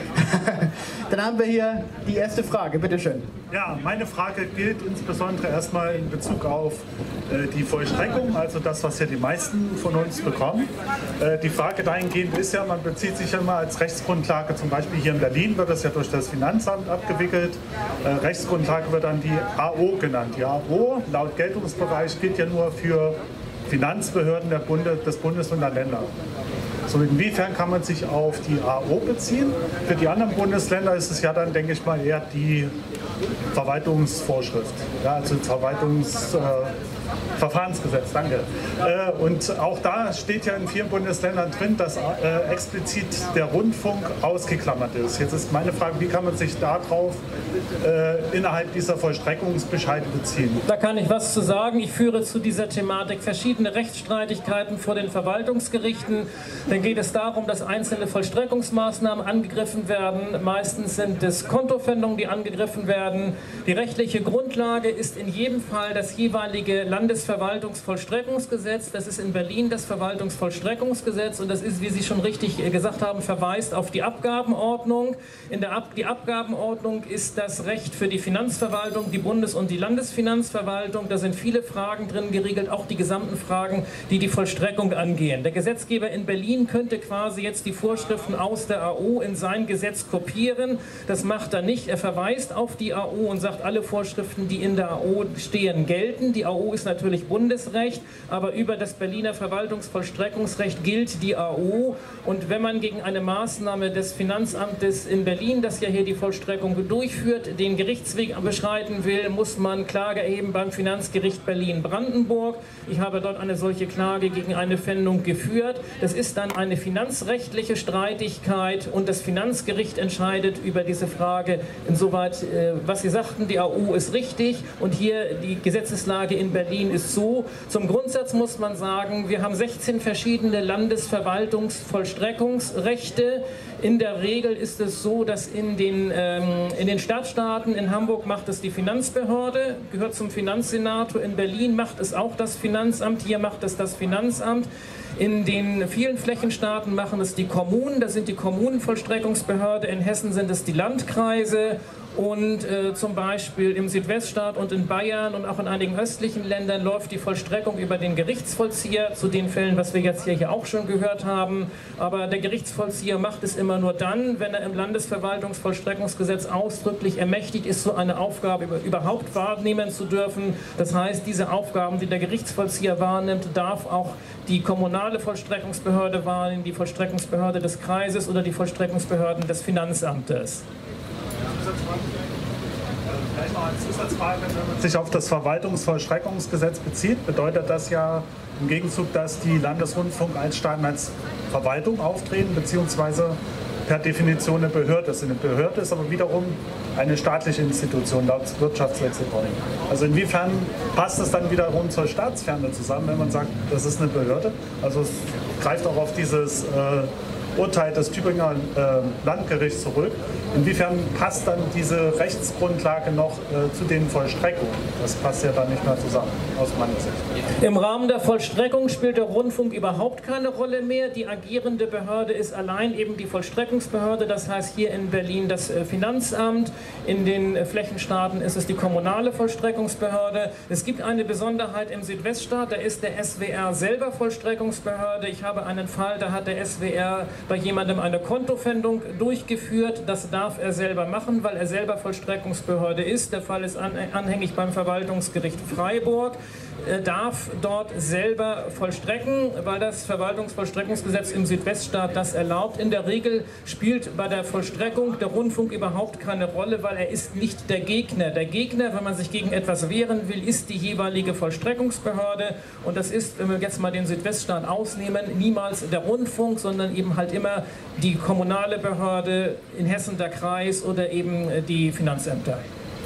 Dann haben wir hier die erste Frage, bitteschön. Ja, meine Frage gilt insbesondere erstmal in Bezug auf äh, die Vollstreckung, also das, was ja die meisten von uns bekommen. Äh, die Frage dahingehend ist ja, man bezieht sich ja immer als Rechtsgrundlage, zum Beispiel hier in Berlin wird das ja durch das Finanzamt abgewickelt. Äh, Rechtsgrundlage wird dann die A O genannt. Die A O laut Geltungsbereich gilt ja nur für Finanzbehörden der Bunde, des Bundes und der Länder. So, inwiefern kann man sich auf die A O beziehen? Für die anderen Bundesländer ist es ja dann, denke ich mal, eher die Verwaltungsvorschrift, ja, also das Verwaltungsverfahrensgesetz, äh, danke. Äh, und auch da steht ja in vielen Bundesländern drin, dass äh, explizit der Rundfunk ausgeklammert ist. Jetzt ist meine Frage, wie kann man sich darauf äh, innerhalb dieser Vollstreckungsbescheide beziehen? Da kann ich was zu sagen. Ich führe zu dieser Thematik verschiedene Rechtsstreitigkeiten vor den Verwaltungsgerichten. Dann geht es darum, dass einzelne Vollstreckungsmaßnahmen angegriffen werden. Meistens sind es Kontopfändungen, die angegriffen werden. Die rechtliche Grundlage ist in jedem Fall das jeweilige Landesverwaltungsvollstreckungsgesetz. Das ist in Berlin das Verwaltungsvollstreckungsgesetz und das ist, wie Sie schon richtig gesagt haben, verweist auf die Abgabenordnung. In der Ab die Abgabenordnung ist das Recht für die Finanzverwaltung, die Bundes- und die Landesfinanzverwaltung. Da sind viele Fragen drin geregelt, auch die gesamten Fragen, die die Vollstreckung angehen. Der Gesetzgeber in Berlin könnte quasi jetzt die Vorschriften aus der A O in sein Gesetz kopieren. Das macht er nicht. Er verweist auf die A O und sagt, alle Vorschriften, die in der A O stehen, gelten. Die A O ist natürlich Bundesrecht, aber über das Berliner Verwaltungsvollstreckungsrecht gilt die A O. Und wenn man gegen eine Maßnahme des Finanzamtes in Berlin, das ja hier die Vollstreckung durchführt, den Gerichtsweg beschreiten will, muss man Klage erheben beim Finanzgericht Berlin-Brandenburg. Ich habe dort eine solche Klage gegen eine Pfändung geführt. Das ist dann eine finanzrechtliche Streitigkeit und das Finanzgericht entscheidet über diese Frage. Insoweit, äh, was Sie sagten, die A O ist richtig und hier die Gesetzeslage in Berlin ist so. Zum Grundsatz muss man sagen, wir haben sechzehn verschiedene Landesverwaltungsvollstreckungsrechte. In der Regel ist es so, dass in den, ähm, in den Stadtstaaten, in Hamburg macht es die Finanzbehörde, gehört zum Finanzsenator, in Berlin macht es auch das Finanzamt, hier macht es das Finanzamt. In den vielen Flächenstaaten machen es die Kommunen, das sind die Kommunenvollstreckungsbehörde, in Hessen sind es die Landkreise. Und äh, zum Beispiel im Südweststaat und in Bayern und auch in einigen östlichen Ländern läuft die Vollstreckung über den Gerichtsvollzieher, zu den Fällen, was wir jetzt hier, hier auch schon gehört haben. Aber der Gerichtsvollzieher macht es immer nur dann, wenn er im Landesverwaltungsvollstreckungsgesetz ausdrücklich ermächtigt ist, so eine Aufgabe überhaupt wahrnehmen zu dürfen. Das heißt, diese Aufgaben, die der Gerichtsvollzieher wahrnimmt, darf auch die kommunale Vollstreckungsbehörde wahrnehmen, die Vollstreckungsbehörde des Kreises oder die Vollstreckungsbehörden des Finanzamtes. Vielleicht noch eine Zusatzfrage, wenn man sich auf das Verwaltungsvollstreckungsgesetz bezieht, bedeutet das ja im Gegenzug, dass die Landesrundfunkanstalten als Verwaltung auftreten, beziehungsweise per Definition eine Behörde sind. Eine Behörde ist aber wiederum eine staatliche Institution laut Wirtschaftslexikon. Also inwiefern passt es dann wiederum zur Staatsferne zusammen, wenn man sagt, das ist eine Behörde? Also es greift auch auf dieses äh, Urteil des Tübinger äh, Landgerichts zurück. Inwiefern passt dann diese Rechtsgrundlage noch äh, zu den Vollstreckungen? Das passt ja dann nicht mehr zusammen, aus meiner Sicht. Im Rahmen der Vollstreckung spielt der Rundfunk überhaupt keine Rolle mehr. Die agierende Behörde ist allein eben die Vollstreckungsbehörde, das heißt hier in Berlin das Finanzamt, in den Flächenstaaten ist es die kommunale Vollstreckungsbehörde. Es gibt eine Besonderheit im Südweststaat, da ist der S W R selber Vollstreckungsbehörde. Ich habe einen Fall, da hat der S W R bei jemandem eine Kontopfändung durchgeführt. Das darf er selber machen, weil er selber Vollstreckungsbehörde ist. Der Fall ist anhängig beim Verwaltungsgericht Freiburg. Er darf dort selber vollstrecken, weil das Verwaltungsvollstreckungsgesetz im Südweststaat das erlaubt. In der Regel spielt bei der Vollstreckung der Rundfunk überhaupt keine Rolle, weil er ist nicht der Gegner. Der Gegner, wenn man sich gegen etwas wehren will, ist die jeweilige Vollstreckungsbehörde. Und das ist, wenn wir jetzt mal den Südweststaat ausnehmen, niemals der Rundfunk, sondern eben halt immer die kommunale Behörde, in Hessen der Kreis oder eben die Finanzämter.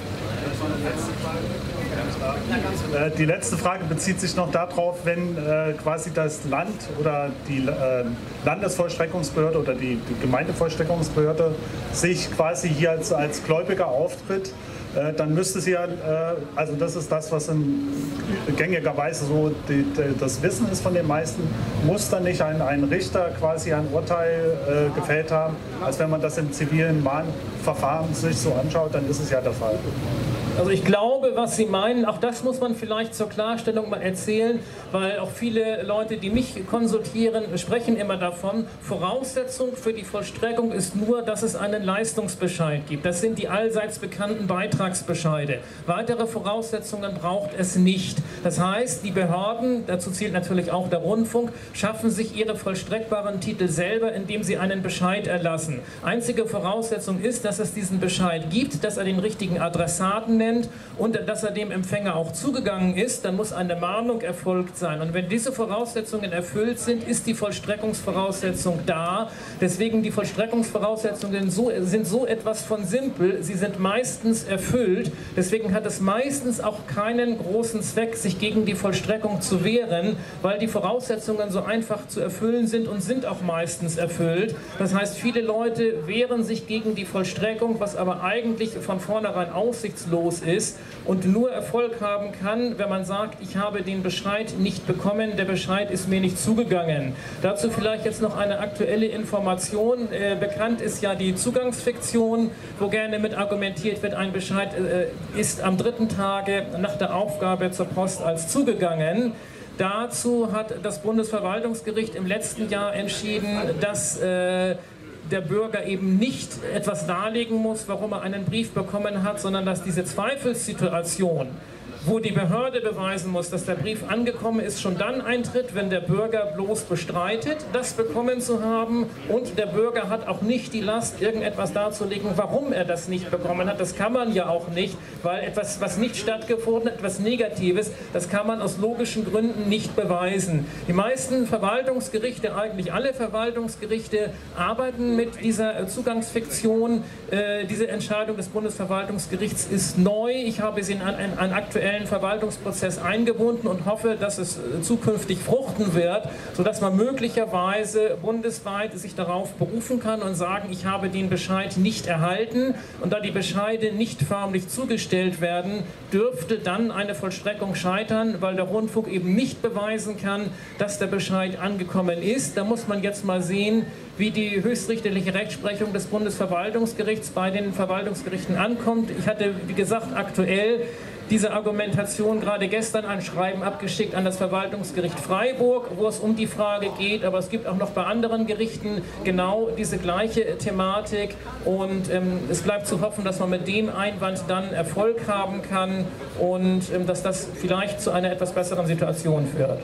Die letzte Frage bezieht sich noch darauf, wenn äh, quasi das Land oder die äh, Landesvollstreckungsbehörde oder die, die Gemeindevollstreckungsbehörde sich quasi hier als, als Gläubiger auftritt, äh, dann müsste sie ja, äh, also das ist das, was in gängigerweise so die, die, das Wissen ist von den meisten, muss dann nicht ein, ein Richter quasi ein Urteil äh, gefällt haben, als wenn man das im zivilen Mahnverfahren sich so anschaut, dann ist es ja der Fall. Also ich glaube, was Sie meinen, auch das muss man vielleicht zur Klarstellung mal erzählen, weil auch viele Leute, die mich konsultieren, sprechen immer davon, Voraussetzung für die Vollstreckung ist nur, dass es einen Leistungsbescheid gibt. Das sind die allseits bekannten Beitragsbescheide. Weitere Voraussetzungen braucht es nicht. Das heißt, die Behörden, dazu zählt natürlich auch der Rundfunk, schaffen sich ihre vollstreckbaren Titel selber, indem sie einen Bescheid erlassen. Einzige Voraussetzung ist, dass es diesen Bescheid gibt, dass er den richtigen Adressaten nennt und dass er dem Empfänger auch zugegangen ist, dann muss eine Mahnung erfolgt sein. Und wenn diese Voraussetzungen erfüllt sind, ist die Vollstreckungsvoraussetzung da. Deswegen die Vollstreckungsvoraussetzungen so, sind so etwas von simpel, sie sind meistens erfüllt. Deswegen hat es meistens auch keinen großen Zweck, sich gegen die Vollstreckung zu wehren, weil die Voraussetzungen so einfach zu erfüllen sind und sind auch meistens erfüllt. Das heißt, viele Leute wehren sich gegen die Vollstreckung, was aber eigentlich von vornherein aussichtslos ist und nur Erfolg haben kann, wenn man sagt, ich habe den Bescheid nicht bekommen, der Bescheid ist mir nicht zugegangen. Dazu vielleicht jetzt noch eine aktuelle Information. Äh, bekannt ist ja die Zugangsfiktion, wo gerne mit argumentiert wird, ein Bescheid äh, ist am dritten Tage nach der Aufgabe zur Post als zugegangen. Dazu hat das Bundesverwaltungsgericht im letzten Jahr entschieden, dass äh, der Bürger eben nicht etwas darlegen muss, warum er einen Brief bekommen hat, sondern dass diese Zweifelssituation, wo die Behörde beweisen muss, dass der Brief angekommen ist, schon dann eintritt, wenn der Bürger bloß bestreitet, das bekommen zu haben und der Bürger hat auch nicht die Last, irgendetwas darzulegen, warum er das nicht bekommen hat. Das kann man ja auch nicht, weil etwas, was nicht stattgefunden hat, etwas Negatives, das kann man aus logischen Gründen nicht beweisen. Die meisten Verwaltungsgerichte, eigentlich alle Verwaltungsgerichte, arbeiten mit dieser Zugangsfiktion. Äh, diese Entscheidung des Bundesverwaltungsgerichts ist neu. Ich habe sie in einen, einen aktuellen Verwaltungsprozess eingebunden und hoffe, dass es zukünftig fruchten wird, sodass man möglicherweise bundesweit sich darauf berufen kann und sagen, ich habe den Bescheid nicht erhalten und da die Bescheide nicht förmlich zugestellt werden, dürfte dann eine Vollstreckung scheitern, weil der Rundfunk eben nicht beweisen kann, dass der Bescheid angekommen ist. Da muss man jetzt mal sehen, wie die höchstrichterliche Rechtsprechung des Bundesverwaltungsgerichts bei den Verwaltungsgerichten ankommt. Ich hatte, wie gesagt, aktuell diese Argumentation gerade gestern ein Schreiben abgeschickt an das Verwaltungsgericht Freiburg, wo es um die Frage geht, aber es gibt auch noch bei anderen Gerichten genau diese gleiche Thematik und ähm, es bleibt zu hoffen, dass man mit dem Einwand dann Erfolg haben kann und ähm, dass das vielleicht zu einer etwas besseren Situation führt.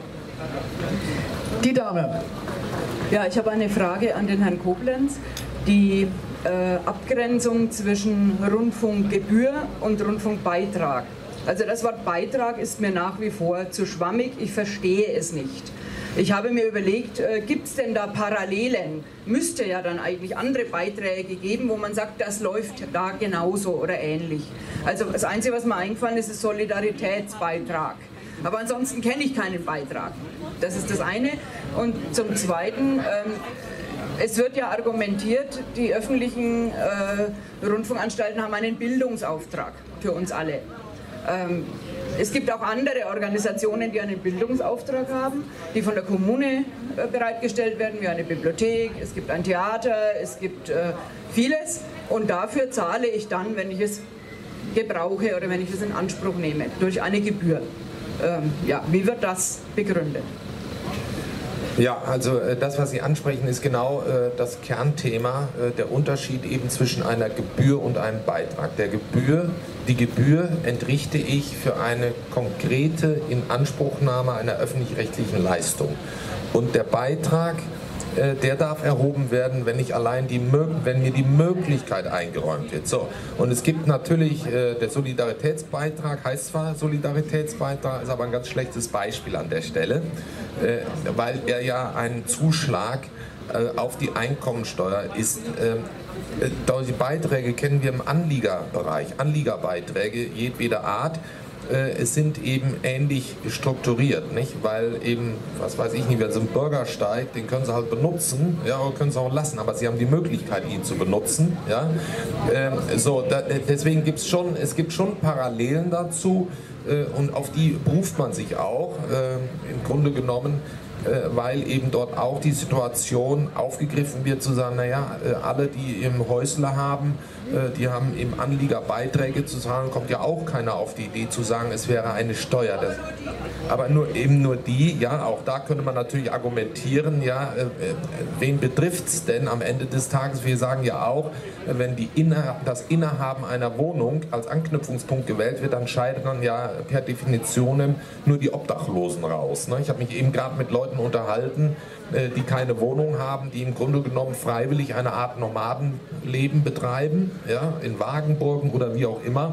Die Dame. Ja, ich habe eine Frage an den Herrn Koblenz. Die äh, Abgrenzung zwischen Rundfunkgebühr und Rundfunkbeitrag. Also das Wort Beitrag ist mir nach wie vor zu schwammig, ich verstehe es nicht. Ich habe mir überlegt, äh, gibt es denn da Parallelen? Müsste ja dann eigentlich andere Beiträge geben, wo man sagt, das läuft da genauso oder ähnlich. Also das Einzige, was mir eingefallen ist, ist Solidaritätsbeitrag. Aber ansonsten kenne ich keinen Beitrag. Das ist das eine. Und zum Zweiten, ähm, es wird ja argumentiert, die öffentlichen äh, Rundfunkanstalten haben einen Bildungsauftrag für uns alle. Ähm, es gibt auch andere Organisationen, die einen Bildungsauftrag haben, die von der Kommune äh, bereitgestellt werden, wie eine Bibliothek, es gibt ein Theater, es gibt äh, vieles. Und dafür zahle ich dann, wenn ich es gebrauche oder wenn ich es in Anspruch nehme, durch eine Gebühr. Ähm, ja, wie wird das begründet? Ja, also äh, das, was Sie ansprechen, ist genau äh, das Kernthema, äh, der Unterschied eben zwischen einer Gebühr und einem Beitrag. Der Gebühr, die Gebühr entrichte ich für eine konkrete Inanspruchnahme einer öffentlich-rechtlichen Leistung. Und der Beitrag, äh, der darf erhoben werden, wenn ich allein die, wenn mir die Möglichkeit eingeräumt wird. So. Und es gibt natürlich, äh, der Solidaritätsbeitrag heißt zwar Solidaritätsbeitrag, ist aber ein ganz schlechtes Beispiel an der Stelle, äh, weil er ja ein Zuschlag äh, auf die Einkommensteuer ist. Äh, die Beiträge kennen wir im Anliegerbereich, Anliegerbeiträge jedweder Art. Es sind eben ähnlich strukturiert, nicht? Weil eben, was weiß ich nicht, wenn so ein Bürgersteig, den können sie halt benutzen, ja, oder können sie auch lassen, aber sie haben die Möglichkeit, ihn zu benutzen, ja. Ähm, so, da, deswegen gibt es schon, es gibt schon Parallelen dazu äh, und auf die beruft man sich auch, äh, im Grunde genommen, äh, weil eben dort auch die Situation aufgegriffen wird, zu sagen, naja, äh, alle, die im Häusler haben, die haben eben Anliegerbeiträge zu zahlen, kommt ja auch keiner auf die Idee zu sagen, es wäre eine Steuer. Das, aber nur, eben nur die, ja, auch da könnte man natürlich argumentieren, ja, äh, wen betrifft es denn am Ende des Tages? Wir sagen ja auch, wenn die Inne, das Innehaben einer Wohnung als Anknüpfungspunkt gewählt wird, dann scheiden dann ja per Definition nur die Obdachlosen raus. Ne? Ich habe mich eben gerade mit Leuten unterhalten, äh, die keine Wohnung haben, die im Grunde genommen freiwillig eine Art Nomadenleben betreiben, ja, in Wagenburgen oder wie auch immer.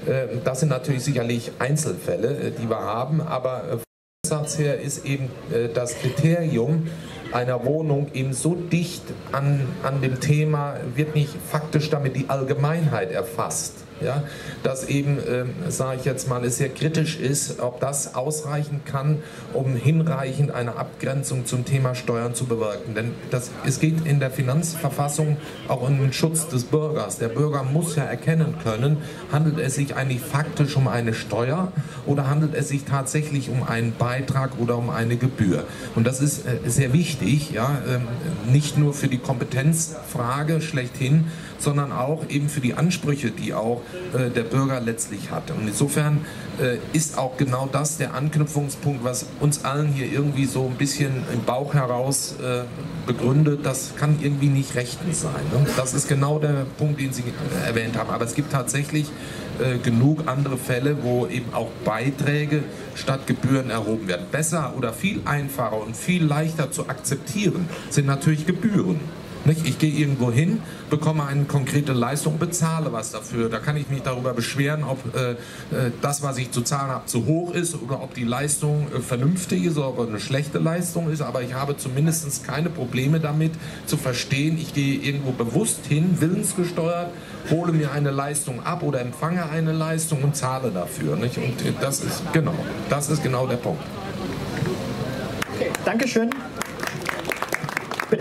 Das sind natürlich sicherlich Einzelfälle, die wir haben, aber vom Grundsatz her ist eben das Kriterium einer Wohnung eben so dicht an, an dem Thema, wird nicht faktisch damit die Allgemeinheit erfasst. Ja, dass eben, äh, sage ich jetzt mal, es sehr kritisch ist, ob das ausreichen kann, um hinreichend eine Abgrenzung zum Thema Steuern zu bewirken. Denn das, es geht in der Finanzverfassung auch um den Schutz des Bürgers. Der Bürger muss ja erkennen können, handelt es sich eigentlich faktisch um eine Steuer oder handelt es sich tatsächlich um einen Beitrag oder um eine Gebühr. Und das ist äh, sehr wichtig, ja, äh, nicht nur für die Kompetenzfrage schlechthin, sondern auch eben für die Ansprüche, die auch äh, der Bürger letztlich hat. Und insofern äh, ist auch genau das der Anknüpfungspunkt, was uns allen hier irgendwie so ein bisschen im Bauch heraus äh, begründet, das kann irgendwie nicht rechtens sein. Ne? Das ist genau der Punkt, den Sie äh, erwähnt haben. Aber es gibt tatsächlich äh, genug andere Fälle, wo eben auch Beiträge statt Gebühren erhoben werden. Besser oder viel einfacher und viel leichter zu akzeptieren sind natürlich Gebühren. Ich gehe irgendwo hin, bekomme eine konkrete Leistung, bezahle was dafür. Da kann ich mich darüber beschweren, ob äh, das, was ich zu zahlen habe, zu hoch ist oder ob die Leistung äh, vernünftig ist oder ob eine schlechte Leistung ist. Aber ich habe zumindest keine Probleme damit zu verstehen, ich gehe irgendwo bewusst hin, willensgesteuert, hole mir eine Leistung ab oder empfange eine Leistung und zahle dafür. Nicht? Und das ist genau, das ist genau der Punkt. Okay, Dankeschön. Bitte.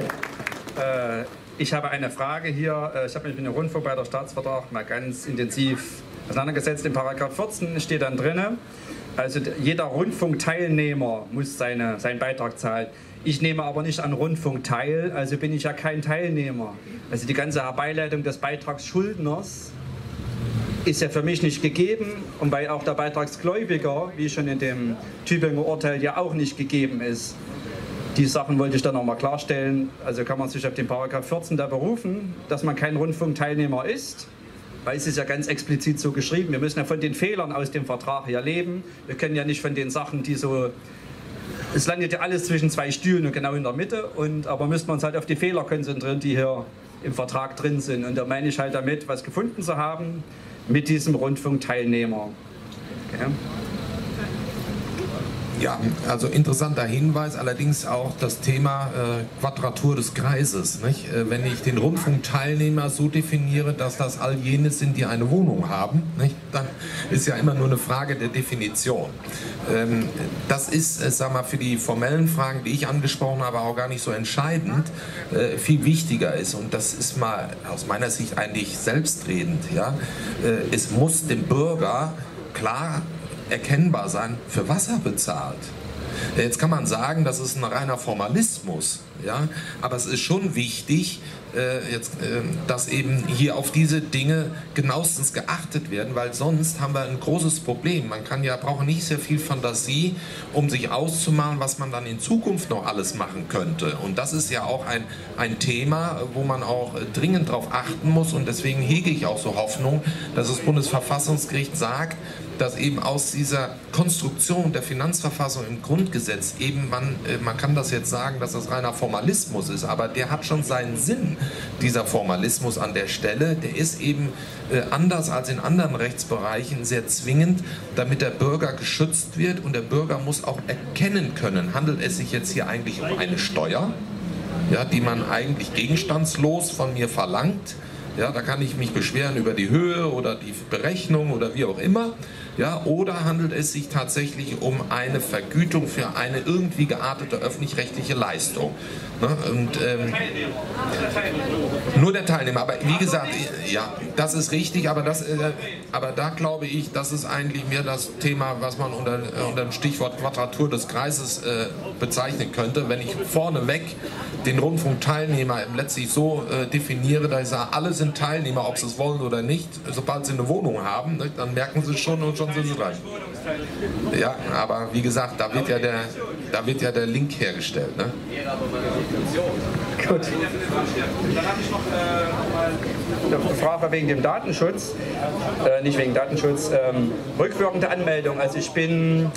Ich habe eine Frage hier. Ich habe mich mit dem Rundfunk bei der Staatsvertrag mal ganz intensiv auseinandergesetzt. In Paragraph vierzehn steht dann drin, also jeder Rundfunkteilnehmer muss seine, seinen Beitrag zahlen. Ich nehme aber nicht an Rundfunk teil, also bin ich ja kein Teilnehmer. Also die ganze Herbeileitung des Beitragsschuldners ist ja für mich nicht gegeben und weil auch der Beitragsgläubiger, wie schon in dem Tübinger Urteil, ja auch nicht gegeben ist. Die Sachen wollte ich dann nochmal klarstellen. Also kann man sich auf den Paragraph vierzehn da berufen, dass man kein Rundfunkteilnehmer ist, weil es ist ja ganz explizit so geschrieben. Wir müssen ja von den Fehlern aus dem Vertrag hier leben. Wir können ja nicht von den Sachen, die so... Es landet ja alles zwischen zwei Stühlen und genau in der Mitte. Und, aber müssen wir uns halt auf die Fehler konzentrieren, die hier im Vertrag drin sind. Und da meine ich halt damit, was gefunden zu haben mit diesem Rundfunkteilnehmer. Okay. Ja, also interessanter Hinweis, allerdings auch das Thema äh, Quadratur des Kreises. Nicht? Äh, wenn ich den Rundfunkteilnehmer so definiere, dass das all jene sind, die eine Wohnung haben, nicht? Dann ist ja immer nur eine Frage der Definition. Ähm, das ist, äh, sag mal, für die formellen Fragen, die ich angesprochen habe, auch gar nicht so entscheidend. Äh, viel wichtiger ist, und das ist mal aus meiner Sicht eigentlich selbstredend, ja? äh, es muss dem Bürger klar erkennbar sein, für was er bezahlt. Jetzt kann man sagen, das ist ein reiner Formalismus, ja, aber es ist schon wichtig, äh, jetzt, äh, dass eben hier auf diese Dinge genauestens geachtet werden, weil sonst haben wir ein großes Problem. Man kann ja, braucht nicht sehr viel Fantasie, um sich auszumalen, was man dann in Zukunft noch alles machen könnte. Und das ist ja auch ein, ein Thema, wo man auch dringend darauf achten muss, und deswegen hege ich auch so Hoffnung, dass das Bundesverfassungsgericht sagt, dass eben aus dieser Konstruktion der Finanzverfassung im Grundgesetz eben, man, man kann das jetzt sagen, dass das reiner Formalismus ist, aber der hat schon seinen Sinn, dieser Formalismus an der Stelle. Der ist eben äh, anders als in anderen Rechtsbereichen sehr zwingend, damit der Bürger geschützt wird, und der Bürger muss auch erkennen können, handelt es sich jetzt hier eigentlich um eine Steuer, ja, die man eigentlich gegenstandslos von mir verlangt. Ja, da kann ich mich beschweren über die Höhe oder die Berechnung oder wie auch immer. Ja, oder handelt es sich tatsächlich um eine Vergütung für eine irgendwie geartete öffentlich-rechtliche Leistung? Ne? Und, ähm, nur der Teilnehmer. Aber wie gesagt, ja, das ist richtig, aber, das, äh, aber da glaube ich, das ist eigentlich mehr das Thema, was man unter, äh, unter dem Stichwort Quadratur des Kreises äh, bezeichnen könnte. Wenn ich vorneweg den Rundfunkteilnehmer letztlich so äh, definiere, dass ich sage, alle sind Teilnehmer, ob sie es wollen oder nicht, sobald sie eine Wohnung haben, ne, dann merken sie schon und schon sind sie reich. Ja, aber wie gesagt, da wird ja der, da wird ja der Link hergestellt. Ne? Gut. Dann habe ich noch eine Frage wegen dem Datenschutz, äh, nicht wegen Datenschutz, ähm, rückwirkende Anmeldung. Also ich bin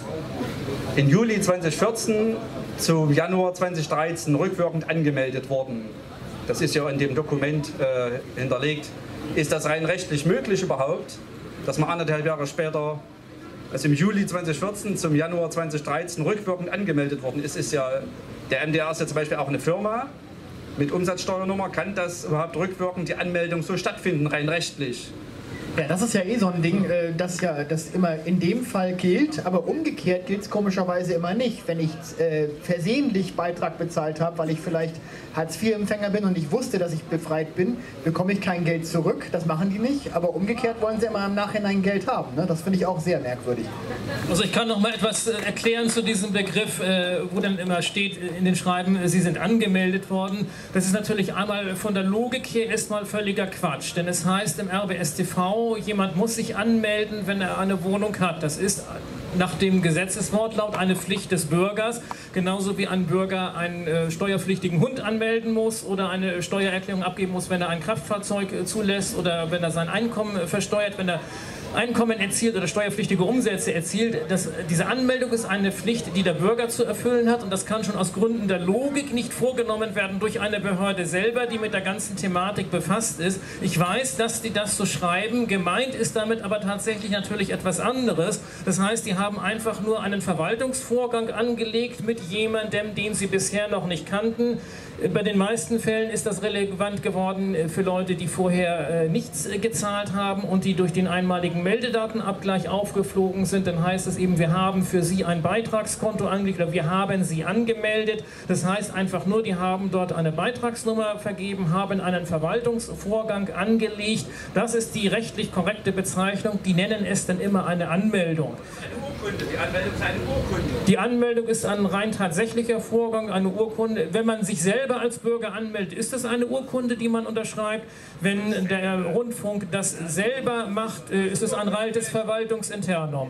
im Juli zweitausendvierzehn zum Januar zweitausenddreizehn rückwirkend angemeldet worden. Das ist ja in dem Dokument äh, hinterlegt. Ist das rein rechtlich möglich überhaupt, dass man anderthalb Jahre später, also im Juli zweitausendvierzehn zum Januar zweitausenddreizehn rückwirkend angemeldet worden ist? Ist ja, der M D R ist ja zum Beispiel auch eine Firma mit Umsatzsteuernummer. Kann das überhaupt rückwirkend die Anmeldung so stattfinden, rein rechtlich? Ja, das ist ja eh so ein Ding, das ja das immer in dem Fall gilt, aber umgekehrt gilt es komischerweise immer nicht. Wenn ich äh, versehentlich Beitrag bezahlt habe, weil ich vielleicht Hartz vier Empfänger bin und ich wusste, dass ich befreit bin, bekomme ich kein Geld zurück. Das machen die nicht, aber umgekehrt wollen sie immer im Nachhinein Geld haben. Ne? Das finde ich auch sehr merkwürdig. Also ich kann noch mal etwas erklären zu diesem Begriff, äh, wo dann immer steht in den Schreiben, Sie sind angemeldet worden. Das ist natürlich einmal von der Logik her erstmal völliger Quatsch, denn es heißt im R B S T V, jemand muss sich anmelden, wenn er eine Wohnung hat. Das ist nach dem Gesetzeswortlaut eine Pflicht des Bürgers, genauso wie ein Bürger einen äh, steuerpflichtigen Hund anmelden muss oder eine Steuererklärung abgeben muss, wenn er ein Kraftfahrzeug äh, zulässt oder wenn er sein Einkommen äh, versteuert, wenn er Einkommen erzielt oder steuerpflichtige Umsätze erzielt. Das, diese Anmeldung ist eine Pflicht, die der Bürger zu erfüllen hat, und das kann schon aus Gründen der Logik nicht vorgenommen werden durch eine Behörde selber, die mit der ganzen Thematik befasst ist. Ich weiß, dass die das so schreiben, gemeint ist damit aber tatsächlich natürlich etwas anderes. Das heißt, die haben einfach nur einen Verwaltungsvorgang angelegt mit jemandem, den sie bisher noch nicht kannten. Bei den meisten Fällen ist das relevant geworden für Leute, die vorher nichts gezahlt haben und die durch den einmaligen Meldedatenabgleich aufgeflogen sind. Dann heißt es eben, wir haben für sie ein Beitragskonto angelegt oder wir haben sie angemeldet. Das heißt einfach nur, die haben dort eine Beitragsnummer vergeben, haben einen Verwaltungsvorgang angelegt. Das ist die rechtlich korrekte Bezeichnung. Die nennen es dann immer eine Anmeldung. Die Anmeldung ist eine Urkunde. Die Anmeldung ist ein rein tatsächlicher Vorgang, eine Urkunde. Wenn man sich selber als Bürger anmeldet, ist das eine Urkunde, die man unterschreibt. Wenn der Rundfunk das selber macht, ist es ein reines Verwaltungsinternum.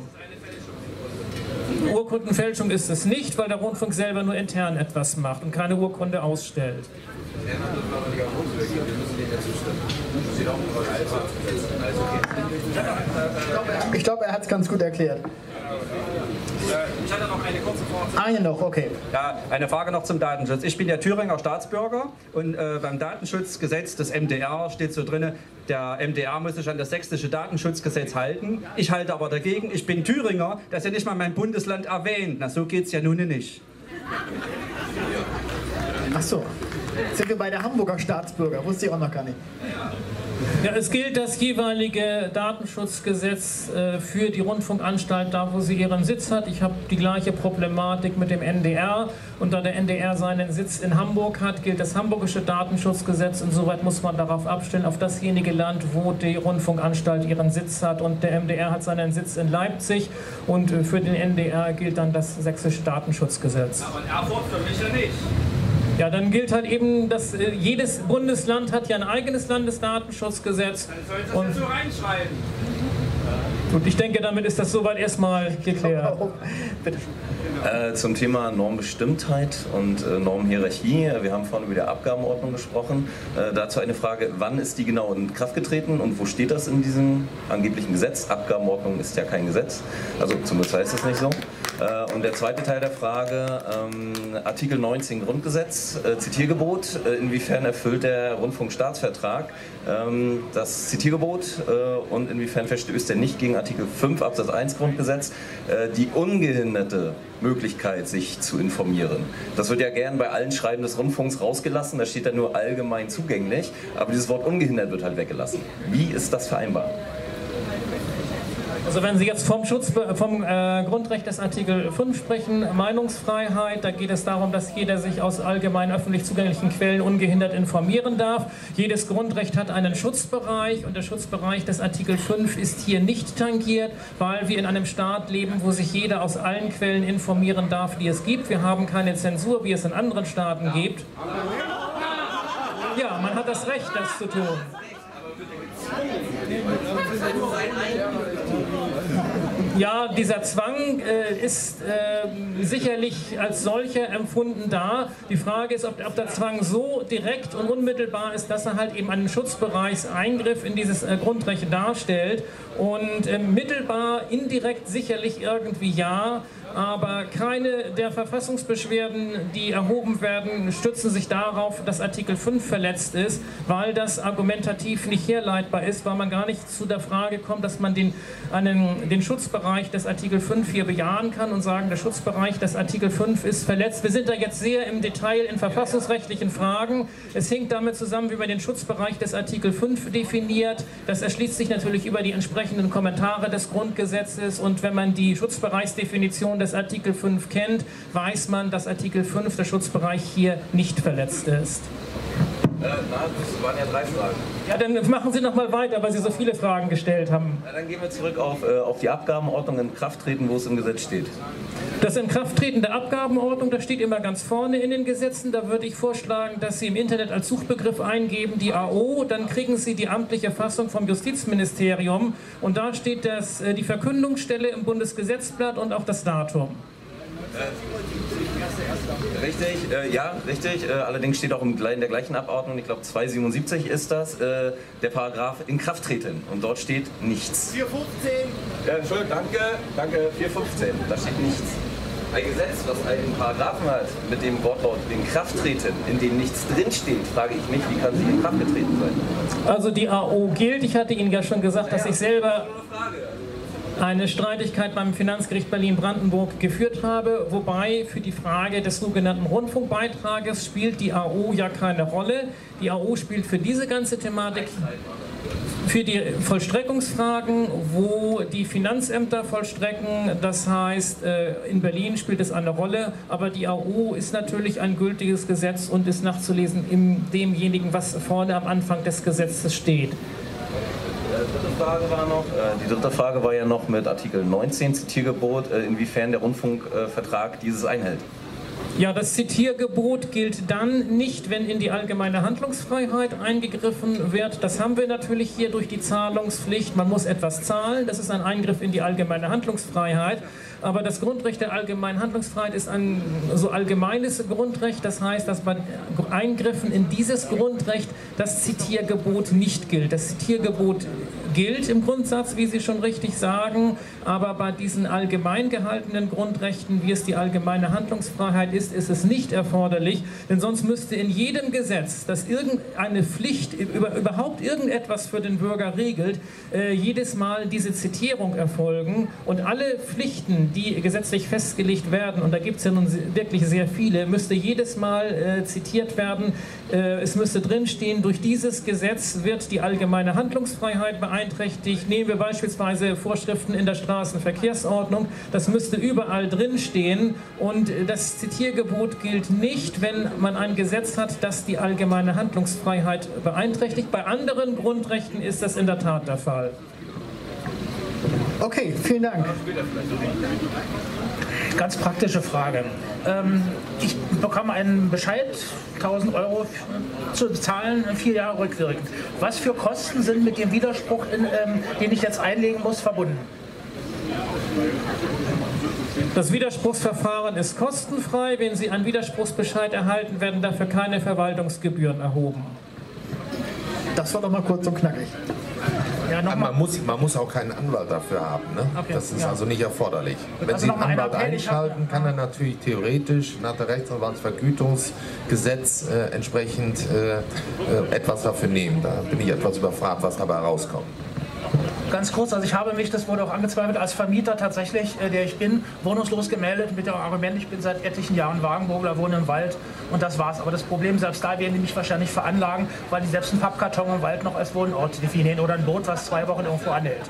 Urkundenfälschung ist es nicht, weil der Rundfunk selber nur intern etwas macht und keine Urkunde ausstellt. Ich glaube, er hat es ganz gut erklärt. Ich hatte noch eine kurze Frage. Eine noch, okay. Ja, eine Frage noch zum Datenschutz. Ich bin ja Thüringer Staatsbürger und äh, beim Datenschutzgesetz des M D R steht so drin, der M D R muss sich an das sächsische Datenschutzgesetz halten. Ich halte aber dagegen, ich bin Thüringer, das ist ja nicht mal mein Bundesland erwähnt. Na, so geht es ja nun nicht. Ach so. Sind wir bei der Hamburger Staatsbürger? Wusste ich auch noch gar nicht. Ja, es gilt das jeweilige Datenschutzgesetz äh, für die Rundfunkanstalt, da wo sie ihren Sitz hat. Ich habe die gleiche Problematik mit dem N D R. Und da der N D R seinen Sitz in Hamburg hat, gilt das hamburgische Datenschutzgesetz. Insoweit muss man darauf abstellen, auf dasjenige Land, wo die Rundfunkanstalt ihren Sitz hat. Und der M D R hat seinen Sitz in Leipzig. Und äh, für den N D R gilt dann das sächsische Datenschutzgesetz. Aber in Erfurt für mich ja nicht. Ja, dann gilt halt eben, dass äh, jedes Bundesland hat ja ein eigenes Landesdatenschutzgesetz. Dann soll das und, ja so reinschreiben. Und ich denke, damit ist das soweit erstmal geklärt. Bitte schön. Äh, zum Thema Normbestimmtheit und äh, Normhierarchie. Wir haben vorhin über die Abgabenordnung gesprochen. Äh, dazu eine Frage, wann ist die genau in Kraft getreten und wo steht das in diesem angeblichen Gesetz? Abgabenordnung ist ja kein Gesetz, also zumindest heißt es nicht so. Äh, und der zweite Teil der Frage, ähm, Artikel neunzehn Grundgesetz, äh, Zitiergebot, äh, inwiefern erfüllt der Rundfunkstaatsvertrag ähm, das Zitiergebot äh, und inwiefern verstößt er nicht gegen Artikel fünf Absatz eins Grundgesetz, äh, die ungehinderte Möglichkeit, sich zu informieren. Das wird ja gern bei allen Schreiben des Rundfunks rausgelassen, da steht dann nur allgemein zugänglich, aber dieses Wort ungehindert wird halt weggelassen. Wie ist das vereinbar? Also wenn Sie jetzt vom Schutz vom äh, Grundrecht des Artikel fünf sprechen, Meinungsfreiheit, da geht es darum, dass jeder sich aus allgemein öffentlich zugänglichen Quellen ungehindert informieren darf. Jedes Grundrecht hat einen Schutzbereich und der Schutzbereich des Artikel fünf ist hier nicht tangiert, weil wir in einem Staat leben, wo sich jeder aus allen Quellen informieren darf, die es gibt. Wir haben keine Zensur, wie es in anderen Staaten gibt. Ja, man hat das Recht, das zu tun. Ja, dieser Zwang äh, ist äh, sicherlich als solcher empfunden da. Die Frage ist, ob, ob der Zwang so direkt und unmittelbar ist, dass er halt eben einen Schutzbereichseingriff in dieses äh, Grundrecht darstellt. Und äh, mittelbar, indirekt sicherlich irgendwie ja. Aber keine der Verfassungsbeschwerden, die erhoben werden, stützen sich darauf, dass Artikel fünf verletzt ist, weil das argumentativ nicht herleitbar ist, weil man gar nicht zu der Frage kommt, dass man den, einen, den Schutzbereich des Artikel fünf hier bejahen kann und sagen, der Schutzbereich des Artikel fünf ist verletzt. Wir sind da jetzt sehr im Detail in verfassungsrechtlichen Fragen. Es hängt damit zusammen, wie man den Schutzbereich des Artikel fünf definiert. Das erschließt sich natürlich über die entsprechenden Kommentare des Grundgesetzes und wenn man die Schutzbereichsdefinition des Artikel fünf kennt, weiß man, dass Artikel fünf, der Schutzbereich, hier nicht verletzt ist. Äh, na, das waren ja drei Fragen. Ja, dann machen Sie noch mal weiter, weil Sie so viele Fragen gestellt haben. Na, dann gehen wir zurück auf, äh, auf die Abgabenordnung in Kraft treten, wo es im Gesetz steht. Das Inkrafttreten der Abgabenordnung, das steht immer ganz vorne in den Gesetzen. Da würde ich vorschlagen, dass Sie im Internet als Suchbegriff eingeben die A O, dann kriegen Sie die amtliche Fassung vom Justizministerium und da steht das, äh, die Verkündungsstelle im Bundesgesetzblatt und auch das Datum. Äh, richtig, äh, ja, richtig. Äh, allerdings steht auch in der gleichen Abordnung, ich glaube zweihundertsiebenundsiebzig ist das, äh, der Paragraph in Kraft treten. Und dort steht nichts. vier fünfzehn. Ja, Entschuldigung, danke, danke, vier fünfzehn. Da steht nichts. Ein Gesetz, was einen Paragraphen hat mit dem Wortlaut in Kraft treten, in dem nichts drinsteht, frage ich mich, wie kann sie in Kraft getreten sein? Also die A O gilt. Ich hatte Ihnen ja schon gesagt, dass ich selber eine Streitigkeit beim Finanzgericht Berlin-Brandenburg geführt habe, wobei für die Frage des sogenannten Rundfunkbeitrages spielt die A O ja keine Rolle. Die A O spielt für diese ganze Thematik, für die Vollstreckungsfragen, wo die Finanzämter vollstrecken, das heißt, in Berlin spielt es eine Rolle, aber die A O ist natürlich ein gültiges Gesetz und ist nachzulesen in demjenigen, was vorne am Anfang des Gesetzes steht. Dritte Frage war noch, äh, die dritte Frage war ja noch mit Artikel neunzehn Zitiergebot, äh, inwiefern der Rundfunkvertrag äh, dieses einhält. Ja, das Zitiergebot gilt dann nicht, wenn in die allgemeine Handlungsfreiheit eingegriffen wird. Das haben wir natürlich hier durch die Zahlungspflicht. Man muss etwas zahlen, das ist ein Eingriff in die allgemeine Handlungsfreiheit. aber das Grundrecht der allgemeinen Handlungsfreiheit ist ein so allgemeines Grundrecht. Das heißt, dass bei Eingriffen in dieses Grundrecht das Zitiergebot nicht gilt. Das Zitiergebot gilt im Grundsatz, wie Sie schon richtig sagen, aber bei diesen allgemein gehaltenen Grundrechten, wie es die allgemeine Handlungsfreiheit ist, ist es nicht erforderlich, denn sonst müsste in jedem Gesetz, das irgendeine Pflicht, über, überhaupt irgendetwas für den Bürger regelt, äh, jedes Mal diese Zitierung erfolgen und alle Pflichten, die gesetzlich festgelegt werden, und da gibt es ja nun wirklich sehr viele, müsste jedes Mal äh, zitiert werden. Äh, es müsste drinstehen, durch dieses Gesetz wird die allgemeine Handlungsfreiheit beeinträchtigt. Nehmen wir beispielsweise Vorschriften in der Straßenverkehrsordnung, das müsste überall drinstehen und das Zitiergebot gilt nicht, wenn man ein Gesetz hat, das die allgemeine Handlungsfreiheit beeinträchtigt. Bei anderen Grundrechten ist das in der Tat der Fall. Okay, vielen Dank. Ganz praktische Frage. Ähm, ich bekomme einen Bescheid, tausend Euro zu bezahlen, vier Jahre rückwirkend. Was für Kosten sind mit dem Widerspruch, in, ähm, den ich jetzt einlegen muss, verbunden? Das Widerspruchsverfahren ist kostenfrei. Wenn Sie einen Widerspruchsbescheid erhalten, werden dafür keine Verwaltungsgebühren erhoben. Das war doch mal kurz und knackig. Ja, man, muss, man muss auch keinen Anwalt dafür haben. Ne? Okay, das ist ja. also nicht erforderlich. Wenn also Sie einen Anwalt einschalten, kann er natürlich theoretisch nach dem Rechtsanwaltsvergütungsgesetz äh, entsprechend äh, äh, etwas dafür nehmen. Da bin ich etwas überfragt, was dabei rauskommt. Ganz kurz, also ich habe mich, das wurde auch angezweifelt, als Vermieter tatsächlich, äh, der ich bin, wohnungslos gemeldet mit dem Argument, ich bin seit etlichen Jahren Wagenburgler, wohne im Wald und das war's. Aber das Problem, selbst da werden die mich wahrscheinlich veranlagen, weil die selbst einen Pappkarton im Wald noch als Wohnort definieren oder ein Boot, was zwei Wochen irgendwo anhält.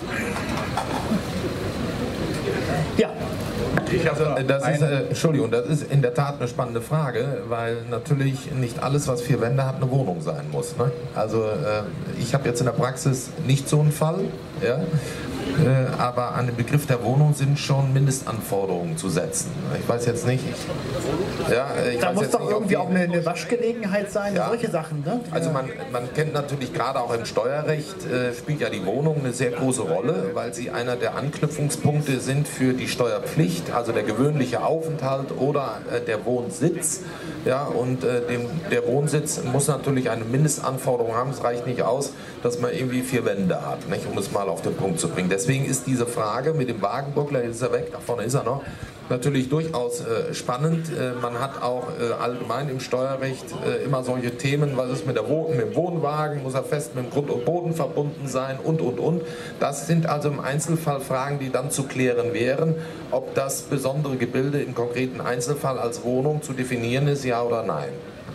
Ja. Ich also, das ist, äh, Entschuldigung, das ist in der Tat eine spannende Frage, weil natürlich nicht alles, was vier Wände hat, eine Wohnung sein muss. Ne? Also äh, ich habe jetzt in der Praxis nicht so einen Fall, ja? äh, aber an den Begriff der Wohnung sind schon Mindestanforderungen zu setzen. Ich weiß jetzt nicht. Ich, ja, ich da weiß muss jetzt doch nicht, irgendwie auch eine, eine Waschgelegenheit sein, ja. solche Sachen. Ne? Also man, man kennt natürlich gerade auch im Steuerrecht, äh, spielt ja die Wohnung eine sehr große Rolle, weil sie einer der Anknüpfungspunkte sind für die Steuerpflicht, also der gewöhnliche Aufenthalt oder äh, der Wohnsitz. Ja, und äh, dem, der Wohnsitz muss natürlich eine Mindestanforderung haben. Es reicht nicht aus, dass man irgendwie vier Wände hat, nicht, um es mal auf den Punkt zu bringen. Deswegen ist diese Frage mit dem Wagenburgler, jetzt ist er weg, da vorne ist er noch, natürlich durchaus äh, spannend. Äh, man hat auch äh, allgemein im Steuerrecht äh, immer solche Themen, was ist mit, der Wohn mit dem Wohnwagen, muss er fest mit dem Grund und Boden verbunden sein und, und, und. Das sind also im Einzelfall Fragen, die dann zu klären wären, ob das besondere Gebilde im konkreten Einzelfall als Wohnung zu definieren ist, ja oder nein.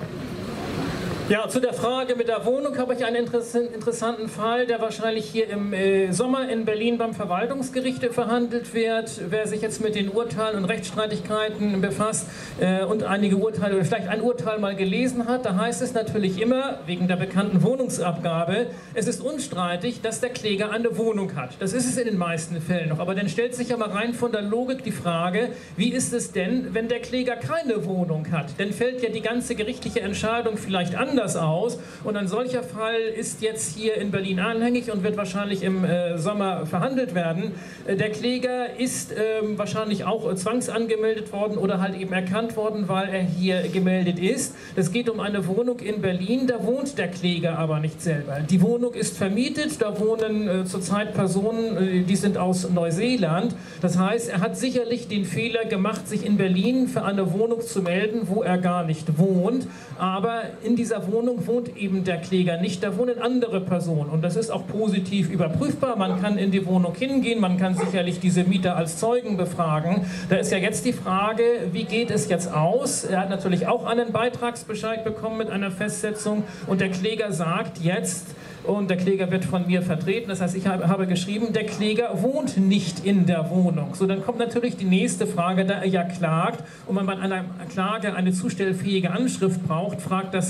Ja, zu der Frage mit der Wohnung habe ich einen interessanten Fall, der wahrscheinlich hier im äh, Sommer in Berlin beim Verwaltungsgericht verhandelt wird. Wer sich jetzt mit den Urteilen und Rechtsstreitigkeiten befasst äh, und einige Urteile oder vielleicht ein Urteil mal gelesen hat, da heißt es natürlich immer, wegen der bekannten Wohnungsabgabe, es ist unstreitig, dass der Kläger eine Wohnung hat. Das ist es in den meisten Fällen noch. Aber dann stellt sich aber rein von der Logik die Frage, wie ist es denn, wenn der Kläger keine Wohnung hat? Dann fällt ja die ganze gerichtliche Entscheidung vielleicht anders aus und ein solcher Fall ist jetzt hier in Berlin anhängig und wird wahrscheinlich im äh, Sommer verhandelt werden. Äh, der Kläger ist äh, wahrscheinlich auch äh, zwangsangemeldet worden oder halt eben erkannt worden, weil er hier gemeldet ist. Es geht um eine Wohnung in Berlin, da wohnt der Kläger aber nicht selber. Die Wohnung ist vermietet, da wohnen äh, zurzeit Personen, äh, die sind aus Neuseeland. Das heißt, er hat sicherlich den Fehler gemacht, sich in Berlin für eine Wohnung zu melden, wo er gar nicht wohnt, aber in dieser Wohnung wohnt eben der Kläger nicht, da wohnen andere Personen und das ist auch positiv überprüfbar. Man kann in die Wohnung hingehen, man kann sicherlich diese Mieter als Zeugen befragen. Da ist ja jetzt die Frage, wie geht es jetzt aus? Er hat natürlich auch einen Beitragsbescheid bekommen mit einer Festsetzung und der Kläger sagt jetzt, und der Kläger wird von mir vertreten, das heißt, ich habe geschrieben, der Kläger wohnt nicht in der Wohnung. So, dann kommt natürlich die nächste Frage, da er ja klagt und man bei einer Klage eine zustellfähige Anschrift braucht, fragt das Gericht, ja,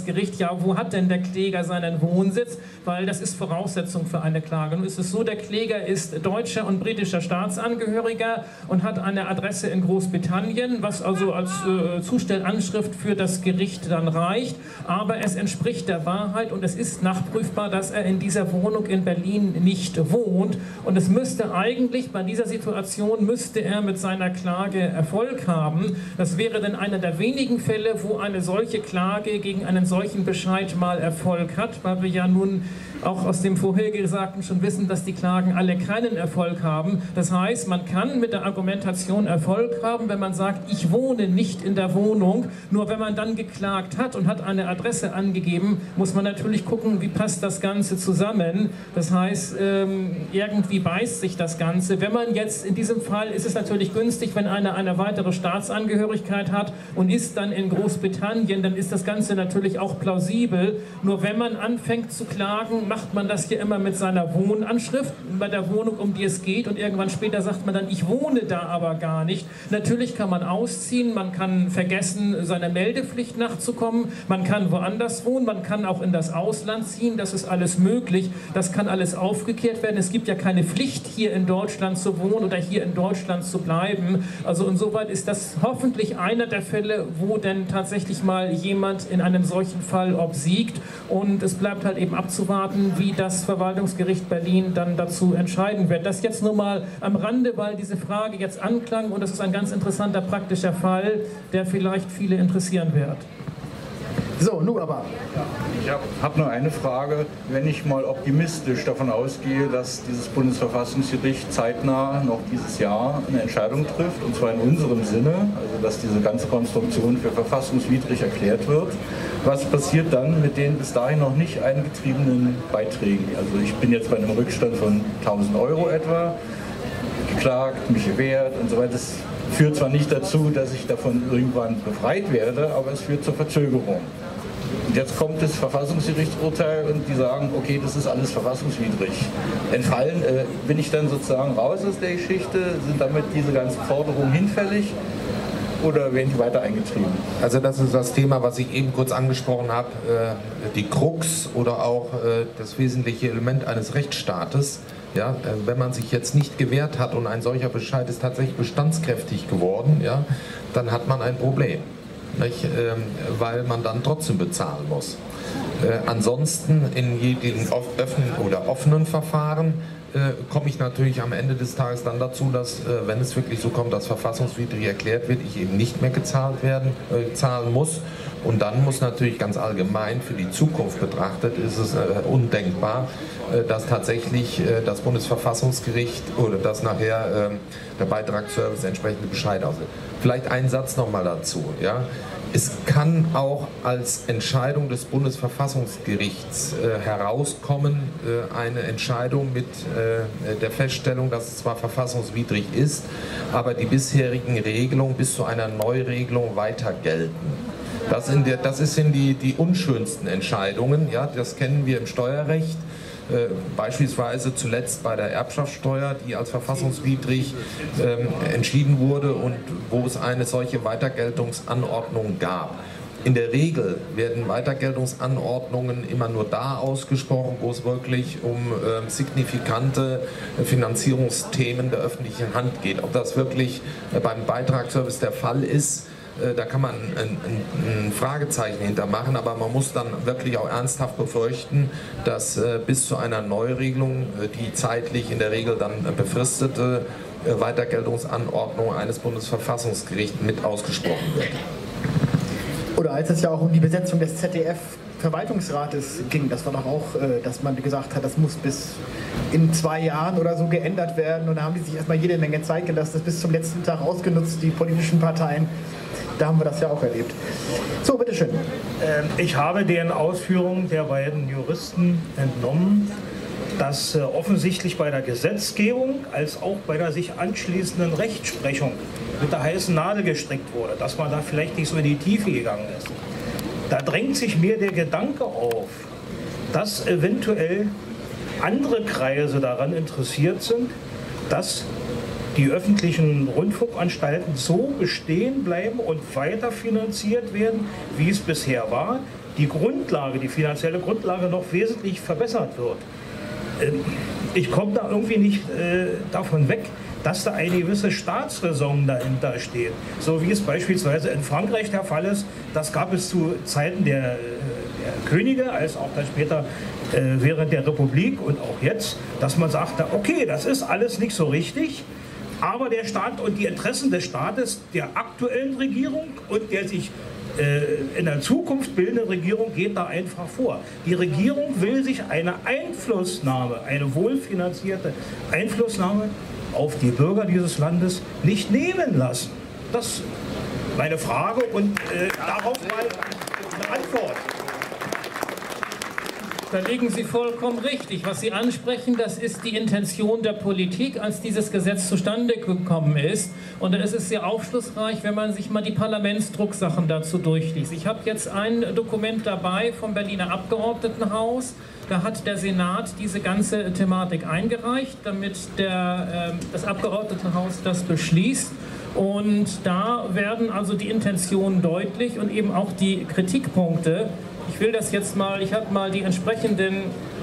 ja, wo hat denn der Kläger seinen Wohnsitz? Weil das ist Voraussetzung für eine Klage. Nun ist es so, der Kläger ist deutscher und britischer Staatsangehöriger und hat eine Adresse in Großbritannien, was also als äh, Zustellanschrift für das Gericht dann reicht. Aber es entspricht der Wahrheit und es ist nachprüfbar, dass er in dieser Wohnung in Berlin nicht wohnt. Und es müsste eigentlich bei dieser Situation, müsste er mit seiner Klage Erfolg haben. Das wäre dann einer der wenigen Fälle, wo eine solche Klage gegen einen solchen Bescheid mal Erfolg hat, weil wir ja nun auch aus dem Vorhergesagten schon wissen, dass die Klagen alle keinen Erfolg haben. Das heißt, man kann mit der Argumentation Erfolg haben, wenn man sagt, ich wohne nicht in der Wohnung. Nur wenn man dann geklagt hat und hat eine Adresse angegeben, muss man natürlich gucken, wie passt das Ganze zusammen. Das heißt, irgendwie beißt sich das Ganze. Wenn man jetzt, in diesem Fall ist es natürlich günstig, wenn einer eine weitere Staatsangehörigkeit hat und ist dann in Großbritannien, dann ist das Ganze natürlich auch plausibel. Nur wenn man anfängt zu klagen, macht man das hier immer mit seiner Wohnanschrift bei der Wohnung, um die es geht, und irgendwann später sagt man dann, ich wohne da aber gar nicht. Natürlich kann man ausziehen, man kann vergessen, seiner Meldepflicht nachzukommen, man kann woanders wohnen, man kann auch in das Ausland ziehen, das ist alles möglich, das kann alles aufgeklärt werden. Es gibt ja keine Pflicht, hier in Deutschland zu wohnen oder hier in Deutschland zu bleiben. Also insoweit ist das hoffentlich einer der Fälle, wo denn tatsächlich mal jemand in einem solchen Fall obsiegt, und es bleibt halt eben abzuwarten, wie das Verwaltungsgericht Berlin dann dazu entscheiden wird. Das jetzt nur mal am Rande, weil diese Frage jetzt anklang, und das ist ein ganz interessanter praktischer Fall, der vielleicht viele interessieren wird. So, nun aber. Ich habe hab nur eine Frage. Wenn ich mal optimistisch davon ausgehe, dass dieses Bundesverfassungsgericht zeitnah noch dieses Jahr eine Entscheidung trifft, und zwar in unserem Sinne, also dass diese ganze Konstruktion für verfassungswidrig erklärt wird, was passiert dann mit den bis dahin noch nicht eingetriebenen Beiträgen? Also ich bin jetzt bei einem Rückstand von tausend Euro etwa, geklagt, mich gewehrt und so weiter. Das führt zwar nicht dazu, dass ich davon irgendwann befreit werde, aber es führt zur Verzögerung. Und jetzt kommt das Verfassungsgerichtsurteil und die sagen, okay, das ist alles verfassungswidrig. Entfallen, äh, bin ich dann sozusagen raus aus der Geschichte? Sind damit diese ganzen Forderungen hinfällig? Oder werden die weiter eingetrieben? Also das ist das Thema, was ich eben kurz angesprochen habe, äh, die Krux oder auch äh, das wesentliche Element eines Rechtsstaates. Ja, äh, wenn man sich jetzt nicht gewehrt hat und ein solcher Bescheid ist tatsächlich bestandskräftig geworden, ja, dann hat man ein Problem, nicht? Ähm, weil man dann trotzdem bezahlen muss. Äh, ansonsten in jedem offenen oder offenen Verfahren äh, komme ich natürlich am Ende des Tages dann dazu, dass, äh, wenn es wirklich so kommt, dass verfassungswidrig erklärt wird, ich eben nicht mehr gezahlt werden, äh, zahlen muss. Und dann muss natürlich ganz allgemein für die Zukunft betrachtet, ist es äh, undenkbar, äh, dass tatsächlich äh, das Bundesverfassungsgericht oder dass nachher äh, der Beitragsservice entsprechende Bescheid aussieht. Vielleicht einen Satz nochmal dazu. Ja? Es kann auch als Entscheidung des Bundesverfassungsgerichts äh, herauskommen, äh, eine Entscheidung mit äh, der Feststellung, dass es zwar verfassungswidrig ist, aber die bisherigen Regelungen bis zu einer Neuregelung weiter gelten. Das, in der, das ist in die, die unschönsten Entscheidungen, ja, das kennen wir im Steuerrecht, äh, beispielsweise zuletzt bei der Erbschaftssteuer, die als verfassungswidrig ähm, entschieden wurde und wo es eine solche Weitergeltungsanordnung gab. In der Regel werden Weitergeltungsanordnungen immer nur da ausgesprochen, wo es wirklich um äh, signifikante Finanzierungsthemen der öffentlichen Hand geht. Ob das wirklich äh, beim Beitragsservice der Fall ist, da kann man ein, ein, ein Fragezeichen hintermachen, aber man muss dann wirklich auch ernsthaft befürchten, dass äh, bis zu einer Neuregelung, äh, die zeitlich in der Regel dann äh, befristete äh, Weitergeltungsanordnung eines Bundesverfassungsgerichts mit ausgesprochen wird. Oder als es ja auch um die Besetzung des Z D F-Verwaltungsrates ging, das war doch auch, äh, dass man gesagt hat, das muss bis in zwei Jahren oder so geändert werden, und da haben die sich erstmal jede Menge Zeit gelassen, das bis zum letzten Tag ausgenutzt, die politischen Parteien. Da haben wir das ja auch erlebt. So, bitteschön. Ich habe den Ausführungen der beiden Juristen entnommen, dass äh, offensichtlich bei der Gesetzgebung als auch bei der sich anschließenden Rechtsprechung mit der heißen Nadel gestrickt wurde, dass man da vielleicht nicht so in die Tiefe gegangen ist. Da drängt sich mir der Gedanke auf, dass eventuell andere Kreise daran interessiert sind, dass die öffentlichen Rundfunkanstalten so bestehen bleiben und weiter finanziert werden, wie es bisher war, die Grundlage, die finanzielle Grundlage noch wesentlich verbessert wird. Ich komme da irgendwie nicht äh, davon weg, dass da eine gewisse Staatsräson dahinter steht. So wie es beispielsweise in Frankreich der Fall ist, das gab es zu Zeiten der, der Könige, als auch dann später äh, während der Republik und auch jetzt, dass man sagte, okay, das ist alles nicht so richtig, aber der Staat und die Interessen des Staates, der aktuellen Regierung und der sich in der Zukunft bildende Regierung geht da einfach vor. Die Regierung will sich eine Einflussnahme, eine wohlfinanzierte Einflussnahme auf die Bürger dieses Landes nicht nehmen lassen. Das ist meine Frage und äh, darauf mal eine Antwort. Da liegen Sie vollkommen richtig. Was Sie ansprechen, das ist die Intention der Politik, als dieses Gesetz zustande gekommen ist. Und da ist es sehr aufschlussreich, wenn man sich mal die Parlamentsdrucksachen dazu durchliest. Ich habe jetzt ein Dokument dabei vom Berliner Abgeordnetenhaus. Da hat der Senat diese ganze Thematik eingereicht, damit der, äh, das Abgeordnetenhaus das beschließt. Und da werden also die Intentionen deutlich und eben auch die Kritikpunkte. Ich will das jetzt mal, ich habe mal die entsprechenden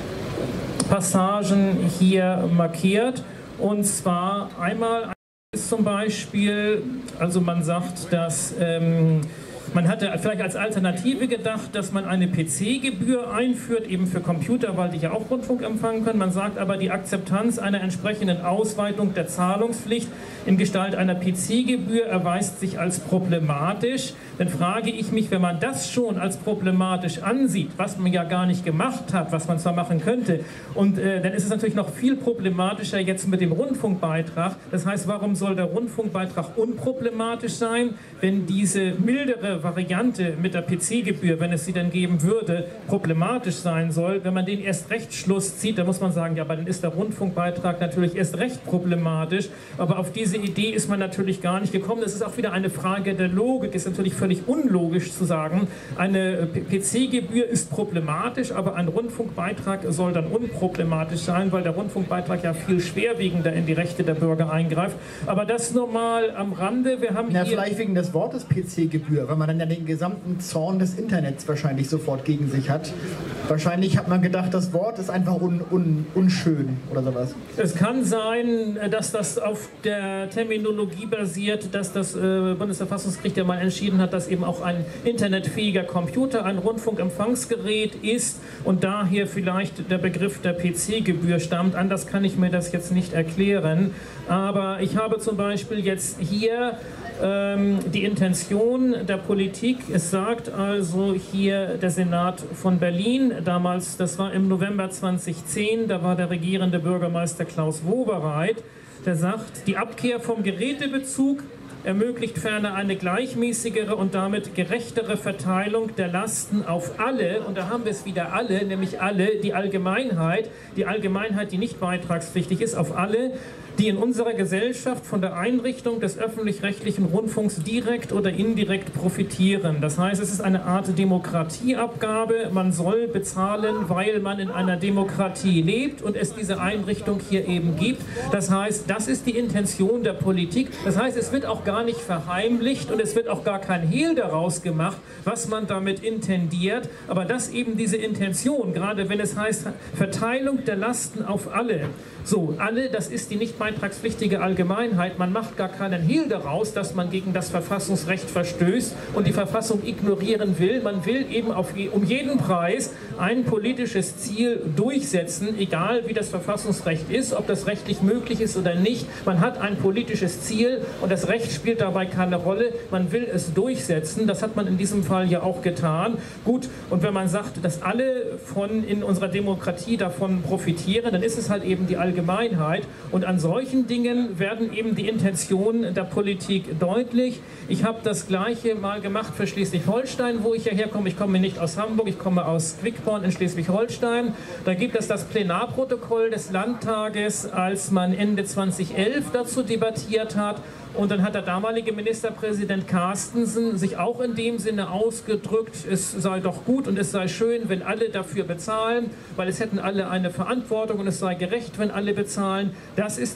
Passagen hier markiert. Und zwar einmal ist zum Beispiel, also man sagt, dass ähm, man hatte vielleicht als Alternative gedacht, dass man eine P C-Gebühr einführt, eben für Computer, weil die ja auch Rundfunk empfangen können. Man sagt aber, die Akzeptanz einer entsprechenden Ausweitung der Zahlungspflicht in Gestalt einer P C-Gebühr erweist sich als problematisch. Dann frage ich mich, wenn man das schon als problematisch ansieht, was man ja gar nicht gemacht hat, was man zwar machen könnte, und äh, dann ist es natürlich noch viel problematischer jetzt mit dem Rundfunkbeitrag. Das heißt, warum soll der Rundfunkbeitrag unproblematisch sein, wenn diese mildere Variante mit der P C-Gebühr, wenn es sie dann geben würde, problematisch sein soll? Wenn man den erst recht Schluss zieht, dann muss man sagen, ja, aber dann ist der Rundfunkbeitrag natürlich erst recht problematisch. Aber auf diese Idee ist man natürlich gar nicht gekommen. Das ist auch wieder eine Frage der Logik. Ist natürlich völlig unlogisch zu sagen, eine P C-Gebühr ist problematisch, aber ein Rundfunkbeitrag soll dann unproblematisch sein, weil der Rundfunkbeitrag ja viel schwerwiegender in die Rechte der Bürger eingreift. Aber das nur mal am Rande. Wir haben ja, hier vielleicht wegen des Wortes P C-Gebühr, weil man dann ja den gesamten Zorn des Internets wahrscheinlich sofort gegen sich hat. Wahrscheinlich hat man gedacht, das Wort ist einfach un, un, unschön oder sowas. Es kann sein, dass das auf der Terminologie basiert, dass das äh, Bundesverfassungsgericht ja mal entschieden hat, dass eben auch ein internetfähiger Computer ein Rundfunkempfangsgerät ist und daher vielleicht der Begriff der P C-Gebühr stammt. Anders kann ich mir das jetzt nicht erklären. Aber ich habe zum Beispiel jetzt hier ähm, die Intention der Politik. Es sagt also hier der Senat von Berlin, damals, das war im November zweitausendzehn, da war der regierende Bürgermeister Klaus Wobereit, der sagt, die Abkehr vom Gerätebezug ermöglicht ferner eine gleichmäßigere und damit gerechtere Verteilung der Lasten auf alle, und da haben wir es wieder alle, nämlich alle, die Allgemeinheit, die Allgemeinheit, die nicht beitragspflichtig ist, auf alle, die in unserer Gesellschaft von der Einrichtung des öffentlich-rechtlichen Rundfunks direkt oder indirekt profitieren. Das heißt, es ist eine Art Demokratieabgabe. Man soll bezahlen, weil man in einer Demokratie lebt und es diese Einrichtung hier eben gibt. Das heißt, das ist die Intention der Politik. Das heißt, es wird auch gar nicht verheimlicht und es wird auch gar kein Hehl daraus gemacht, was man damit intendiert. Aber dass eben diese Intention, gerade wenn es heißt Verteilung der Lasten auf alle, so, alle, das ist die nicht beitragspflichtige Allgemeinheit. Man macht gar keinen Hehl daraus, dass man gegen das Verfassungsrecht verstößt und die Verfassung ignorieren will. Man will eben auf, um jeden Preis ein politisches Ziel durchsetzen, egal wie das Verfassungsrecht ist, ob das rechtlich möglich ist oder nicht. Man hat ein politisches Ziel und das Recht spielt dabei keine Rolle. Man will es durchsetzen. Das hat man in diesem Fall ja auch getan. Gut, und wenn man sagt, dass alle von in unserer Demokratie davon profitieren, dann ist es halt eben die Allgemeinheit. Allgemeinheit. Und an solchen Dingen werden eben die Intentionen der Politik deutlich. Ich habe das Gleiche mal gemacht für Schleswig-Holstein, wo ich ja herkomme. Ich komme nicht aus Hamburg, ich komme aus Quickborn in Schleswig-Holstein. Da gibt es das Plenarprotokoll des Landtages, als man Ende zweitausendelf dazu debattiert hat. Und dann hat der damalige Ministerpräsident Carstensen sich auch in dem Sinne ausgedrückt, es sei doch gut und es sei schön, wenn alle dafür bezahlen, weil es hätten alle eine Verantwortung und es sei gerecht, wenn alle bezahlen. Das ist die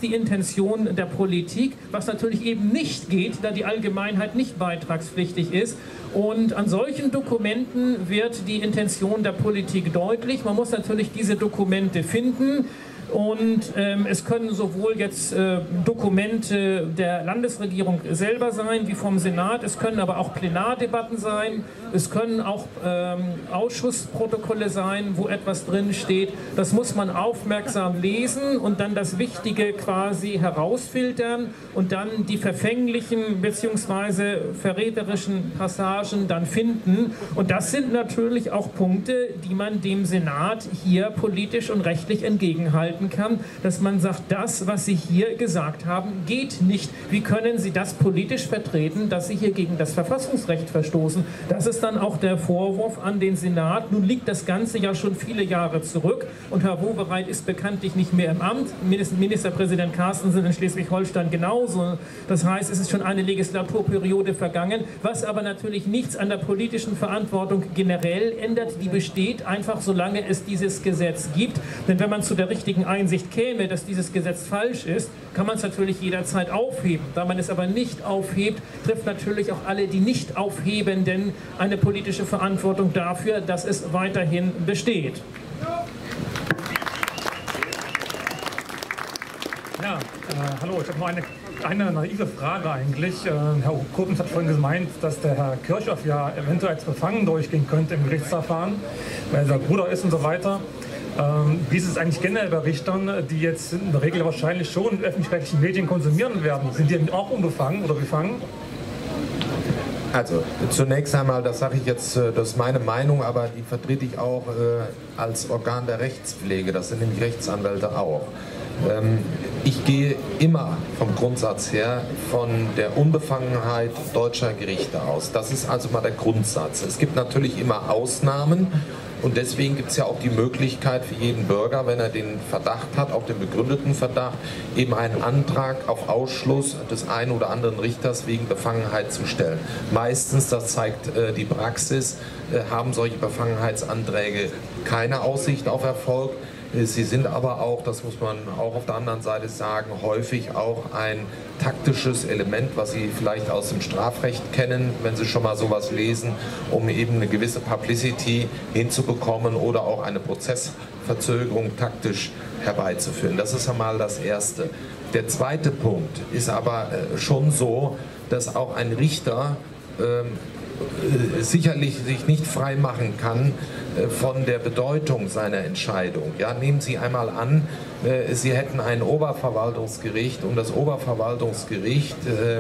die Intention der Politik, was natürlich eben nicht geht, da die Allgemeinheit nicht beitragspflichtig ist. Und an solchen Dokumenten wird die Intention der Politik deutlich. Man muss natürlich diese Dokumente finden. Und ähm, es können sowohl jetzt äh, Dokumente der Landesregierung selber sein, wie vom Senat, es können aber auch Plenardebatten sein, es können auch ähm, Ausschussprotokolle sein, wo etwas drin steht. Das muss man aufmerksam lesen und dann das Wichtige quasi herausfiltern und dann die verfänglichen bzw. verräterischen Passagen dann finden. Und das sind natürlich auch Punkte, die man dem Senat hier politisch und rechtlich entgegenhalten kann, dass man sagt, das, was Sie hier gesagt haben, geht nicht. Wie können Sie das politisch vertreten, dass Sie hier gegen das Verfassungsrecht verstoßen? Das ist dann auch der Vorwurf an den Senat. Nun liegt das Ganze ja schon viele Jahre zurück und Herr Wowereit ist bekanntlich nicht mehr im Amt. Ministerpräsident Carstensen in Schleswig-Holstein genauso. Das heißt, es ist schon eine Legislaturperiode vergangen, was aber natürlich nichts an der politischen Verantwortung generell ändert. Die besteht einfach, solange es dieses Gesetz gibt. Denn wenn man zu der richtigen Einsicht käme, dass dieses Gesetz falsch ist, kann man es natürlich jederzeit aufheben. Da man es aber nicht aufhebt, trifft natürlich auch alle, die nicht aufhebenden, eine politische Verantwortung dafür, dass es weiterhin besteht. Ja, äh, hallo, ich habe nur eine, eine naive Frage eigentlich. Äh, Herr Koblenz hat vorhin gemeint, dass der Herr Kirchhoff ja eventuell als befangen durchgehen könnte im Gerichtsverfahren, weil er sein Bruder ist und so weiter. Ähm, wie ist es eigentlich generell bei Richtern, die jetzt in der Regel wahrscheinlich schon öffentlich-rechtlichen Medien konsumieren werden? Sind die auch unbefangen oder befangen? Also zunächst einmal, das sage ich jetzt, das ist meine Meinung, aber die vertrete ich auch äh, als Organ der Rechtspflege, das sind nämlich Rechtsanwälte auch. Ähm, ich gehe immer vom Grundsatz her von der Unbefangenheit deutscher Gerichte aus. Das ist also mal der Grundsatz. Es gibt natürlich immer Ausnahmen. Und deswegen gibt es ja auch die Möglichkeit für jeden Bürger, wenn er den Verdacht hat, auch den begründeten Verdacht, eben einen Antrag auf Ausschluss des einen oder anderen Richters wegen Befangenheit zu stellen. Meistens, das zeigt äh, die Praxis, äh, haben solche Befangenheitsanträge keine Aussicht auf Erfolg. Sie sind aber auch, das muss man auch auf der anderen Seite sagen, häufig auch ein taktisches Element, was Sie vielleicht aus dem Strafrecht kennen, wenn Sie schon mal sowas lesen, um eben eine gewisse Publicity hinzubekommen oder auch eine Prozessverzögerung taktisch herbeizuführen. Das ist einmal das Erste. Der zweite Punkt ist aber schon so, dass auch ein Richter ähm, sicherlich sich nicht frei machen kann von der Bedeutung seiner Entscheidung. Ja, nehmen Sie einmal an, Sie hätten ein Oberverwaltungsgericht und das Oberverwaltungsgericht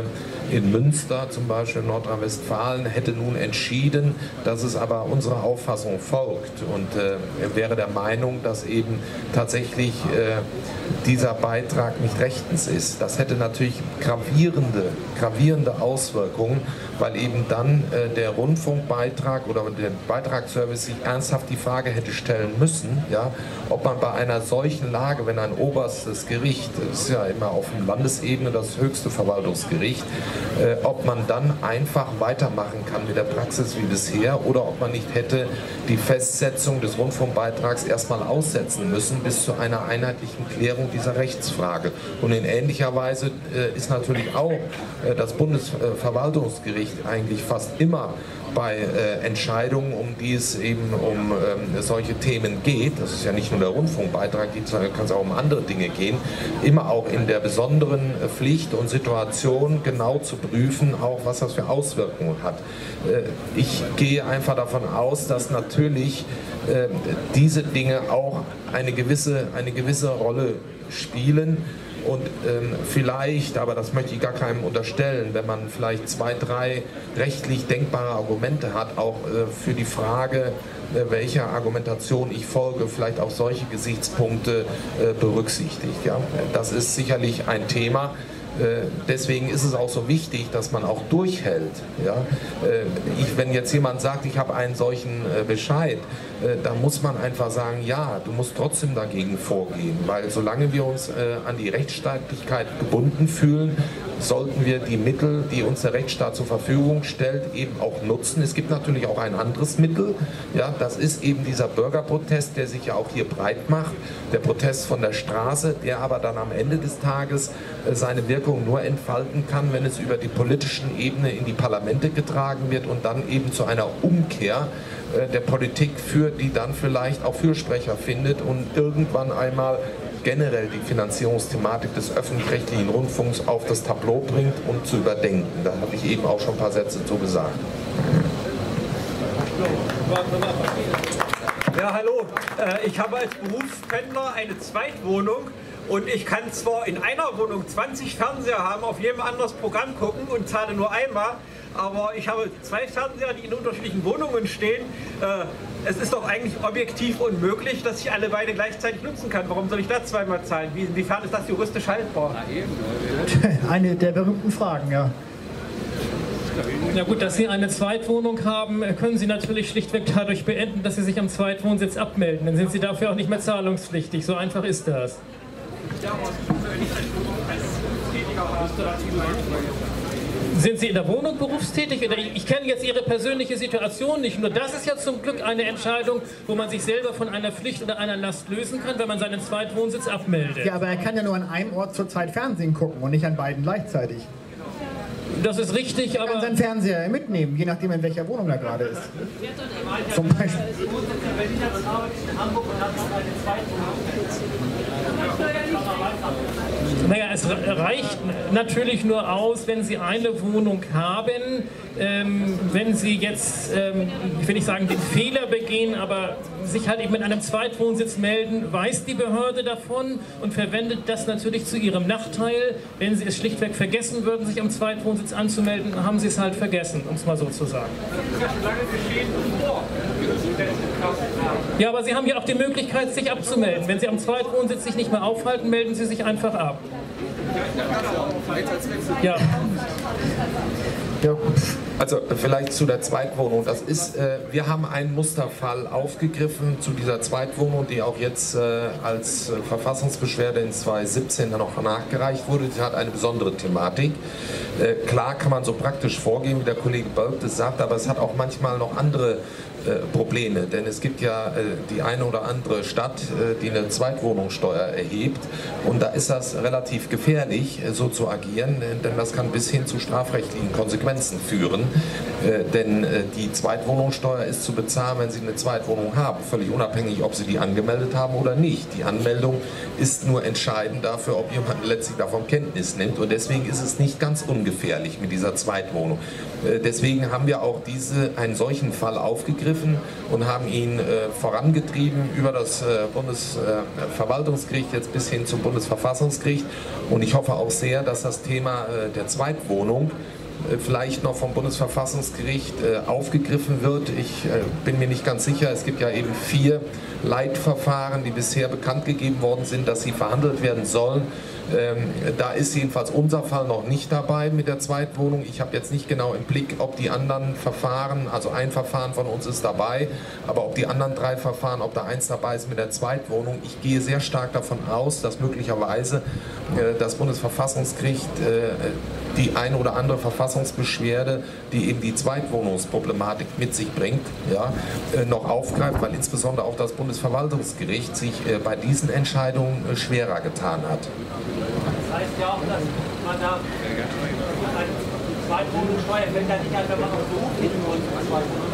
in Münster, zum Beispiel in Nordrhein-Westfalen, hätte nun entschieden, dass es aber unserer Auffassung folgt und er wäre der Meinung, dass eben tatsächlich dieser Beitrag nicht rechtens ist. Das hätte natürlich gravierende, gravierende Auswirkungen, weil eben dann äh, der Rundfunkbeitrag oder der Beitragsservice sich ernsthaft die Frage hätte stellen müssen, ja, ob man bei einer solchen Lage, wenn ein oberstes Gericht, das ist ja immer auf der Landesebene das höchste Verwaltungsgericht, äh, ob man dann einfach weitermachen kann mit der Praxis wie bisher oder ob man nicht hätte die Festsetzung des Rundfunkbeitrags erstmal aussetzen müssen bis zu einer einheitlichen Klärung dieser Rechtsfrage. Und in ähnlicher Weise äh, ist natürlich auch äh, das Bundesverwaltungsgericht eigentlich fast immer bei äh, Entscheidungen, um die es eben um ähm, solche Themen geht, das ist ja nicht nur der Rundfunkbeitrag, sondern kann es auch um andere Dinge gehen, immer auch in der besonderen Pflicht und Situation genau zu prüfen, auch was das für Auswirkungen hat. Äh, ich gehe einfach davon aus, dass natürlich äh, diese Dinge auch eine gewisse, eine gewisse Rolle spielen. Und ähm, vielleicht, aber das möchte ich gar keinem unterstellen, wenn man vielleicht zwei, drei rechtlich denkbare Argumente hat, auch äh, für die Frage, äh, welcher Argumentation ich folge, vielleicht auch solche Gesichtspunkte äh, berücksichtigt. Ja? Das ist sicherlich ein Thema. Deswegen ist es auch so wichtig, dass man auch durchhält. Ja? Ich, wenn jetzt jemand sagt, ich habe einen solchen Bescheid, dann muss man einfach sagen, ja, du musst trotzdem dagegen vorgehen, weil solange wir uns an die Rechtsstaatlichkeit gebunden fühlen, sollten wir die Mittel, die uns der Rechtsstaat zur Verfügung stellt, eben auch nutzen. Es gibt natürlich auch ein anderes Mittel, ja, das ist eben dieser Bürgerprotest, der sich ja auch hier breit macht, der Protest von der Straße, der aber dann am Ende des Tages seine Wirkung nur entfalten kann, wenn es über die politischen Ebene in die Parlamente getragen wird und dann eben zu einer Umkehr der Politik führt, die dann vielleicht auch Fürsprecher findet und irgendwann einmal generell die Finanzierungsthematik des öffentlich-rechtlichen Rundfunks auf das Tableau bringt und zu überdenken. Da habe ich eben auch schon ein paar Sätze zu gesagt. Ja, hallo. Ich habe als Berufspendler eine Zweitwohnung und ich kann zwar in einer Wohnung zwanzig Fernseher haben, auf jedem anderes Programm gucken und zahle nur einmal, aber ich habe zwei Fernseher, die in unterschiedlichen Wohnungen stehen. Es ist doch eigentlich objektiv unmöglich, dass ich alle beide gleichzeitig nutzen kann. Warum soll ich da zweimal zahlen? Wie, inwiefern ist das juristisch haltbar? Eine der berühmten Fragen, ja. Ja gut, dass Sie eine Zweitwohnung haben, können Sie natürlich schlichtweg dadurch beenden, dass Sie sich am Zweitwohnsitz abmelden. Dann sind Sie dafür auch nicht mehr zahlungspflichtig. So einfach ist das. Sind Sie in der Wohnung berufstätig? Oder ich, ich kenne jetzt Ihre persönliche Situation nicht. Nur das ist ja zum Glück eine Entscheidung, wo man sich selber von einer Pflicht oder einer Last lösen kann, wenn man seinen Zweitwohnsitz abmeldet. Ja, aber er kann ja nur an einem Ort zur Zeit Fernsehen gucken und nicht an beiden gleichzeitig. Das ist richtig, er aber... kann seinen Fernseher mitnehmen, je nachdem, in welcher Wohnung er gerade ist. Zum Beispiel. Naja, es reicht natürlich nur aus, wenn Sie eine Wohnung haben. Ähm, wenn Sie jetzt, ähm, ich will nicht sagen, den Fehler begehen, aber sich halt eben mit einem Zweitwohnsitz melden, weiß die Behörde davon und verwendet das natürlich zu ihrem Nachteil. Wenn Sie es schlichtweg vergessen würden, sich am Zweitwohnsitz anzumelden, haben Sie es halt vergessen, um es mal so zu sagen. Ja, aber Sie haben ja auch die Möglichkeit, sich abzumelden. Wenn Sie am Zweitwohnsitz sich nicht mehr aufhalten, melden Sie sich einfach ab. Ja. Also vielleicht zu der Zweitwohnung. Das ist, äh, wir haben einen Musterfall aufgegriffen zu dieser Zweitwohnung, die auch jetzt äh, als äh, Verfassungsbeschwerde in zweitausendsiebzehn dann noch nachgereicht wurde. Sie hat eine besondere Thematik. Äh, klar kann man so praktisch vorgehen, wie der Kollege Bölk das sagt, aber es hat auch manchmal noch andere äh, Probleme, denn es gibt ja äh, die eine oder andere Stadt, äh, die eine Zweitwohnungssteuer erhebt und da ist das relativ gefährlich, äh, so zu agieren, äh, denn das kann bis hin zu strafrechtlichen Konsequenzen führen, äh, denn äh, die Zweitwohnungssteuer ist zu bezahlen, wenn Sie eine Zweitwohnung haben, völlig unabhängig, ob Sie die angemeldet haben oder nicht. Die Anmeldung ist nur entscheidend dafür, ob jemand letztlich davon Kenntnis nimmt und deswegen ist es nicht ganz ungefährlich mit dieser Zweitwohnung. Äh, deswegen haben wir auch diese, einen solchen Fall aufgegriffen und haben ihn äh, vorangetrieben über das äh, Bundesverwaltungsgericht jetzt bis hin zum Bundesverfassungsgericht und ich hoffe auch sehr, dass das Thema äh, der Zweitwohnung äh, vielleicht noch vom Bundesverfassungsgericht äh, aufgegriffen wird. Ich äh, bin mir nicht ganz sicher, es gibt ja eben vier Leitverfahren, die bisher bekannt gegeben worden sind, dass sie verhandelt werden sollen. Ähm, da ist jedenfalls unser Fall noch nicht dabei mit der Zweitwohnung. Ich habe jetzt nicht genau im Blick, ob die anderen Verfahren, also ein Verfahren von uns ist dabei, aber ob die anderen drei Verfahren, ob da eins dabei ist mit der Zweitwohnung. Ich gehe sehr stark davon aus, dass möglicherweise äh, das Bundesverfassungsgericht äh, die eine oder andere Verfassungsbeschwerde, die eben die Zweitwohnungsproblematik mit sich bringt, ja, äh, noch aufgreift, weil insbesondere auch das Bundesverwaltungsgericht sich äh, bei diesen Entscheidungen äh, schwerer getan hat. Das heißt ja auch, dass man da eine Zweitwohnungssteuer, wenn dann nicht, wenn man auch beruflich nur eine Zweitwohnung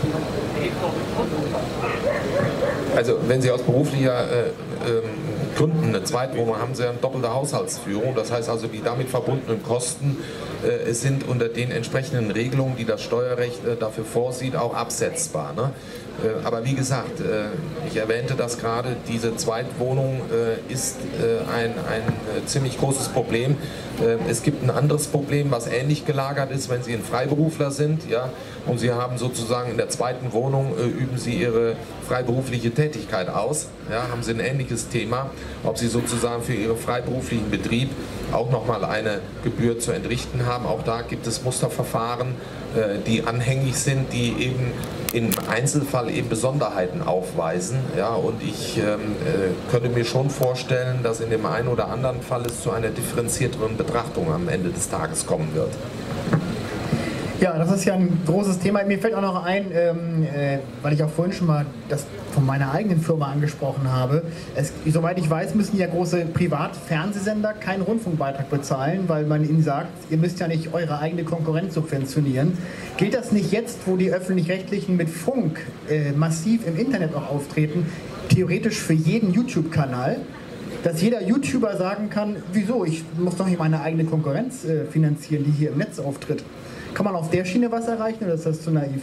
hat, also wenn Sie aus beruflicher äh, ähm, Gründen eine Zweitwohnung haben, Sie eine doppelte Haushaltsführung. Das heißt also, die damit verbundenen Kosten äh, sind unter den entsprechenden Regelungen, die das Steuerrecht äh, dafür vorsieht, auch absetzbar. Ne? Äh, aber wie gesagt, äh, ich erwähnte das gerade, diese Zweitwohnung äh, ist äh, ein, ein äh, ziemlich großes Problem. Äh, es gibt ein anderes Problem, was ähnlich gelagert ist, wenn Sie ein Freiberufler sind, ja, und Sie haben sozusagen in der zweiten Wohnung, äh, üben Sie Ihre freiberufliche Tätigkeit aus, ja, haben Sie ein ähnliches Thema. Ob Sie sie sozusagen für ihren freiberuflichen Betrieb auch nochmal eine Gebühr zu entrichten haben. Auch da gibt es Musterverfahren, äh, die anhängig sind, die eben im Einzelfall eben Besonderheiten aufweisen. Ja, und ich ähm, äh, könnte mir schon vorstellen, dass in dem einen oder anderen Fall es zu einer differenzierteren Betrachtung am Ende des Tages kommen wird. Ja, das ist ja ein großes Thema. Mir fällt auch noch ein, ähm, äh, weil ich auch vorhin schon mal das von meiner eigenen Firma angesprochen habe. Es, soweit ich weiß, müssen ja große Privatfernsehsender keinen Rundfunkbeitrag bezahlen, weil man ihnen sagt, ihr müsst ja nicht eure eigene Konkurrenz subventionieren. Gilt das nicht jetzt, wo die Öffentlich-Rechtlichen mit Funk äh, massiv im Internet auch auftreten, theoretisch für jeden YouTube-Kanal? Dass jeder YouTuber sagen kann, wieso, ich muss doch nicht meine eigene Konkurrenz äh, finanzieren, die hier im Netz auftritt. Kann man auf der Schiene was erreichen oder ist das zu naiv?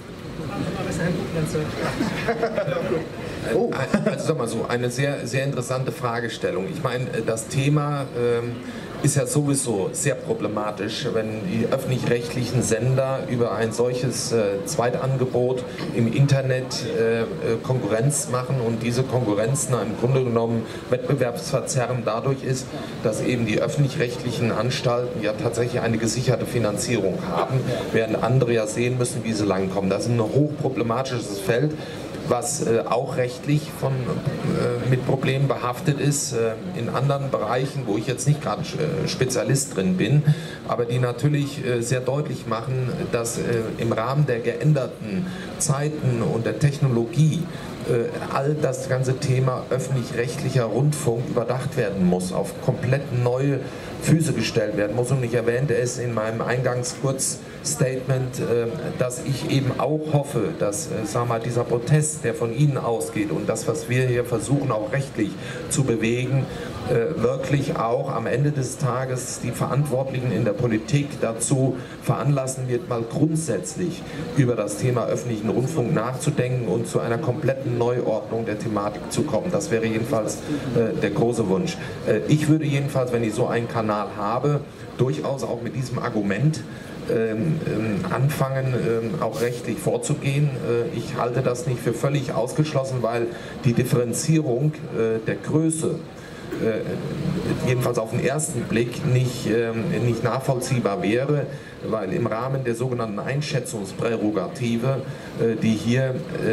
Oh. Also sag mal so, eine sehr, sehr interessante Fragestellung. Ich meine, das Thema ähm, ist ja sowieso sehr problematisch, wenn die öffentlich-rechtlichen Sender über ein solches äh, Zweitangebot im Internet äh, Konkurrenz machen und diese Konkurrenz na, im Grunde genommen wettbewerbsverzerrend dadurch ist, dass eben die öffentlich-rechtlichen Anstalten ja tatsächlich eine gesicherte Finanzierung haben, während andere ja sehen müssen, wie sie langkommen. Das ist ein hochproblematisches Feld, was äh, auch rechtlich von, äh, mit Problemen behaftet ist, äh, in anderen Bereichen, wo ich jetzt nicht gerade äh, Spezialist drin bin, aber die natürlich äh, sehr deutlich machen, dass äh, im Rahmen der geänderten Zeiten und der Technologie äh, all das ganze Thema öffentlich-rechtlicher Rundfunk überdacht werden muss, auf komplett neue Füße gestellt werden muss. Und ich erwähnte es in meinem Eingangskurzstatement, dass ich eben auch hoffe, dass sagen wir mal, dieser Protest, der von Ihnen ausgeht und das, was wir hier versuchen, auch rechtlich zu bewegen, wirklich auch am Ende des Tages die Verantwortlichen in der Politik dazu veranlassen wird, mal grundsätzlich über das Thema öffentlichen Rundfunk nachzudenken und zu einer kompletten Neuordnung der Thematik zu kommen. Das wäre jedenfalls äh, der große Wunsch. Äh, ich würde jedenfalls, wenn ich so einen Kanal habe, durchaus auch mit diesem Argument ähm, ähm, anfangen, ähm, auch rechtlich vorzugehen. Äh, ich halte das nicht für völlig ausgeschlossen, weil die Differenzierung äh, der Größe jedenfalls auf den ersten Blick nicht, nicht nachvollziehbar wäre, weil im Rahmen der sogenannten Einschätzungsprärogative, die hier,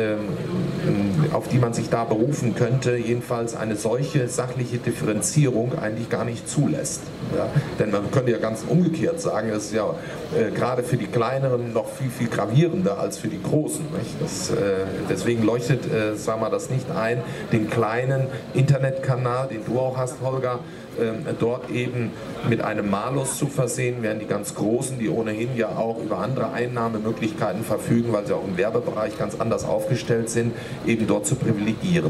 auf die man sich da berufen könnte, jedenfalls eine solche sachliche Differenzierung eigentlich gar nicht zulässt. Ja? Denn man könnte ja ganz umgekehrt sagen, es ist ja äh, gerade für die Kleineren noch viel, viel gravierender als für die Großen. Nicht? Das, äh, deswegen leuchtet, äh, sagen wir das nicht ein, den kleinen Internetkanal, den du auch hast, Holger, dort eben mit einem Malus zu versehen, während die ganz Großen, die ohnehin ja auch über andere Einnahmemöglichkeiten verfügen, weil sie auch im Werbebereich ganz anders aufgestellt sind, eben dort zu privilegieren.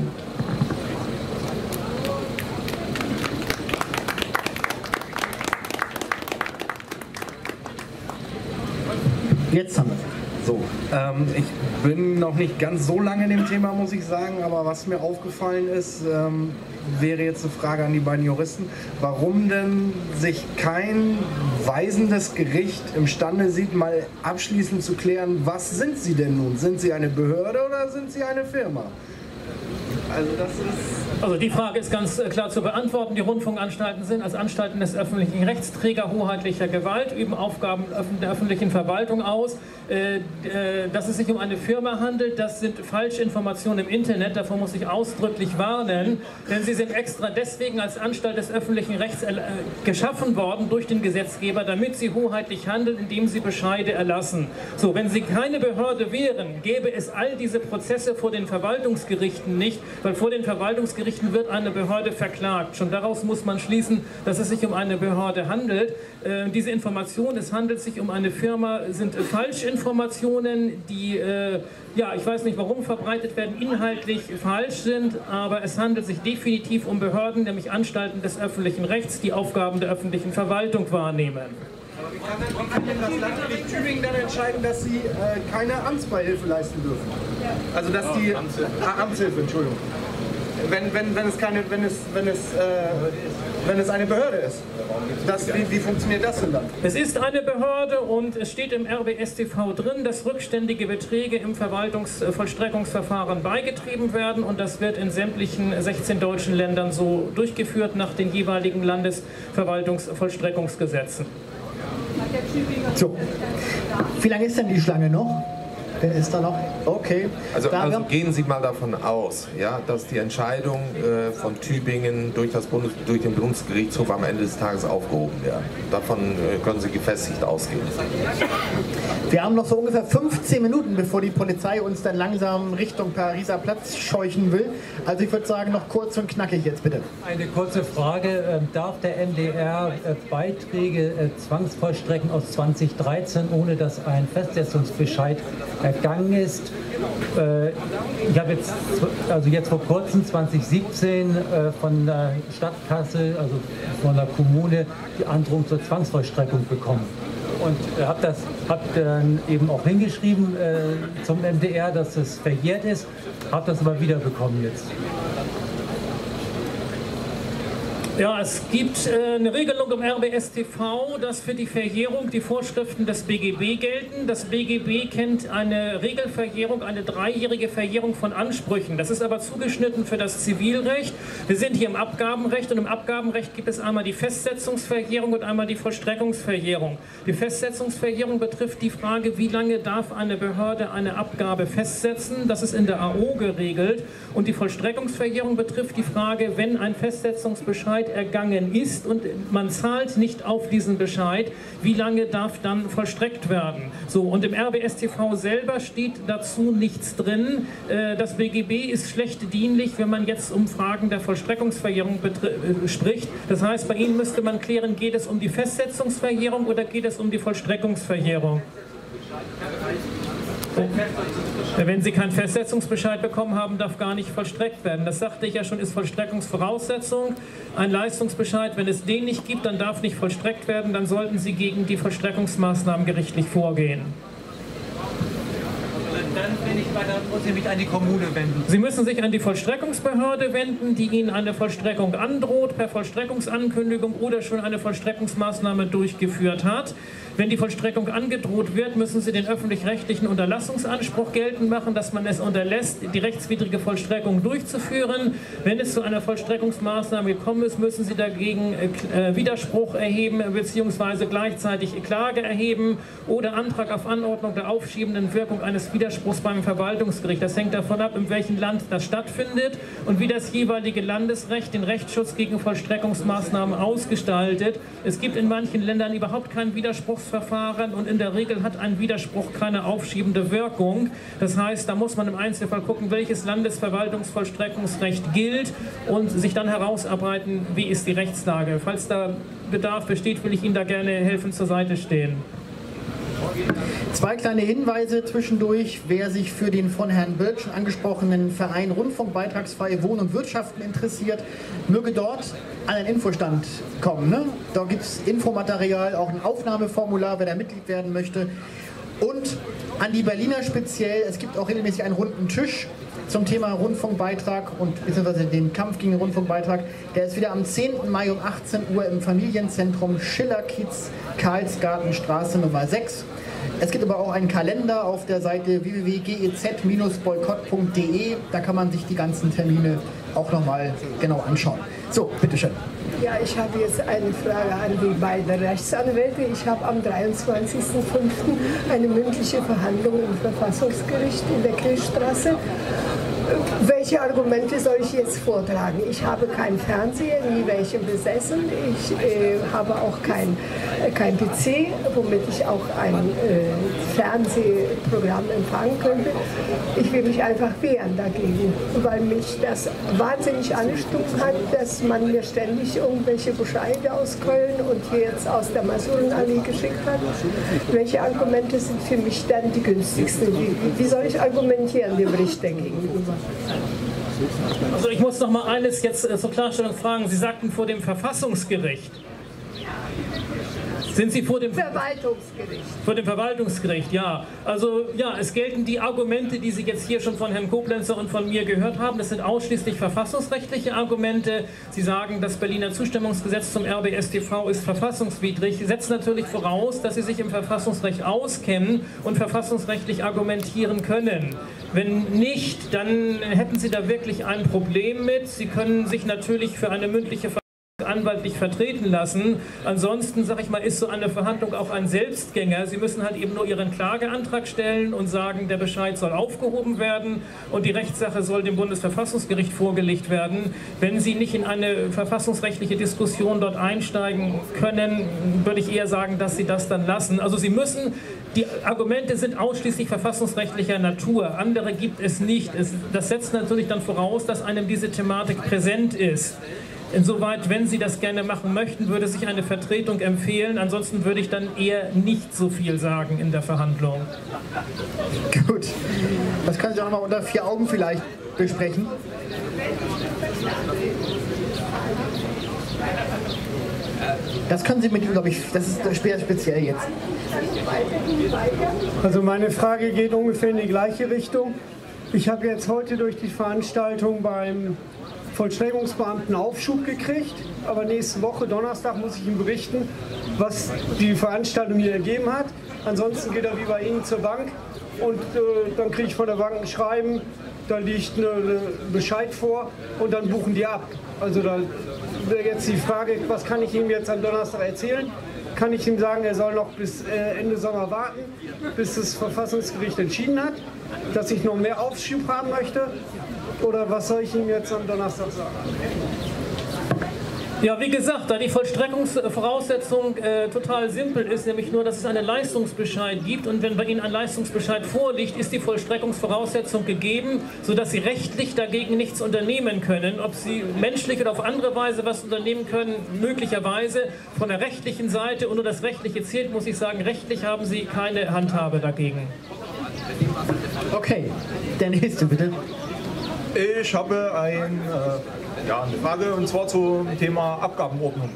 Jetzt haben wir. So, ähm, ich bin noch nicht ganz so lange in dem Thema, muss ich sagen, aber was mir aufgefallen ist, ähm, wäre jetzt eine Frage an die beiden Juristen, warum denn sich kein weisendes Gericht imstande sieht, mal abschließend zu klären, was sind Sie denn nun? Sind Sie eine Behörde oder sind Sie eine Firma? Also das ist... Also die Frage ist ganz klar zu beantworten. Die Rundfunkanstalten sind als Anstalten des öffentlichen Rechts Träger hoheitlicher Gewalt, üben Aufgaben der öffentlichen Verwaltung aus. Dass es sich um eine Firma handelt, das sind Falschinformationen im Internet, davor muss ich ausdrücklich warnen, denn sie sind extra deswegen als Anstalt des öffentlichen Rechts geschaffen worden durch den Gesetzgeber, damit sie hoheitlich handeln, indem sie Bescheide erlassen. So, wenn sie keine Behörde wären, gäbe es all diese Prozesse vor den Verwaltungsgerichten nicht, weil vor den Verwaltungsgerichten wird eine Behörde verklagt. Schon daraus muss man schließen, dass es sich um eine Behörde handelt. Äh, diese Information, es handelt sich um eine Firma, sind äh, Falschinformationen, die, äh, ja, ich weiß nicht warum verbreitet werden, inhaltlich falsch sind, aber es handelt sich definitiv um Behörden, nämlich Anstalten des öffentlichen Rechts, die Aufgaben der öffentlichen Verwaltung wahrnehmen. Wie kann, denn, wie kann denn das Landgericht Tübingen dann entscheiden, dass Sie äh, keine Amtsbeihilfe leisten dürfen? Also dass die... Amtshilfe. Ah, Amtshilfe, Entschuldigung. wenn, wenn, wenn es keine, wenn es, wenn es, äh, wenn es eine Behörde ist? Das, wie, wie funktioniert das denn dann? Es ist eine Behörde und es steht im R B S T V drin, dass rückständige Beträge im Verwaltungsvollstreckungsverfahren beigetrieben werden und das wird in sämtlichen sechzehn deutschen Ländern so durchgeführt nach den jeweiligen Landesverwaltungsvollstreckungsgesetzen. So, wie lange ist denn die Schlange noch? Wer ist da noch? Okay. Also, also gehen Sie mal davon aus, ja, dass die Entscheidung äh, von Tübingen durch, das Bundes, durch den Bundesgerichtshof am Ende des Tages aufgehoben werden. Davon äh, können Sie gefestigt ausgehen. Wir haben noch so ungefähr fünfzehn Minuten, bevor die Polizei uns dann langsam Richtung Pariser Platz scheuchen will. Also ich würde sagen, noch kurz und knackig jetzt bitte. Eine kurze Frage. Darf der M D R Beiträge zwangsvollstrecken aus zweitausenddreizehn, ohne dass ein Festsetzungsbescheid ergangen ist? Ich habe jetzt, also jetzt vor kurzem, zwanzig siebzehn, von der Stadt Kassel, also von der Kommune, die Androhung zur Zwangsvollstreckung bekommen. Und habe das hab dann eben auch hingeschrieben äh, zum M D R, dass es verjährt ist, habe das aber wieder bekommen jetzt. Ja, es gibt äh, eine Regelung im R B S T V, dass für die Verjährung die Vorschriften des B G B gelten. Das B G B kennt eine Regelverjährung, eine dreijährige Verjährung von Ansprüchen. Das ist aber zugeschnitten für das Zivilrecht. Wir sind hier im Abgabenrecht und im Abgabenrecht gibt es einmal die Festsetzungsverjährung und einmal die Vollstreckungsverjährung. Die Festsetzungsverjährung betrifft die Frage, wie lange darf eine Behörde eine Abgabe festsetzen. Das ist in der A O geregelt. Und die Vollstreckungsverjährung betrifft die Frage, wenn ein Festsetzungsbescheid ergangen ist und man zahlt nicht auf diesen Bescheid, wie lange darf dann vollstreckt werden? So, und im R B S T V selber steht dazu nichts drin. Das B G B ist schlecht dienlich, wenn man jetzt um Fragen der Vollstreckungsverjährung spricht. Das heißt, bei Ihnen müsste man klären, geht es um die Festsetzungsverjährung oder geht es um die Vollstreckungsverjährung? Wenn Sie keinen Festsetzungsbescheid bekommen haben, darf gar nicht vollstreckt werden. Das sagte ich ja schon, ist Vollstreckungsvoraussetzung. Ein Leistungsbescheid, wenn es den nicht gibt, dann darf nicht vollstreckt werden, dann sollten Sie gegen die Vollstreckungsmaßnahmen gerichtlich vorgehen. Dann bin ich bei der, muss ich mich an die Kommune wenden. Sie müssen sich an die Vollstreckungsbehörde wenden, die Ihnen eine Vollstreckung androht, per Vollstreckungsankündigung oder schon eine Vollstreckungsmaßnahme durchgeführt hat. Wenn die Vollstreckung angedroht wird, müssen Sie den öffentlich-rechtlichen Unterlassungsanspruch geltend machen, dass man es unterlässt, die rechtswidrige Vollstreckung durchzuführen. Wenn es zu einer Vollstreckungsmaßnahme gekommen ist, müssen Sie dagegen äh, Widerspruch erheben bzw. gleichzeitig Klage erheben oder Antrag auf Anordnung der aufschiebenden Wirkung eines Widerspruchs beim Verwaltungsgericht. Das hängt davon ab, in welchem Land das stattfindet und wie das jeweilige Landesrecht den Rechtsschutz gegen Vollstreckungsmaßnahmen ausgestaltet. Es gibt in manchen Ländern überhaupt keinen Widerspruchsverfahren und in der Regel hat ein Widerspruch keine aufschiebende Wirkung. Das heißt, da muss man im Einzelfall gucken, welches Landesverwaltungsvollstreckungsrecht gilt und sich dann herausarbeiten, wie ist die Rechtslage. Falls da Bedarf besteht, will ich Ihnen da gerne helfen zur Seite stehen. Zwei kleine Hinweise zwischendurch. Wer sich für den von Herrn Bölk schon angesprochenen Verein Rundfunkbeitragsfreie Wohnen und Wirtschaften interessiert, möge dort an einen Infostand kommen. Ne? Da gibt es Infomaterial, auch ein Aufnahmeformular, wer da Mitglied werden möchte. Und an die Berliner speziell, es gibt auch regelmäßig einen runden Tisch zum Thema Rundfunkbeitrag und beziehungsweise den Kampf gegen den Rundfunkbeitrag. Der ist wieder am zehnten Mai um achtzehn Uhr im Familienzentrum Schiller-Kiez, Karlsgartenstraße Nummer sechs. Es gibt aber auch einen Kalender auf der Seite w w w punkt g e z Bindestrich boykott punkt de. Da kann man sich die ganzen Termine auch nochmal genau anschauen. So, bitteschön. Ja, ich habe jetzt eine Frage an die beiden Rechtsanwälte. Ich habe am dreiundzwanzigsten fünften eine mündliche Verhandlung im Verfassungsgericht in der Kirchstraße. Welche Argumente soll ich jetzt vortragen? Ich habe keinen Fernseher, nie welchen besessen. Ich äh, habe auch kein, äh, kein P C, womit ich auch ein äh, Fernsehprogramm empfangen könnte. Ich will mich einfach wehren dagegen, weil mich das wahnsinnig angestunken hat, dass man mir ständig irgendwelche Bescheide aus Köln und jetzt aus der Masurenallee geschickt hat. Welche Argumente sind für mich dann die günstigsten? Wie, wie soll ich argumentieren dem Richter gegenüber? Also ich muss noch mal eines jetzt äh, zur Klarstellung fragen. Sie sagten vor dem Verfassungsgericht. Sind Sie vor dem Verwaltungsgericht? Vor dem Verwaltungsgericht, ja. Also ja, es gelten die Argumente, die Sie jetzt hier schon von Herrn Koblenzer und von mir gehört haben. Das sind ausschließlich verfassungsrechtliche Argumente. Sie sagen, das Berliner Zustimmungsgesetz zum R B S T V ist verfassungswidrig. Sie setzen natürlich voraus, dass Sie sich im Verfassungsrecht auskennen und verfassungsrechtlich argumentieren können. Wenn nicht, dann hätten Sie da wirklich ein Problem mit. Sie können sich natürlich für eine mündliche Verhandlung anwaltlich vertreten lassen. Ansonsten, sage ich mal, ist so eine Verhandlung auch ein Selbstgänger. Sie müssen halt eben nur Ihren Klageantrag stellen und sagen, der Bescheid soll aufgehoben werden und die Rechtssache soll dem Bundesverfassungsgericht vorgelegt werden. Wenn Sie nicht in eine verfassungsrechtliche Diskussion dort einsteigen können, würde ich eher sagen, dass Sie das dann lassen. Also Sie müssen, die Argumente sind ausschließlich verfassungsrechtlicher Natur. Andere gibt es nicht. Es, das setzt natürlich dann voraus, dass einem diese Thematik präsent ist. Insoweit, wenn Sie das gerne machen möchten, würde sich eine Vertretung empfehlen. Ansonsten würde ich dann eher nicht so viel sagen in der Verhandlung. Gut. Das kann ich auch noch mal unter vier Augen vielleicht besprechen. Das können Sie mit ihm, glaube ich, das ist sehr speziell jetzt. Also meine Frage geht ungefähr in die gleiche Richtung. Ich habe jetzt heute durch die Veranstaltung beim Vollstreckungsbeamten Aufschub gekriegt, aber nächste Woche, Donnerstag, muss ich ihm berichten, was die Veranstaltung hier ergeben hat. Ansonsten geht er wie bei Ihnen zur Bank und äh, dann kriege ich von der Bank ein Schreiben, da liegt ein Bescheid vor und dann buchen die ab. Also da wäre jetzt die Frage, was kann ich ihm jetzt am Donnerstag erzählen? Kann ich ihm sagen, er soll noch bis äh, Ende Sommer warten, bis das Verfassungsgericht entschieden hat, dass ich noch mehr Aufschub haben möchte? Oder was soll ich ihm jetzt am Donnerstag sagen? Ja, wie gesagt, da die Vollstreckungsvoraussetzung äh, total simpel ist, nämlich nur, dass es einen Leistungsbescheid gibt und wenn bei Ihnen ein Leistungsbescheid vorliegt, ist die Vollstreckungsvoraussetzung gegeben, sodass Sie rechtlich dagegen nichts unternehmen können. Ob Sie menschlich oder auf andere Weise was unternehmen können, möglicherweise von der rechtlichen Seite und nur das Rechtliche zählt, muss ich sagen, rechtlich haben Sie keine Handhabe dagegen. Okay, der nächste bitte. Ich habe ein, äh, ja, eine Frage und zwar zum Thema Abgabenordnung.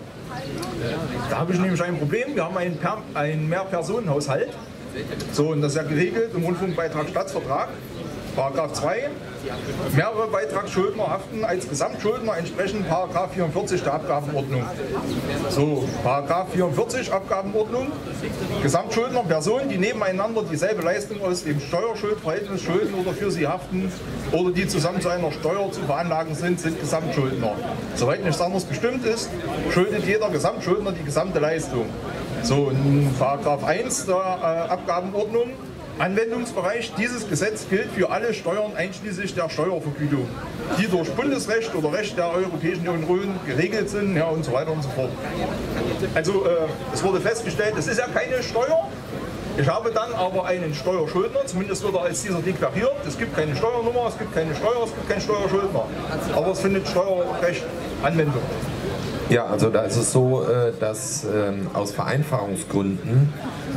Da habe ich nämlich ein Problem. Wir haben einen, per einen Mehrpersonenhaushalt. So, und das ist ja geregelt im Rundfunkbeitragsstaatsvertrag, Paragraph zwei. Mehrere Beitragsschuldner haften als Gesamtschuldner entsprechend Paragraph vierundvierzig der Abgabenordnung. So, Paragraph vierundvierzig Abgabenordnung. Gesamtschuldner, Personen, die nebeneinander dieselbe Leistung aus dem Steuerschuldverhältnis schulden oder für sie haften oder die zusammen zu einer Steuer zu veranlagen sind, sind Gesamtschuldner. Soweit nichts anderes bestimmt ist, schuldet jeder Gesamtschuldner die gesamte Leistung. So, in Paragraph eins der äh, Abgabenordnung. Anwendungsbereich dieses Gesetz gilt für alle Steuern einschließlich der Steuervergütung, die durch Bundesrecht oder Recht der Europäischen Union geregelt sind, ja, und so weiter und so fort. Also äh, es wurde festgestellt, es ist ja keine Steuer. Ich habe dann aber einen Steuerschuldner, zumindest wird er als dieser deklariert. Es gibt keine Steuernummer, es gibt keine Steuer, es gibt keinen Steuerschuldner. Aber es findet Steuerrecht Anwendung. Ja, also da ist es so, dass aus Vereinfachungsgründen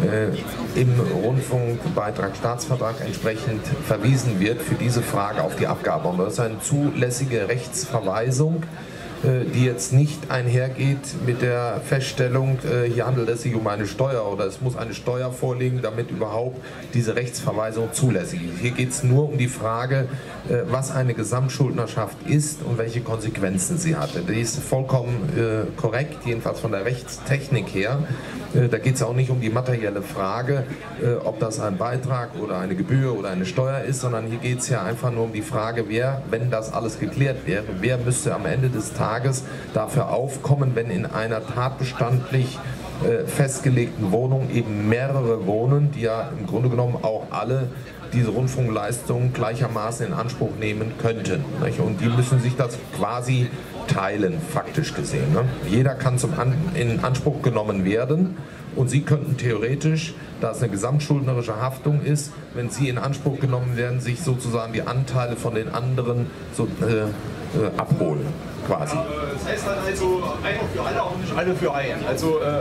im Rundfunkbeitragsstaatsvertrag entsprechend verwiesen wird für diese Frage auf die Abgabe. Und das ist eine zulässige Rechtsverweisung, die jetzt nicht einhergeht mit der Feststellung, hier handelt es sich um eine Steuer oder es muss eine Steuer vorliegen, damit überhaupt diese Rechtsverweisung zulässig ist. Hier geht es nur um die Frage, was eine Gesamtschuldnerschaft ist und welche Konsequenzen sie hatte. Die ist vollkommen äh, korrekt, jedenfalls von der Rechtstechnik her. Äh, da geht es auch nicht um die materielle Frage, äh, ob das ein Beitrag oder eine Gebühr oder eine Steuer ist, sondern hier geht es ja einfach nur um die Frage, wer, wenn das alles geklärt wäre, wer müsste am Ende des Tages dafür aufkommen, wenn in einer tatbestandlich äh, festgelegten Wohnung eben mehrere wohnen, die ja im Grunde genommen auch alle diese Rundfunkleistungen gleichermaßen in Anspruch nehmen könnten. Nicht? Und die müssen sich das quasi teilen, faktisch gesehen. Ne? Jeder kann zum An in Anspruch genommen werden und Sie könnten theoretisch, da es eine gesamtschuldnerische Haftung ist, wenn Sie in Anspruch genommen werden, sich sozusagen die Anteile von den anderen so, äh, äh, abholen. Quasi. Das heißt dann also einer für alle, aber nicht alle für einen. Also äh,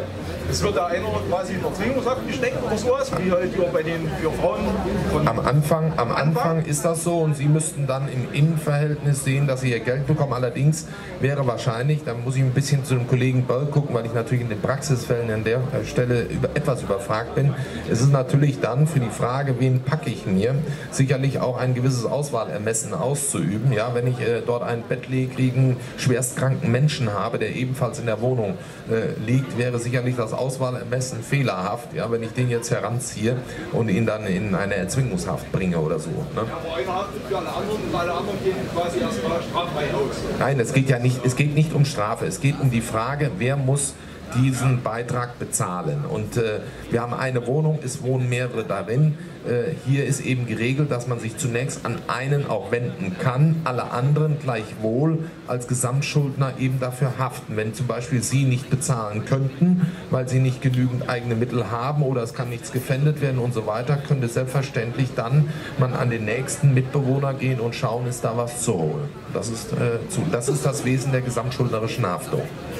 es wird da einer quasi in Erzwingungshaft gesteckt oder sowas, wie halt hier bei den vier Frauen. Von am Anfang, am Anfang ist das so und Sie müssten dann im Innenverhältnis sehen, dass Sie Ihr Geld bekommen. Allerdings wäre wahrscheinlich, da muss ich ein bisschen zu dem Kollegen Böll gucken, weil ich natürlich in den Praxisfällen an der Stelle über, etwas überfragt bin. Es ist natürlich dann für die Frage, wen packe ich mir, sicherlich auch ein gewisses Auswahlermessen auszuüben. Ja, wenn ich äh, dort einen bettlägerigen, schwerstkranken Menschen habe, der ebenfalls in der Wohnung äh, liegt, wäre sicherlich das Auswahlermessen fehlerhaft, ja, wenn ich den jetzt heranziehe und ihn dann in eine Erzwingungshaft bringe oder so. Ne? Aber einer haftet für alle anderen und alle anderen gehen quasi erstmal straffrei aus. Nein, es geht ja nicht, es geht nicht um Strafe, es geht um die Frage, wer muss diesen Beitrag bezahlen. Und äh, wir haben eine Wohnung, es wohnen mehrere darin. Äh, hier ist eben geregelt, dass man sich zunächst an einen auch wenden kann, alle anderen gleichwohl als Gesamtschuldner eben dafür haften. Wenn zum Beispiel Sie nicht bezahlen könnten, weil Sie nicht genügend eigene Mittel haben oder es kann nichts gefändet werden und so weiter, könnte selbstverständlich dann man an den nächsten Mitbewohner gehen und schauen, ist da was zu holen. Das ist, äh, zu, das, ist das Wesen der gesamtschuldnerischen Haftung.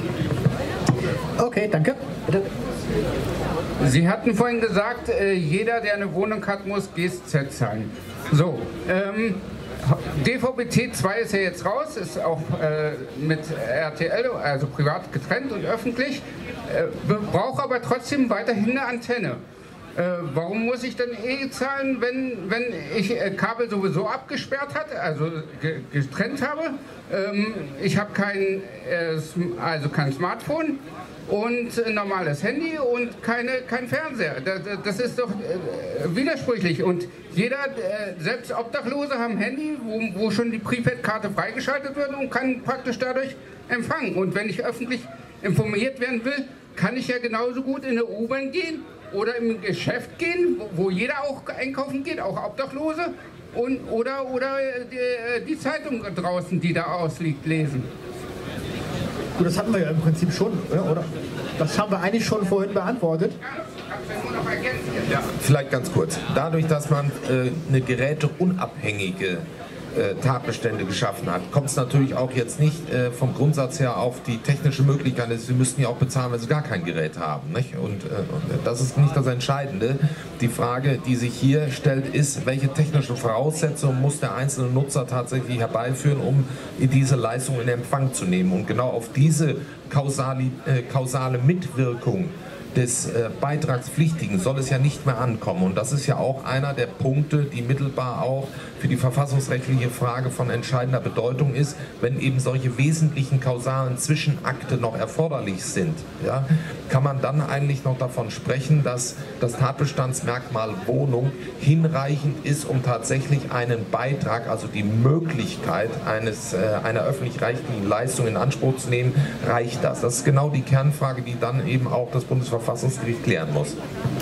Okay, danke. Bitte. Sie hatten vorhin gesagt, äh, jeder, der eine Wohnung hat, muss G S Z zahlen. So, ähm, D V B T zwei ist ja jetzt raus, ist auch äh, mit R T L, also privat getrennt und öffentlich, äh, braucht aber trotzdem weiterhin eine Antenne. Äh, warum muss ich denn eh zahlen, wenn, wenn ich äh, Kabel sowieso abgesperrt hat, also ge getrennt habe? Ähm, ich habe kein, äh, also kein Smartphone und ein normales Handy und keine, kein Fernseher. Das, das ist doch äh, widersprüchlich. Und jeder, äh, selbst Obdachlose, haben ein Handy, wo, wo schon die Prepaid-Karte freigeschaltet wird und kann praktisch dadurch empfangen. Und wenn ich öffentlich informiert werden will, kann ich ja genauso gut in eine U-Bahn gehen oder im Geschäft gehen, wo, wo jeder auch einkaufen geht, auch Obdachlose, und, oder, oder die, die Zeitung draußen, die da ausliegt, lesen. Gut, das hatten wir ja im Prinzip schon, oder? Das haben wir eigentlich schon vorhin beantwortet. Ja, vielleicht ganz kurz. Dadurch, dass man äh, eine geräteunabhängige äh, Tatbestände geschaffen hat, kommt es natürlich auch jetzt nicht äh, vom Grundsatz her auf die technische Möglichkeit. Sie müssten ja auch bezahlen, wenn Sie gar kein Gerät haben. Nicht? Und, äh, und das ist nicht das Entscheidende. Die Frage, die sich hier stellt, ist, welche technischen Voraussetzungen muss der einzelne Nutzer tatsächlich herbeiführen, um diese Leistung in Empfang zu nehmen. Und genau auf diese kausale, äh, kausale Mitwirkung des äh, Beitragspflichtigen soll es ja nicht mehr ankommen. Und das ist ja auch einer der Punkte, die mittelbar auch für die verfassungsrechtliche Frage von entscheidender Bedeutung ist, wenn eben solche wesentlichen kausalen Zwischenakte noch erforderlich sind. Ja, kann man dann eigentlich noch davon sprechen, dass das Tatbestandsmerkmal Wohnung hinreichend ist, um tatsächlich einen Beitrag, also die Möglichkeit eines, äh, einer öffentlich-rechtlichen Leistung in Anspruch zu nehmen, reicht das? Das ist genau die Kernfrage, die dann eben auch das Bundesverfassungsgericht Verfassungsgericht klären muss.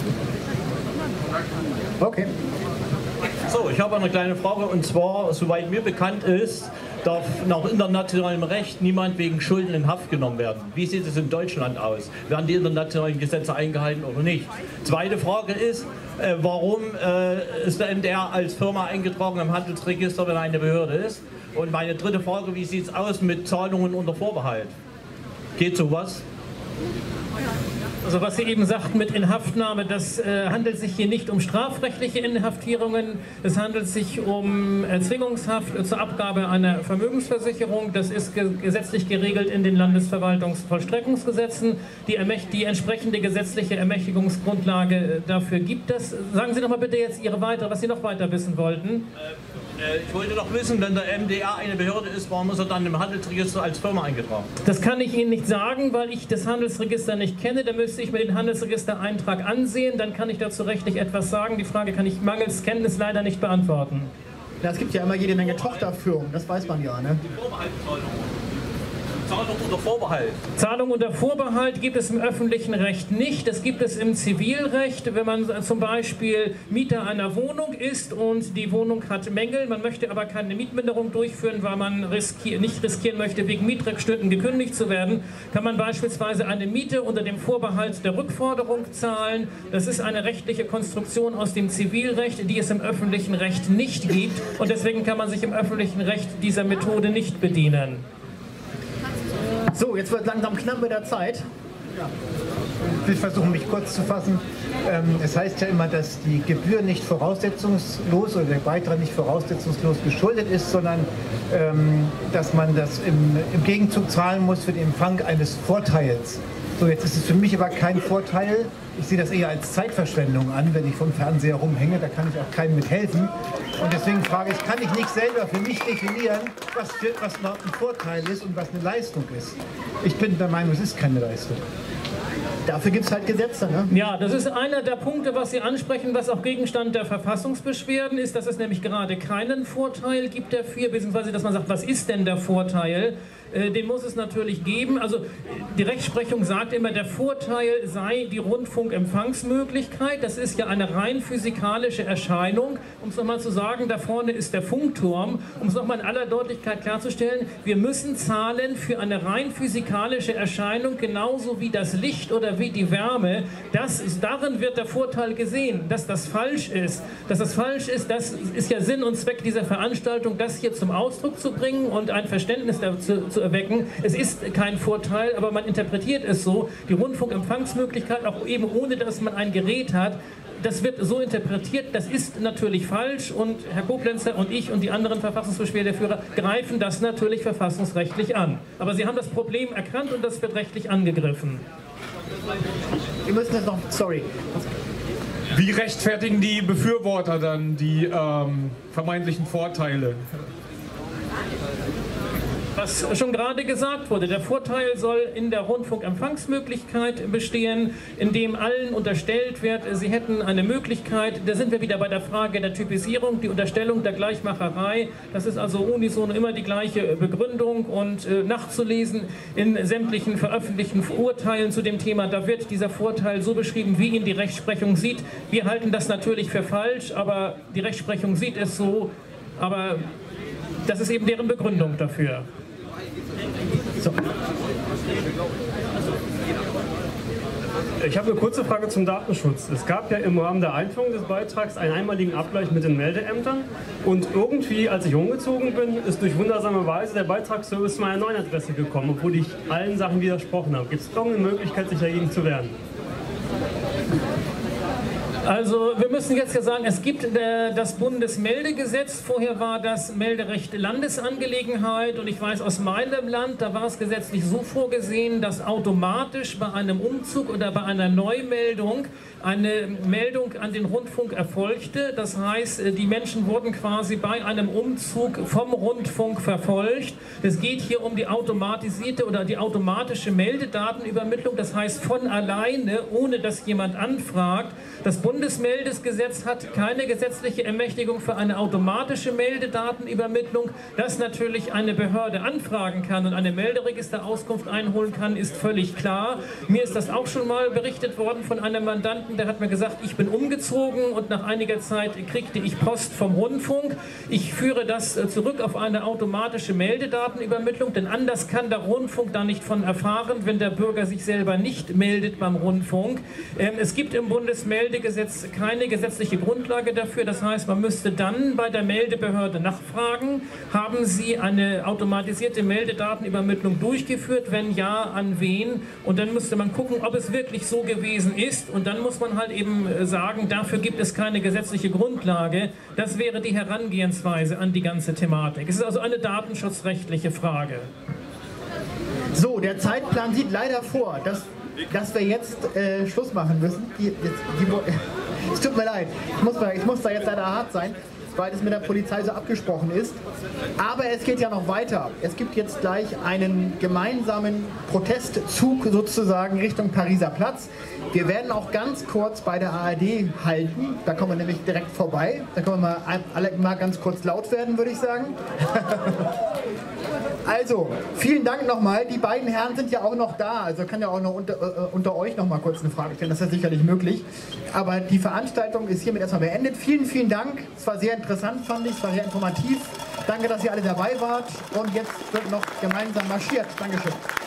Okay. So, ich habe eine kleine Frage, und zwar, soweit mir bekannt ist, darf nach internationalem Recht niemand wegen Schulden in Haft genommen werden. Wie sieht es in Deutschland aus? Werden die internationalen Gesetze eingehalten oder nicht? Zweite Frage ist, äh, warum äh, ist der M D R als Firma eingetragen im Handelsregister, wenn er eine Behörde ist? Und meine dritte Frage, wie sieht es aus mit Zahlungen unter Vorbehalt? Geht sowas? Also was Sie eben sagten mit Inhaftnahme, das äh, handelt sich hier nicht um strafrechtliche Inhaftierungen, es handelt sich um Erzwingungshaft äh, zur Abgabe einer Vermögensversicherung. Das ist ge gesetzlich geregelt in den Landesverwaltungsvollstreckungsgesetzen. Die, die entsprechende gesetzliche Ermächtigungsgrundlage äh, dafür gibt es. Sagen Sie doch mal bitte jetzt Ihre weitere, was Sie noch weiter wissen wollten. Äh, Ich wollte doch wissen, wenn der M D R eine Behörde ist, warum ist er dann im Handelsregister als Firma eingetragen? Das kann ich Ihnen nicht sagen, weil ich das Handelsregister nicht kenne. Da müsste ich mir den Handelsregistereintrag ansehen, dann kann ich dazu rechtlich etwas sagen. Die Frage kann ich mangels Kenntnis leider nicht beantworten. Ja, es gibt ja immer jede Menge Tochterfirmen, das weiß man ja, ne? Zahlung unter Vorbehalt. Zahlung unter Vorbehalt gibt es im öffentlichen Recht nicht. Das gibt es im Zivilrecht, wenn man zum Beispiel Mieter einer Wohnung ist und die Wohnung hat Mängel, man möchte aber keine Mietminderung durchführen, weil man riskier nicht riskieren möchte, wegen Mietrückstunden gekündigt zu werden, kann man beispielsweise eine Miete unter dem Vorbehalt der Rückforderung zahlen. Das ist eine rechtliche Konstruktion aus dem Zivilrecht, die es im öffentlichen Recht nicht gibt, und deswegen kann man sich im öffentlichen Recht dieser Methode nicht bedienen. So, jetzt wird langsam knapp mit der Zeit. Ja. Ich will versuchen, mich kurz zu fassen. Ähm, es heißt ja immer, dass die Gebühr nicht voraussetzungslos oder der Beitrag nicht voraussetzungslos geschuldet ist, sondern ähm, dass man das im, im Gegenzug zahlen muss für den Empfang eines Vorteils. So, jetzt ist es für mich aber kein Vorteil. Ich sehe das eher als Zeitverschwendung an, wenn ich vom Fernseher rumhänge. Da kann ich auch keinem mithelfen. Und deswegen frage ich, kann ich nicht selber für mich definieren, was, für, was überhaupt ein Vorteil ist und was eine Leistung ist? Ich bin der Meinung, es ist keine Leistung. Dafür gibt es halt Gesetze, ne? Ja, das ist einer der Punkte, was Sie ansprechen, was auch Gegenstand der Verfassungsbeschwerden ist, dass es nämlich gerade keinen Vorteil gibt dafür, beziehungsweise dass man sagt, was ist denn der Vorteil? Den muss es natürlich geben. Also die Rechtsprechung sagt immer, der Vorteil sei die Rundfunkempfangsmöglichkeit. Das ist ja eine rein physikalische Erscheinung. Um es nochmal zu sagen, da vorne ist der Funkturm. Um es nochmal in aller Deutlichkeit klarzustellen, wir müssen zahlen für eine rein physikalische Erscheinung, genauso wie das Licht oder wie die Wärme. Das, darin wird der Vorteil gesehen. Dass das falsch ist, dass das falsch ist, das ist ja Sinn und Zweck dieser Veranstaltung, das hier zum Ausdruck zu bringen und ein Verständnis dazu zu erwecken. Es ist kein Vorteil, aber man interpretiert es so. Die Rundfunkempfangsmöglichkeit, auch eben ohne, dass man ein Gerät hat, das wird so interpretiert, das ist natürlich falsch und Herr Koblenzer und ich und die anderen Verfassungsbeschwerdeführer greifen das natürlich verfassungsrechtlich an. Aber Sie haben das Problem erkannt und das wird rechtlich angegriffen. Wir müssen das noch, sorry. Wie rechtfertigen die Befürworter dann die ähm, vermeintlichen Vorteile? Was schon gerade gesagt wurde, der Vorteil soll in der Rundfunkempfangsmöglichkeit bestehen, indem allen unterstellt wird, sie hätten eine Möglichkeit, da sind wir wieder bei der Frage der Typisierung, die Unterstellung der Gleichmacherei, das ist also unisono immer die gleiche Begründung und äh, nachzulesen in sämtlichen veröffentlichten Urteilen zu dem Thema, da wird dieser Vorteil so beschrieben, wie ihn die Rechtsprechung sieht. Wir halten das natürlich für falsch, aber die Rechtsprechung sieht es so, aber das ist eben deren Begründung dafür. So. Ich habe eine kurze Frage zum Datenschutz. Es gab ja im Rahmen der Einführung des Beitrags einen einmaligen Abgleich mit den Meldeämtern und irgendwie, als ich umgezogen bin, ist durch wundersame Weise der Beitragsservice zu meiner neuen Adresse gekommen, obwohl ich allen Sachen widersprochen habe. Gibt es irgendeine Möglichkeit, sich dagegen zu wehren? Also wir müssen jetzt ja sagen, es gibt äh, das Bundesmeldegesetz, vorher war das Melderecht Landesangelegenheit und ich weiß aus meinem Land, da war es gesetzlich so vorgesehen, dass automatisch bei einem Umzug oder bei einer Neumeldung eine Meldung an den Rundfunk erfolgte. Das heißt, die Menschen wurden quasi bei einem Umzug vom Rundfunk verfolgt. Es geht hier um die automatisierte oder die automatische Meldedatenübermittlung, das heißt von alleine, ohne dass jemand anfragt. Das Bundesmeldegesetz hat keine gesetzliche Ermächtigung für eine automatische Meldedatenübermittlung. Dass natürlich eine Behörde anfragen kann und eine Melderegisterauskunft einholen kann, ist völlig klar. Mir ist das auch schon mal berichtet worden von einem Mandanten, der hat mir gesagt, ich bin umgezogen und nach einiger Zeit kriegte ich Post vom Rundfunk. Ich führe das zurück auf eine automatische Meldedatenübermittlung, denn anders kann der Rundfunk da nicht von erfahren, wenn der Bürger sich selber nicht meldet beim Rundfunk. Ähm, es gibt im Bundesmeldegesetz keine gesetzliche Grundlage dafür, das heißt, man müsste dann bei der Meldebehörde nachfragen, haben Sie eine automatisierte Meldedatenübermittlung durchgeführt, wenn ja, an wen? Und dann müsste man gucken, ob es wirklich so gewesen ist und dann muss man halt eben sagen, dafür gibt es keine gesetzliche Grundlage. Das wäre die Herangehensweise an die ganze Thematik. Es ist also eine datenschutzrechtliche Frage. So, der Zeitplan sieht leider vor, dass, dass wir jetzt äh, Schluss machen müssen. Die, jetzt, die, es tut mir leid, ich muss, ich muss da jetzt leider hart sein, weil es mit der Polizei so abgesprochen ist. Aber es geht ja noch weiter. Es gibt jetzt gleich einen gemeinsamen Protestzug sozusagen Richtung Pariser Platz. Wir werden auch ganz kurz bei der A R D halten. Da kommen wir nämlich direkt vorbei. Da können wir mal, alle mal ganz kurz laut werden, würde ich sagen. Also, vielen Dank nochmal. Die beiden Herren sind ja auch noch da. Also kann ja auch noch unter, äh, unter euch noch mal kurz eine Frage stellen. Das ist ja sicherlich möglich. Aber die Veranstaltung ist hiermit erstmal beendet. Vielen, vielen Dank. Es war sehr interessant, fand ich. Es war sehr informativ. Danke, dass ihr alle dabei wart. Und jetzt wird noch gemeinsam marschiert. Dankeschön.